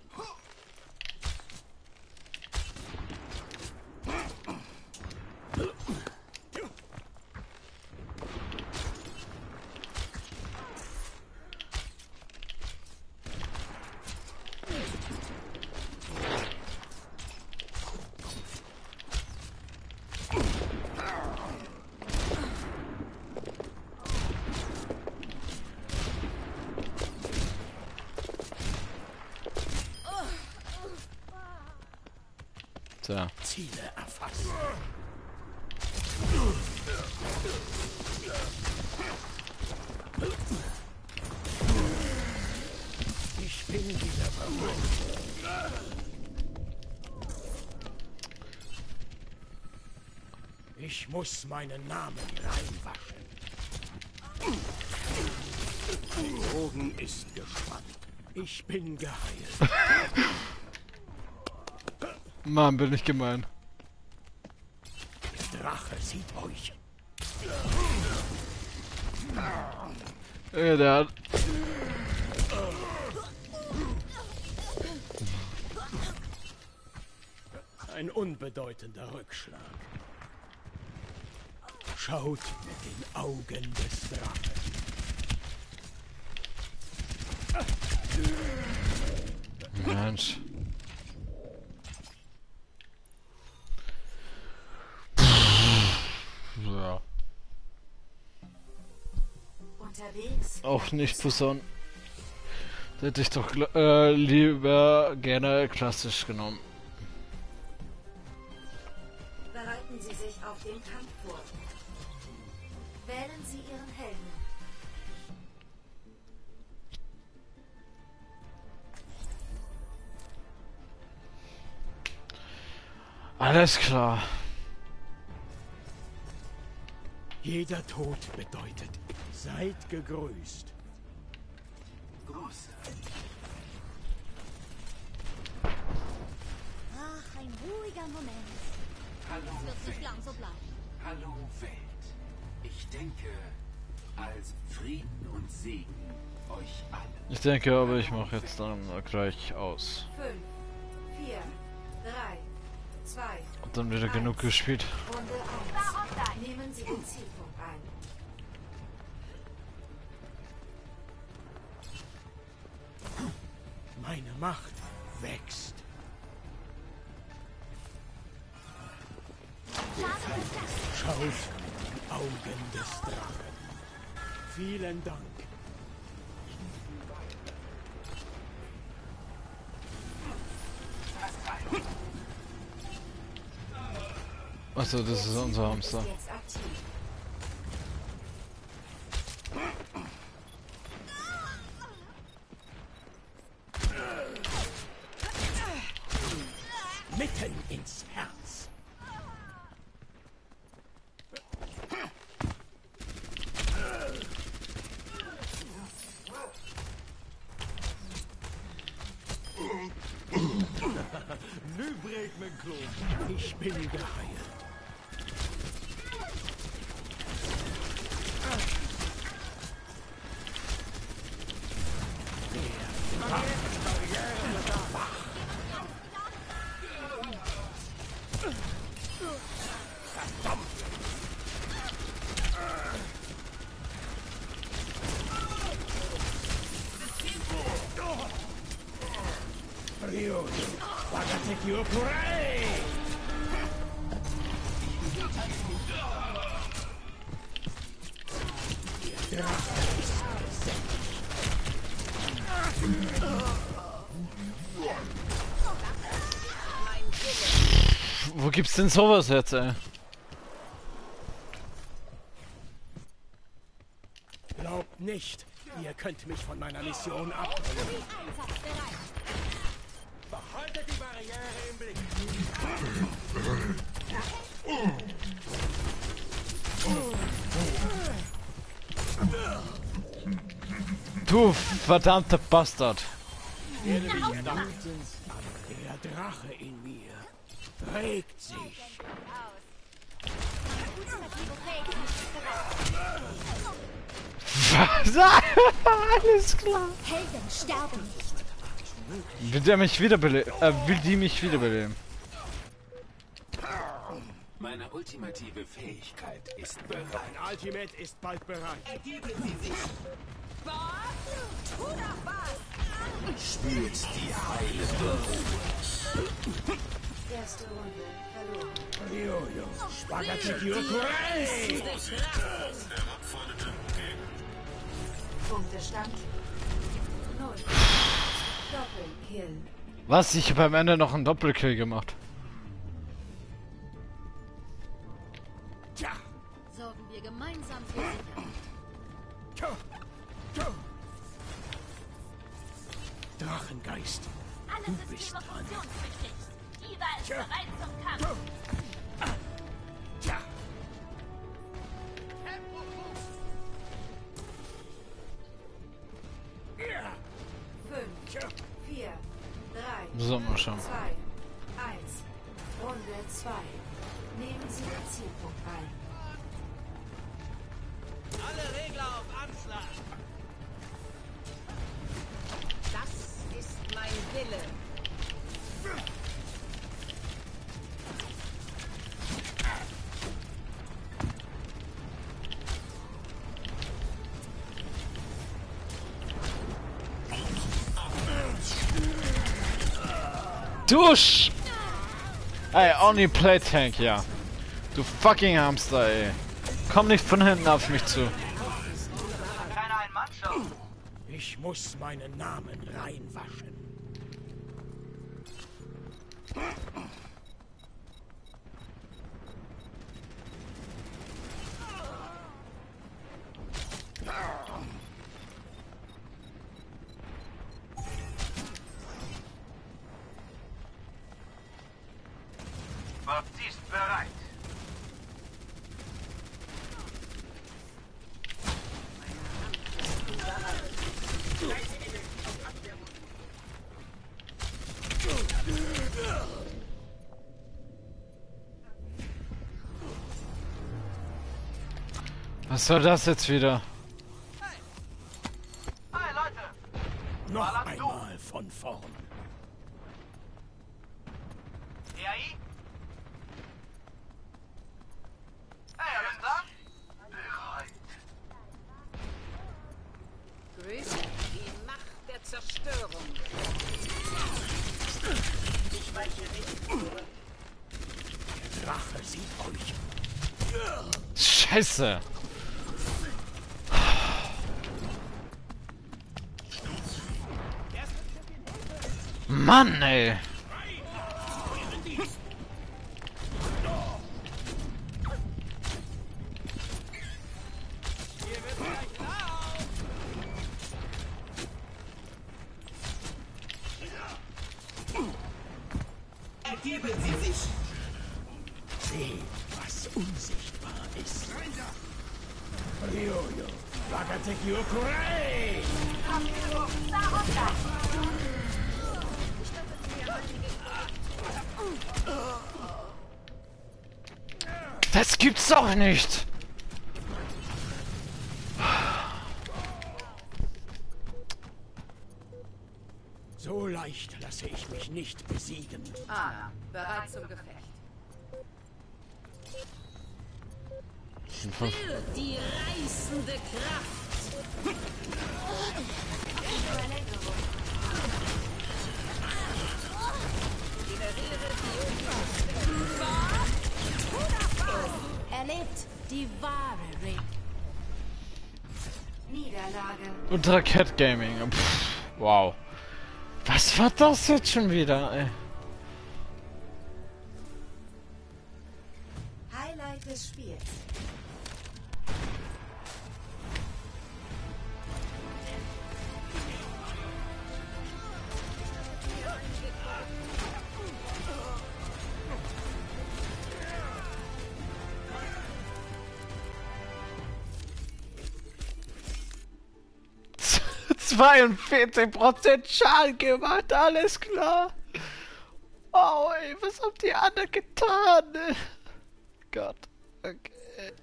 So. Ziele erfassen. Ich bin wieder bereit. Ich muss meinen Namen reinwaschen. Der Bogen ist gespannt. Ich bin geheilt. Mann, bin ich gemein. Der Drache sieht euch. Ja, der hat... Ein unbedeutender Rückschlag. Schaut mit den Augen des Drachen. Mensch. Ja. Unterwegs. Auch nicht Pousson. Da hätte ich doch lieber gerne klassisch genommen. Bereiten Sie sich auf den Kampf vor. Wählen Sie Ihren Helden. Alles klar. Jeder Tod bedeutet, seid gegrüßt. Grüße. Ach, ein ruhiger Moment. Hallo Das wird nicht Welt. lang so bleiben. Hallo Welt. Ich denke, als Frieden und Segen euch allen. Ich denke aber, ich mache jetzt dann gleich aus. 5, 4, 3, 2, Und dann wieder genug gespielt. Runde 1. Nehmen Sie den Zielpunkt ein. Meine Macht wächst. Schaut in die Augen des Drachen. Vielen Dank. Achso, das ist unser Hamster. Jetzt aktiv. Mitten ins Herz. Nu breekt mijn klomp. Ich bin geheilt. Rio, Bagateki Opurai! Der Drache ist gesättigt. Wo gibt's denn sowas jetzt, ey? Glaubt nicht, ihr könnt mich von meiner Mission abbringen. Einsatzbereit. Behaltet die Barriere im Blick. Du verdammter Bastard! Werde mich erachtens an der Drache in mir. regt sich. Was? Alles klar. Helden sterben nicht. Will der mich wiederbeleben? Will die mich wiederbeleben? Meine ultimative Fähigkeit ist bereit. Mein Ultimate ist bald bereit. Ergeben Sie sich. Was? Tu doch was! Spürt die heilende Ruhe. Erste Runde verloren. Jojo, Spaghetti Ukulele. Punktestand 0. Doppelkill. Was? Ich habe am Ende noch einen Doppelkill gemacht. Tja, Sorgen wir gemeinsam für Sicherheit. tja, tja. Drachengeist, Alle du bist Systeme dran. funktionstüchtig. Diva ist Tja. bereit zum Kampf. Tja, ja, 5, 4, 3, So, mal schauen. 2, 1. Runde 2. Nehmen Sie den Zielpunkt ein. Alle Regler auf Anschlag. Das ist mein Wille. Dusch! Ey, only play tank, ja. Du fucking Hamster, ey. Komm nicht von hinten auf mich zu. Keine Ein-Mann-Show. ich muss meinen Namen reinwaschen. Baptiste bereit. Was soll das jetzt wieder? Hey Leute, Noch einmal von vorn. EAI? Hey, alles klar? Grüße die Macht der Zerstörung. Ich weiche nicht. Der Drache sieht euch. Scheiße! Mann, ey! Ergeben Sie sich. Seht, was unsichtbar ist. Jojo, Spaghetti Ukulele. Das gibt's doch nicht! So leicht lasse ich mich nicht besiegen. Ana, bereit zum Gefecht. Spür die reißende Kraft. Erlebt die wahre Ring. Niederlage. Ultra Cat Gaming. Pff, wow. Was war das jetzt schon wieder, ey? Highlight des Spiels. %42 Schaden gemacht, alles klar. Oh, ey, was habt ihr alle getan? Gott, okay.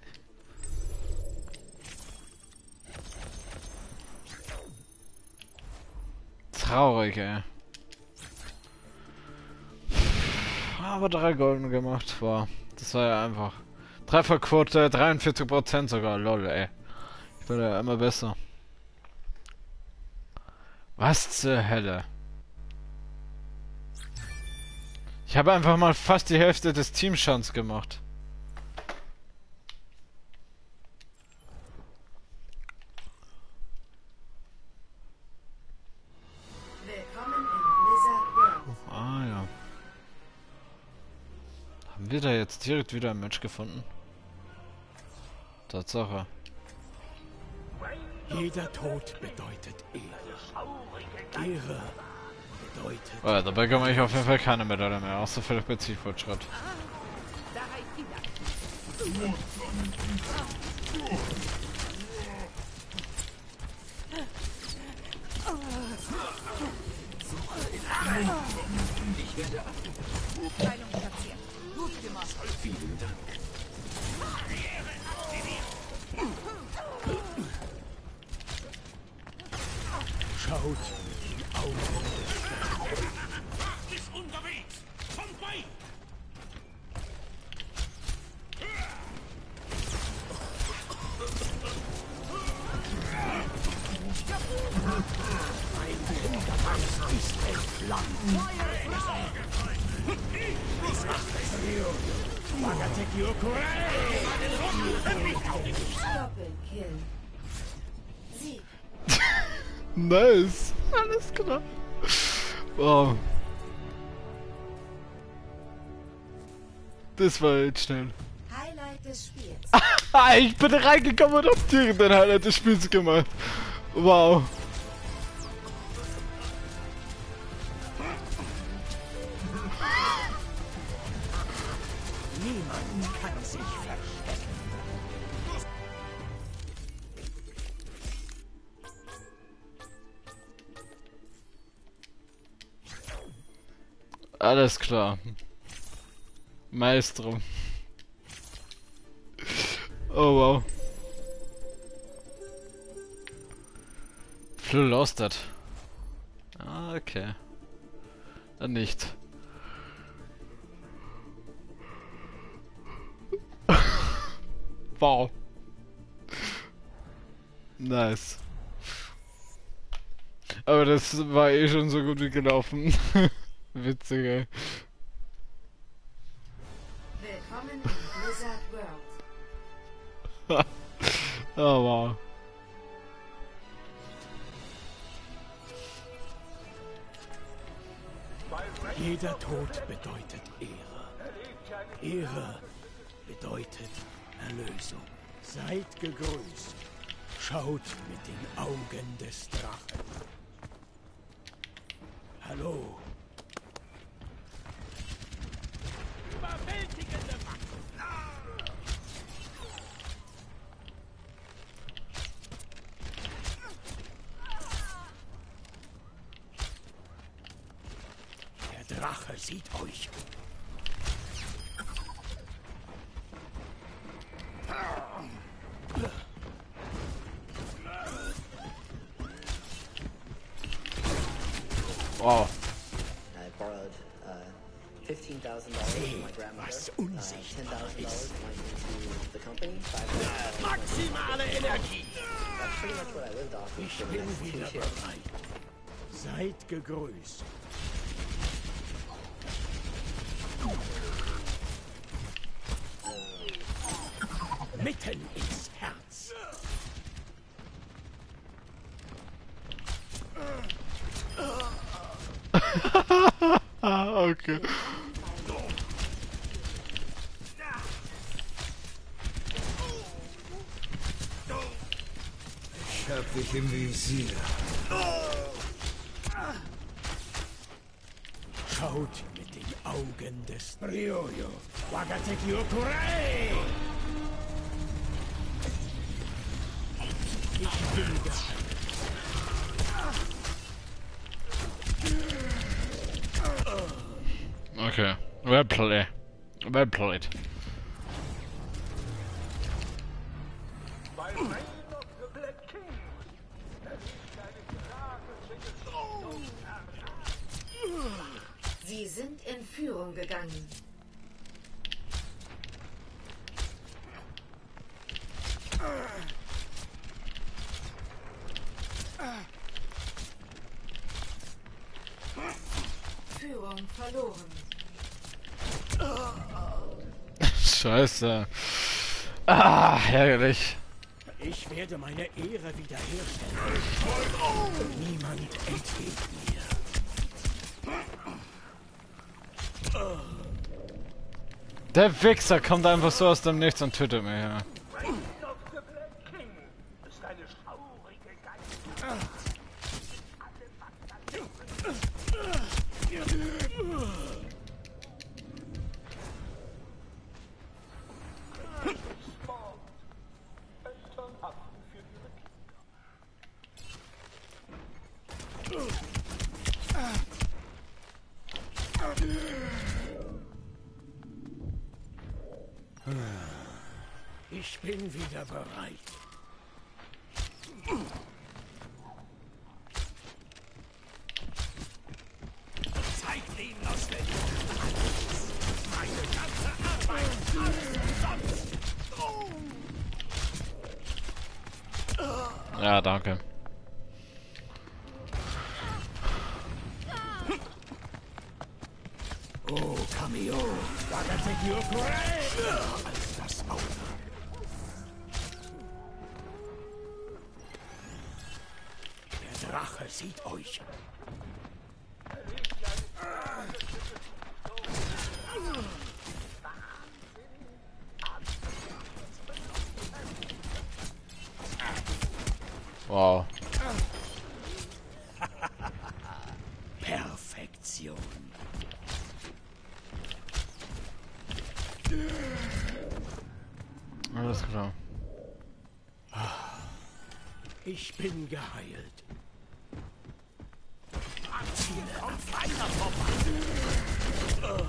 Traurig, ey. Aber 3 Golden gemacht, wow. Das war ja einfach. Trefferquote 43% sogar, lol, ey. Ich werde ja immer besser. Was zur Hölle? Ich habe einfach mal fast die Hälfte des Teamschans gemacht. Willkommen in Blizzard World. Ah ja. Haben wir da jetzt direkt wieder ein Match gefunden? Tatsache. Jeder Tod bedeutet Ehre. Ehre bedeutet... Oh ja, dabei kann ich auf jeden Fall keine Medaille mehr, außer vielleicht bei Zielfortschritt. Ich werde Teilung platziert. Gut gemacht. Vielen Dank. Schaut die Augen des Ist unterwegs! Kommt bei! ist entflammt. Doppelkill. Sieg. Nice. Alles klar. Wow. Das war jetzt schnell. Highlight des Spiels. Ich bin reingekommen und hab direkt den Highlight des Spiels gemacht. Wow. Niemand kann sich verstecken. Alles klar. Maestro. Oh wow. Flu lost that. Ah, okay. Dann nicht. Wow. Nice. Aber das war eh schon so gut wie gelaufen. Witzig, ey. Willkommen in Blizzard World. Oh wow. Jeder Tod bedeutet Ehre. Ehre bedeutet Erlösung. Seid gegrüßt. Schaut mit den Augen des Drachen. Hallo. Überwältigende Macht! Der Drache sieht euch. Wow. I borrowed $15,000 from my grandmother. Was $10,000 unsichtbar went ist. into the company. $5,000 Maximale Energie. That's pretty much what I lived off of Ich for the bin next 2 wieder years. bereit. Seid gegrüßt. Mitten ins Herz. Okay. Ich hab dich im Visier. Schaut mit den Augen des Ryoyo. Wagateki Okurai! Ich bin geheim. Okay. Well played. Well played. Sie sind in Führung gegangen. Führung verloren. Scheiße. Ah, ärgerlich. Ich werde meine Ehre wiederherstellen. Niemand entgeht mir. Der Wichser kommt einfach so aus dem Nichts und tötet mich, ja. Ich bin wieder bereit. Zeigt ihnen aus der meine ganze Arbeit, alles umsonst. Ja, danke. Oh, Cameo, wagert sich nur als das Auge. Der Drache sieht euch. Wow. Perfektion. Alles klar. Ich bin geheilt. Kommt weiter vorbei.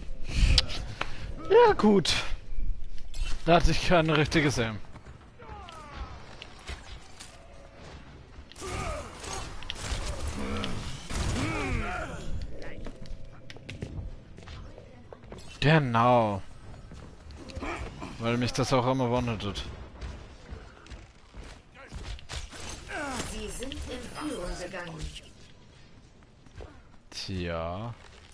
Ja, gut. Da hatte ich kein richtiges Aim. Genau. Weil mich das auch immer wundert. Sie sind in Führung gegangen. Tja.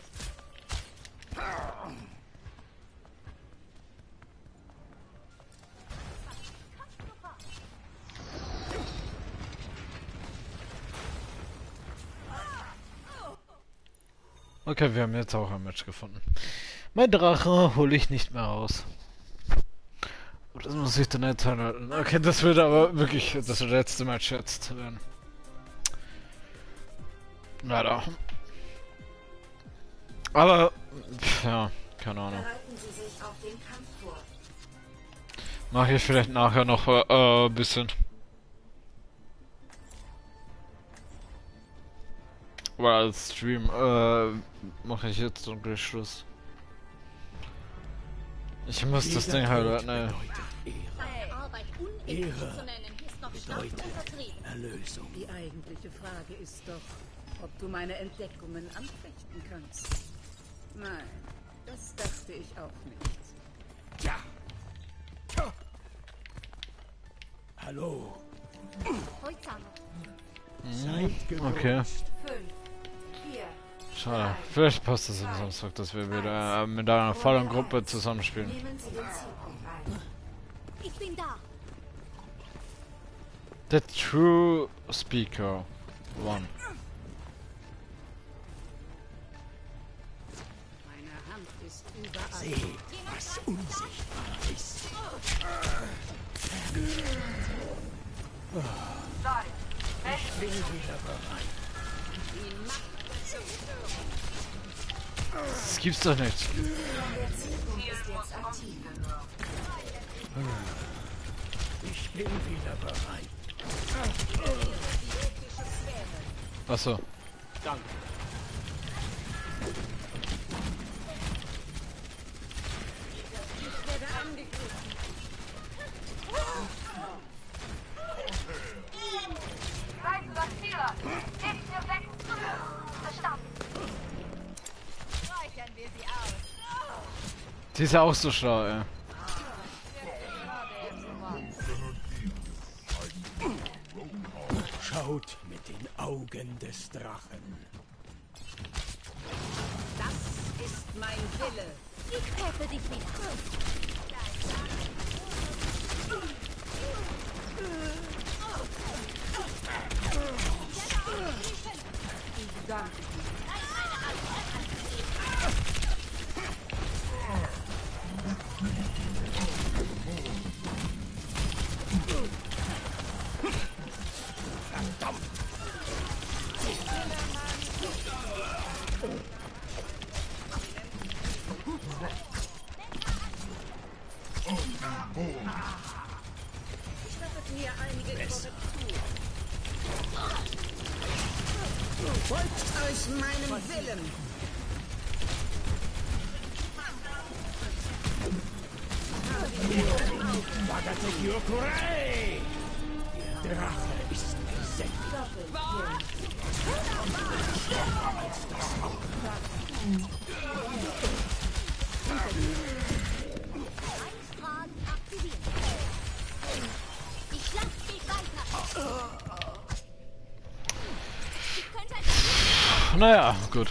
Okay, wir haben jetzt auch ein Match gefunden. Mein Drache hole ich nicht mehr raus. Das muss ich dann jetzt halten. Okay, das wird aber wirklich das letzte Match jetzt werden. Leider. Aber, ja, keine Ahnung. Bereiten Sie sich auf den Kampf vor. Mache ich vielleicht nachher noch ein bisschen. Oder als Stream mache ich jetzt dann gleich Schluss. Ich muss das Ding halt, ne. Deine Arbeit unendlich zu nennen, ist noch stark untertrieben. Erlösung. Die eigentliche Frage ist doch, ob du meine Entdeckungen anfechten kannst. Nein, das dachte ich auch nicht. Ja. Hallo. Okay. 5, 4. Schade. Vielleicht passt es am Samstag, dass wir wieder mit einer vollen Gruppe zusammenspielen. Nehmen Sie den Zielpunkt ein. Ich bin da. The True Speaker 1. Meine Hand ist überall. Seht, was unsichtbar ist. Ich bin wieder bereit. Das gibt's doch nicht. Der Zielpunkt ist jetzt aktiv. Ich bin wieder bereit. Achso. Danke. Seid das Ziel! Gebt mir weg! Verstanden! Räuchern wir sie aus! Die ist ja auch so schlau, ey. Schaut mit den Augen des Drachen. Das ist mein Wille. Ich treffe dich wieder. Ich danke dir. Gestattet mir einige Korrekturen. Folgt euch meinem Willen. Wagateki Okurai! Der Drache ist gesenkt. Als das Auge. Fragen aktivieren. Die Schlacht geht weiter. Ich könnte ein Naja, gut.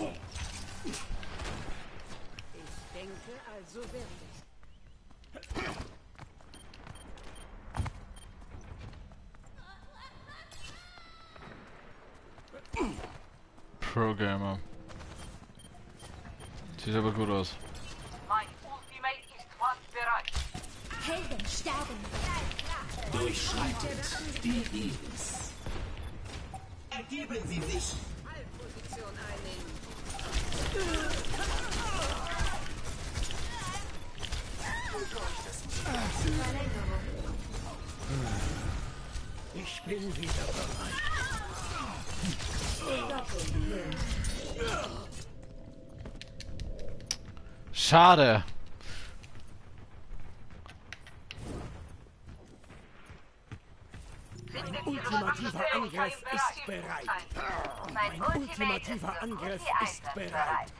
Ich denke, also wird es. Pro-Gamer. Sieht aber gut aus. Mein Ultimate ist fast bereit! Helden sterben. Durchschreitet die Iris. Ergeben Sie sich! Position einnehmen. Ich bin wieder bereit. Schade. Mein ultimativer Angriff ist bereit. Mein ultimativer Angriff ist bereit.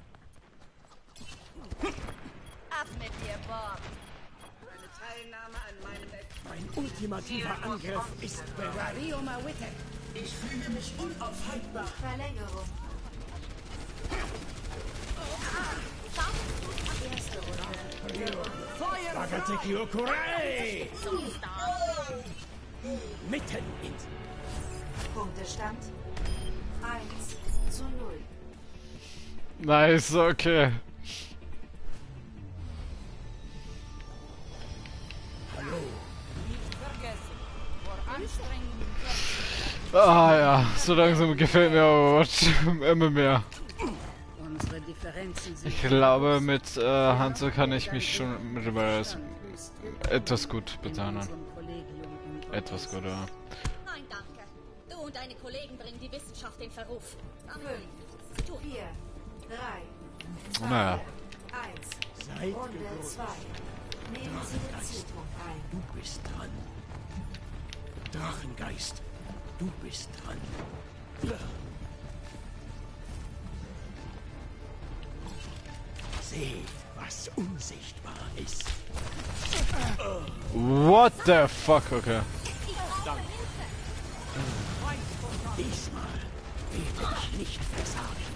Ab mit dir, Bob. Eine Teilnahme an meinem Mein ultimativer Angriff ist bereit. Rioma Witte. Ich fühle mich unaufhaltbar. Verlängerung. Erste Runde. Wagateki Okurai! Mitten in. Punktestand 1:0. Nice, okay. Ah ja, so langsam gefällt mir Overwatch immer mehr. Unsere Differenzen sind Ich glaube, mit Hanzo kann ich mich schon mittlerweile etwas gut bezahlen. Etwas gut, ja. Nein, danke. Du und deine Kollegen bringen die Wissenschaft in Verruf. 5, 4, 3, Naja. 1. Seid Runde 2. Nehmen Sie den Zielpunkt ein. Du bist dran. Drachengeist, du bist dran. Seht, was unsichtbar ist. What the fuck, okay. Diesmal werde ich nicht versagen.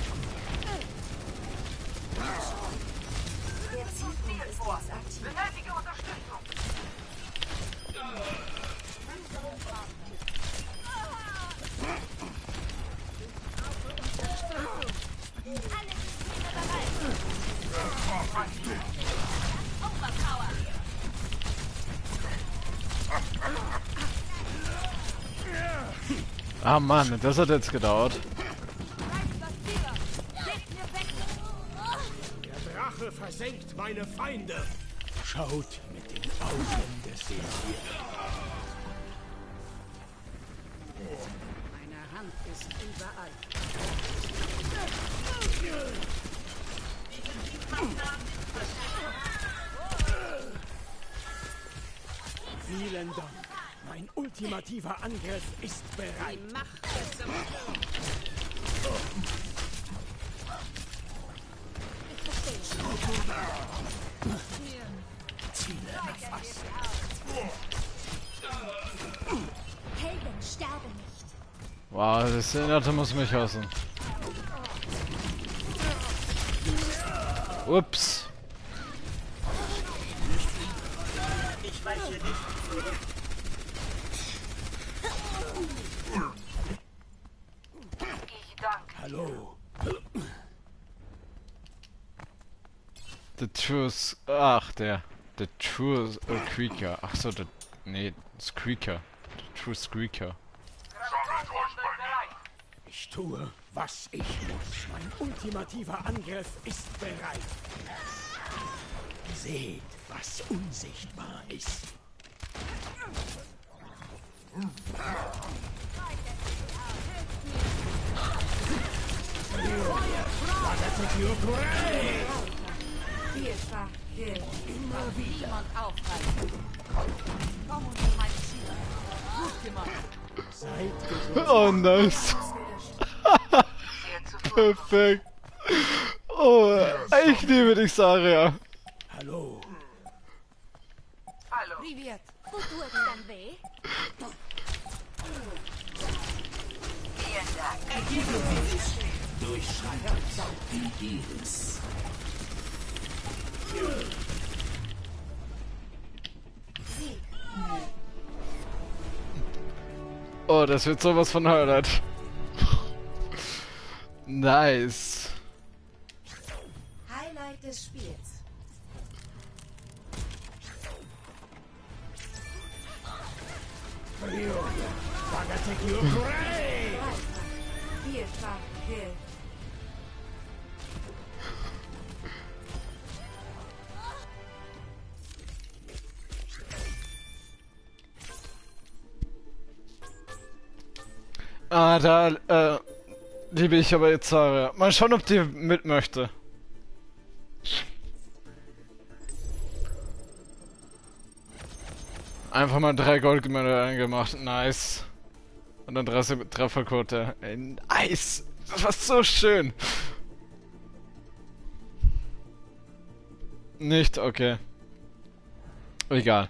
Der Zielpunkt ist jetzt aktiv. Benötige Unterstützung! Ah Mann, das hat jetzt gedauert. Der Drache versenkt meine Feinde. Schaut mit den Augen des Seher. Meine Hand ist überall. Vielen Dank. Mein ultimativer Angriff ist bereit. Die Macht der Zerstörung. Ziele erfasst. Helden sterben nicht. Wow, das Innerte muss mich hassen. Ups. Ich weiß hier nicht zurück. Ich danke. Hallo. The Truth. Ach, der. The True Squeaker. Ach so, der. Nee, Squeaker. The True Squeaker. Ich tue, was ich muss. Mein ultimativer Angriff ist bereit. Seht, was unsichtbar ist. Vielfach Kill. Immer wieder. Niemand aufhalten. Komm unter mein Ziel. Gut gemacht. Seid gesund. Oh, nice. Perfekt. Oh, ich liebe dich, Saria. Hallo. Hallo. Privet. Wo tut es dann weh? Vielen Dank. Durchschreitet die Iris. Oh, das wird sowas von Highlight. Nice. Highlight des Spiels. Vielfach Kill. Ah, da, liebe ich aber jetzt Saria. Mal schauen, ob die mit möchte. Einfach mal 3 Goldgemälde eingemacht. Nice. Und dann 30 Trefferquote. Ey, nice. Das war so schön. Nicht? Okay. Egal.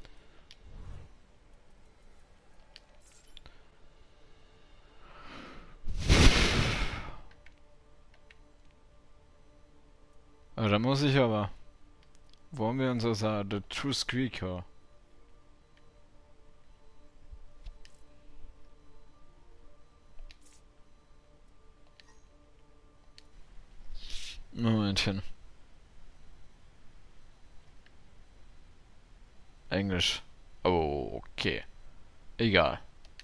Aber da muss ich aber. Wo haben wir unser The True Squeaker? Momentchen. Englisch. Oh, okay. Egal.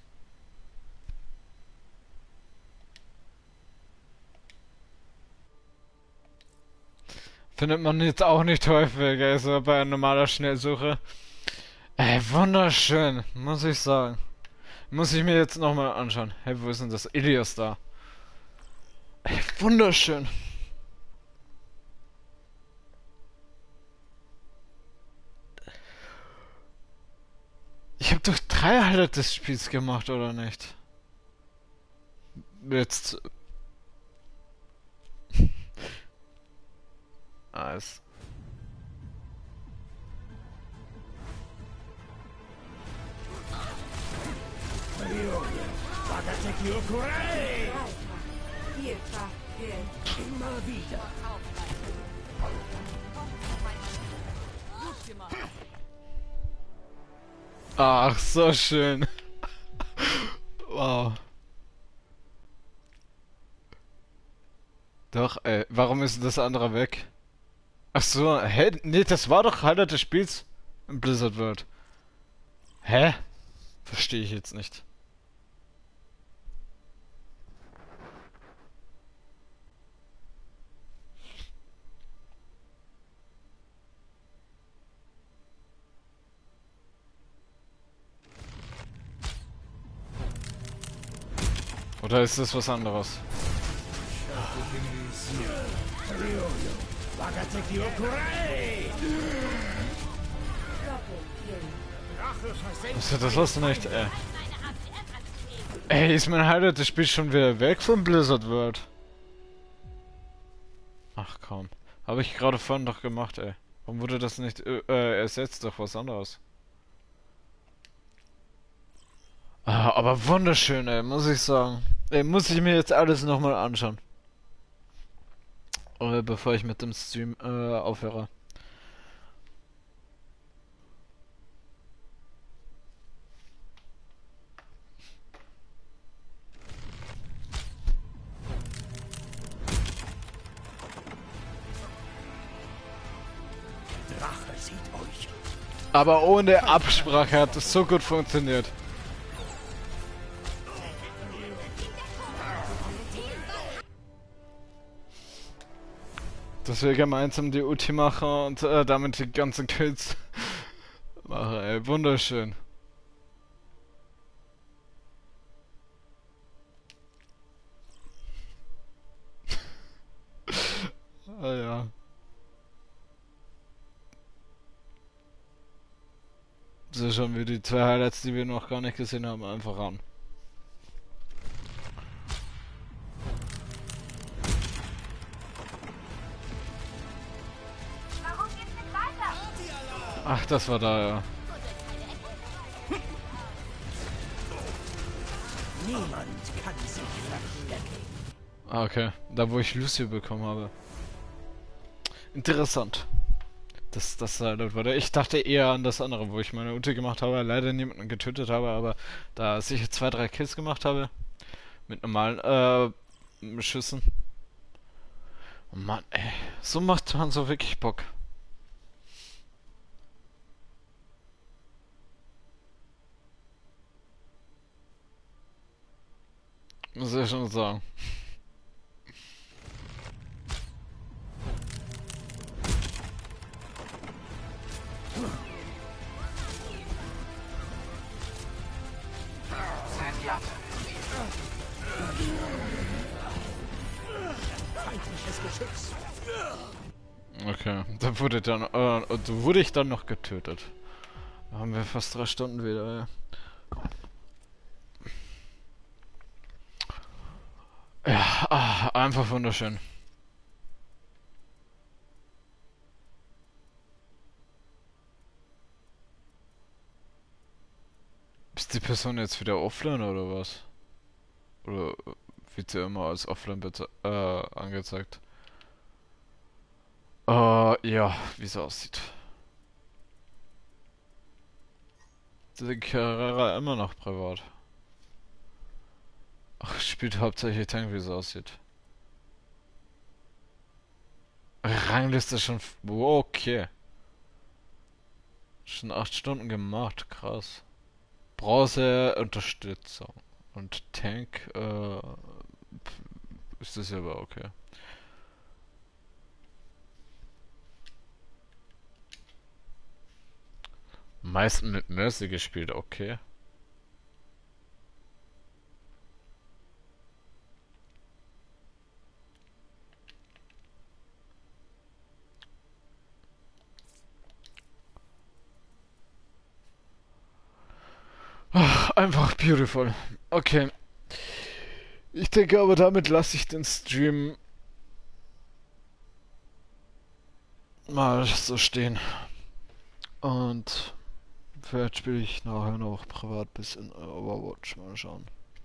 Findet man jetzt auch nicht häufig, also bei normaler Schnellsuche. Ey, wunderschön, muss ich sagen. Muss ich mir jetzt nochmal anschauen. Hey, wo ist denn das? Ilias da. Ey, wunderschön. Ich habe doch 3 Highlights des Spiels gemacht, oder nicht? Jetzt... Nice. Vielfach Kill. Immer wieder. Gut gemacht. Ach, so schön. Wow. Doch, warum ist das andere weg? Ach so, hä? Nee, das war doch Highlight des Spiels im Blizzard World. Hä? Verstehe ich jetzt nicht. Oder ist das was anderes? Also, das hast du nicht, ey. Ey, ist mein Highlight, das Spiel schon wieder weg von Blizzard World? Ach komm. Habe ich gerade vorhin doch gemacht, ey. Warum wurde das nicht ersetzt durch was anderes? Ah, aber wunderschön, ey, muss ich sagen. Ey, muss ich mir jetzt alles nochmal anschauen. Bevor ich mit dem Stream aufhöre. Rache sieht euch. Aber ohne Absprache hat es so gut funktioniert. Dass wir gemeinsam die Ulti machen und damit die ganzen Kills machen, ey. Wunderschön. Ah ja. So schauen wir die zwei Highlights, die wir noch gar nicht gesehen haben, einfach an. Warum geht's nicht weiter? Ach, das war da, ja. Niemand kann sich verstecken. Ah, okay. Da, wo ich Lucio bekommen habe. Interessant. Das Highlight war. Ich dachte eher an das andere, wo ich meine Ulti gemacht habe, leider niemanden getötet habe, aber da ich 2-3 Kills gemacht habe. Mit normalen Schüssen. Oh Mann, ey. So macht man so wirklich Bock. Muss ich schon sagen. Feindliches Geschütz. Okay, da wurde ich dann noch getötet. Da haben wir fast 3 Stunden wieder, ja. Ja, einfach wunderschön. Ist die Person jetzt wieder offline oder was? Oder wird sie immer als offline angezeigt? Ja, wie es aussieht. Die Carrera immer noch privat. Ach, spielt hauptsächlich Tank, wie es aussieht. Rangliste schon... Wow, okay. Schon 8 Stunden gemacht, krass. Bronze Unterstützung. Und Tank, ist das ja aber okay. Meisten mit Mercy gespielt, okay. Ach, einfach beautiful. Okay. Ich denke aber, damit lasse ich den Stream mal so stehen. Und vielleicht spiele ich nachher noch privat bis in Overwatch. Mal schauen.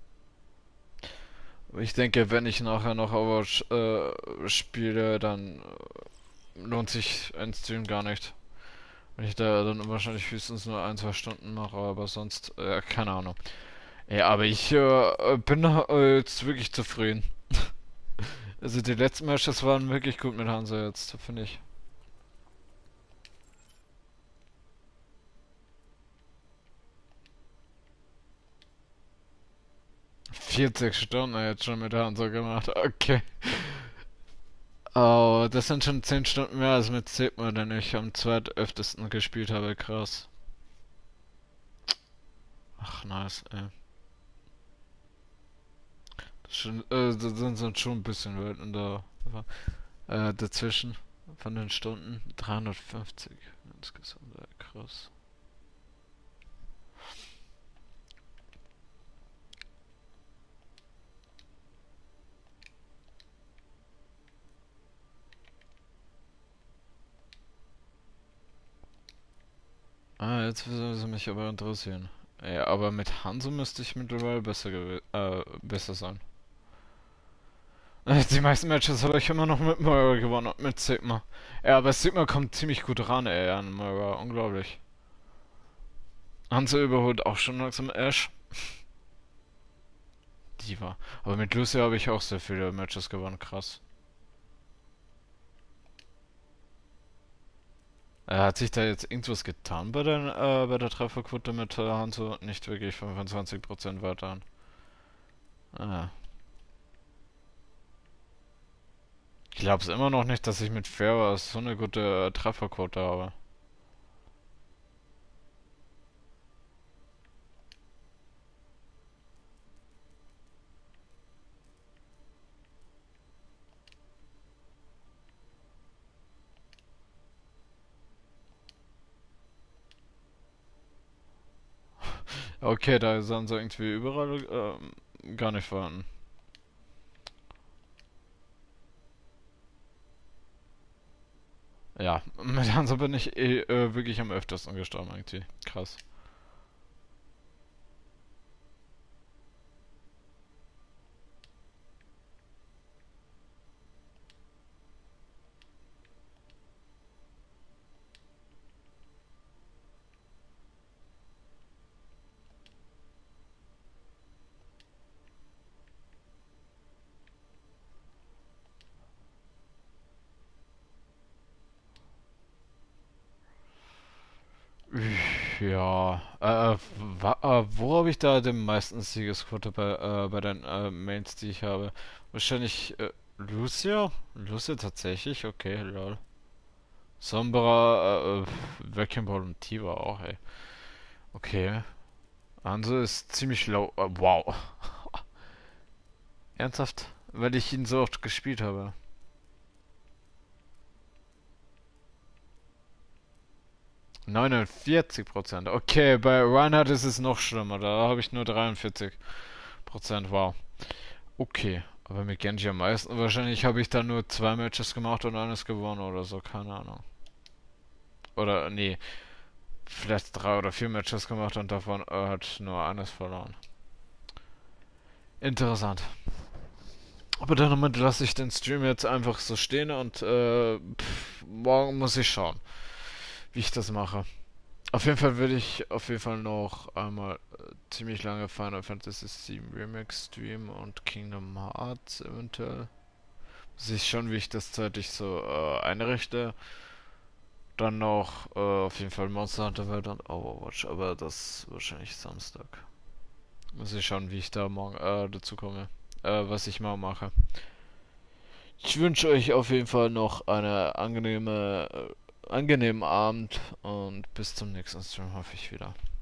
Aber ich denke, wenn ich nachher noch Overwatch spiele, dann lohnt sich ein Stream gar nicht. Wenn ich da dann wahrscheinlich höchstens nur 1-2 Stunden mache, aber sonst, keine Ahnung. Ja, aber ich bin jetzt wirklich zufrieden. Also die letzten Matches waren wirklich gut mit Hansa jetzt, finde ich. ...40 Stunden jetzt schon mit Hansa gemacht, okay. Oh, das sind schon 10 Stunden mehr als mit Sigma, den ich am zweitöftesten gespielt habe, krass. Ach, nice, ey. Das sind schon ein bisschen Welten da dazwischen von den Stunden. 350 insgesamt, krass. Ah, jetzt würde sie mich aber interessieren. Ja, aber mit Hanzo müsste ich mittlerweile besser sein. Die meisten Matches habe ich immer noch mit Moira gewonnen und mit Sigma. Ja, aber Sigma kommt ziemlich gut ran, ey, an Moira. Unglaublich. Hanzo überholt auch schon langsam Ash. Diva. Aber mit Lucia habe ich auch sehr viele Matches gewonnen, krass. Hat sich da jetzt irgendwas getan bei der Trefferquote mit Hanzo? Nicht wirklich, 25% weiter. Ah. Ich glaub's immer noch nicht, dass ich mit Farah so eine gute Trefferquote habe. Okay, da sind sie irgendwie überall gar nicht vorhanden. Ja, mit Hanzo bin ich wirklich am öftersten gestorben irgendwie. Krass. Ja, wo habe ich da den meisten Siegesquote bei den Mains, die ich habe? Wahrscheinlich Lucia? Lucia tatsächlich? Okay, lol. Sombra, Wrecking Ball und Tiva auch, ey. Okay. Hanzo ist ziemlich low. Wow. Ernsthaft? Weil ich ihn so oft gespielt habe. %49. Okay, bei Reinhardt ist es noch schlimmer. Da habe ich nur 43%. Wow. Okay. Aber mit Genji am meisten. Wahrscheinlich habe ich da nur 2 Matches gemacht und eines gewonnen oder so. Keine Ahnung. Oder, nee. Vielleicht 3 oder 4 Matches gemacht und davon hat nur eines verloren. Interessant. Aber dann lasse ich den Stream jetzt einfach so stehen und morgen muss ich schauen, wie ich das mache. Auf jeden Fall würde ich noch einmal ziemlich lange Final Fantasy VII Remix streamen und Kingdom Hearts eventuell. Sehe ich schon, wie ich das zeitlich so einrichte. Dann noch auf jeden Fall Monster Hunter World und Overwatch, aber das wahrscheinlich Samstag. Muss ich schauen, wie ich da morgen dazu komme, was ich mal mache. Ich wünsche euch auf jeden Fall noch eine angenehmen Abend und bis zum nächsten Stream hoffe ich wieder.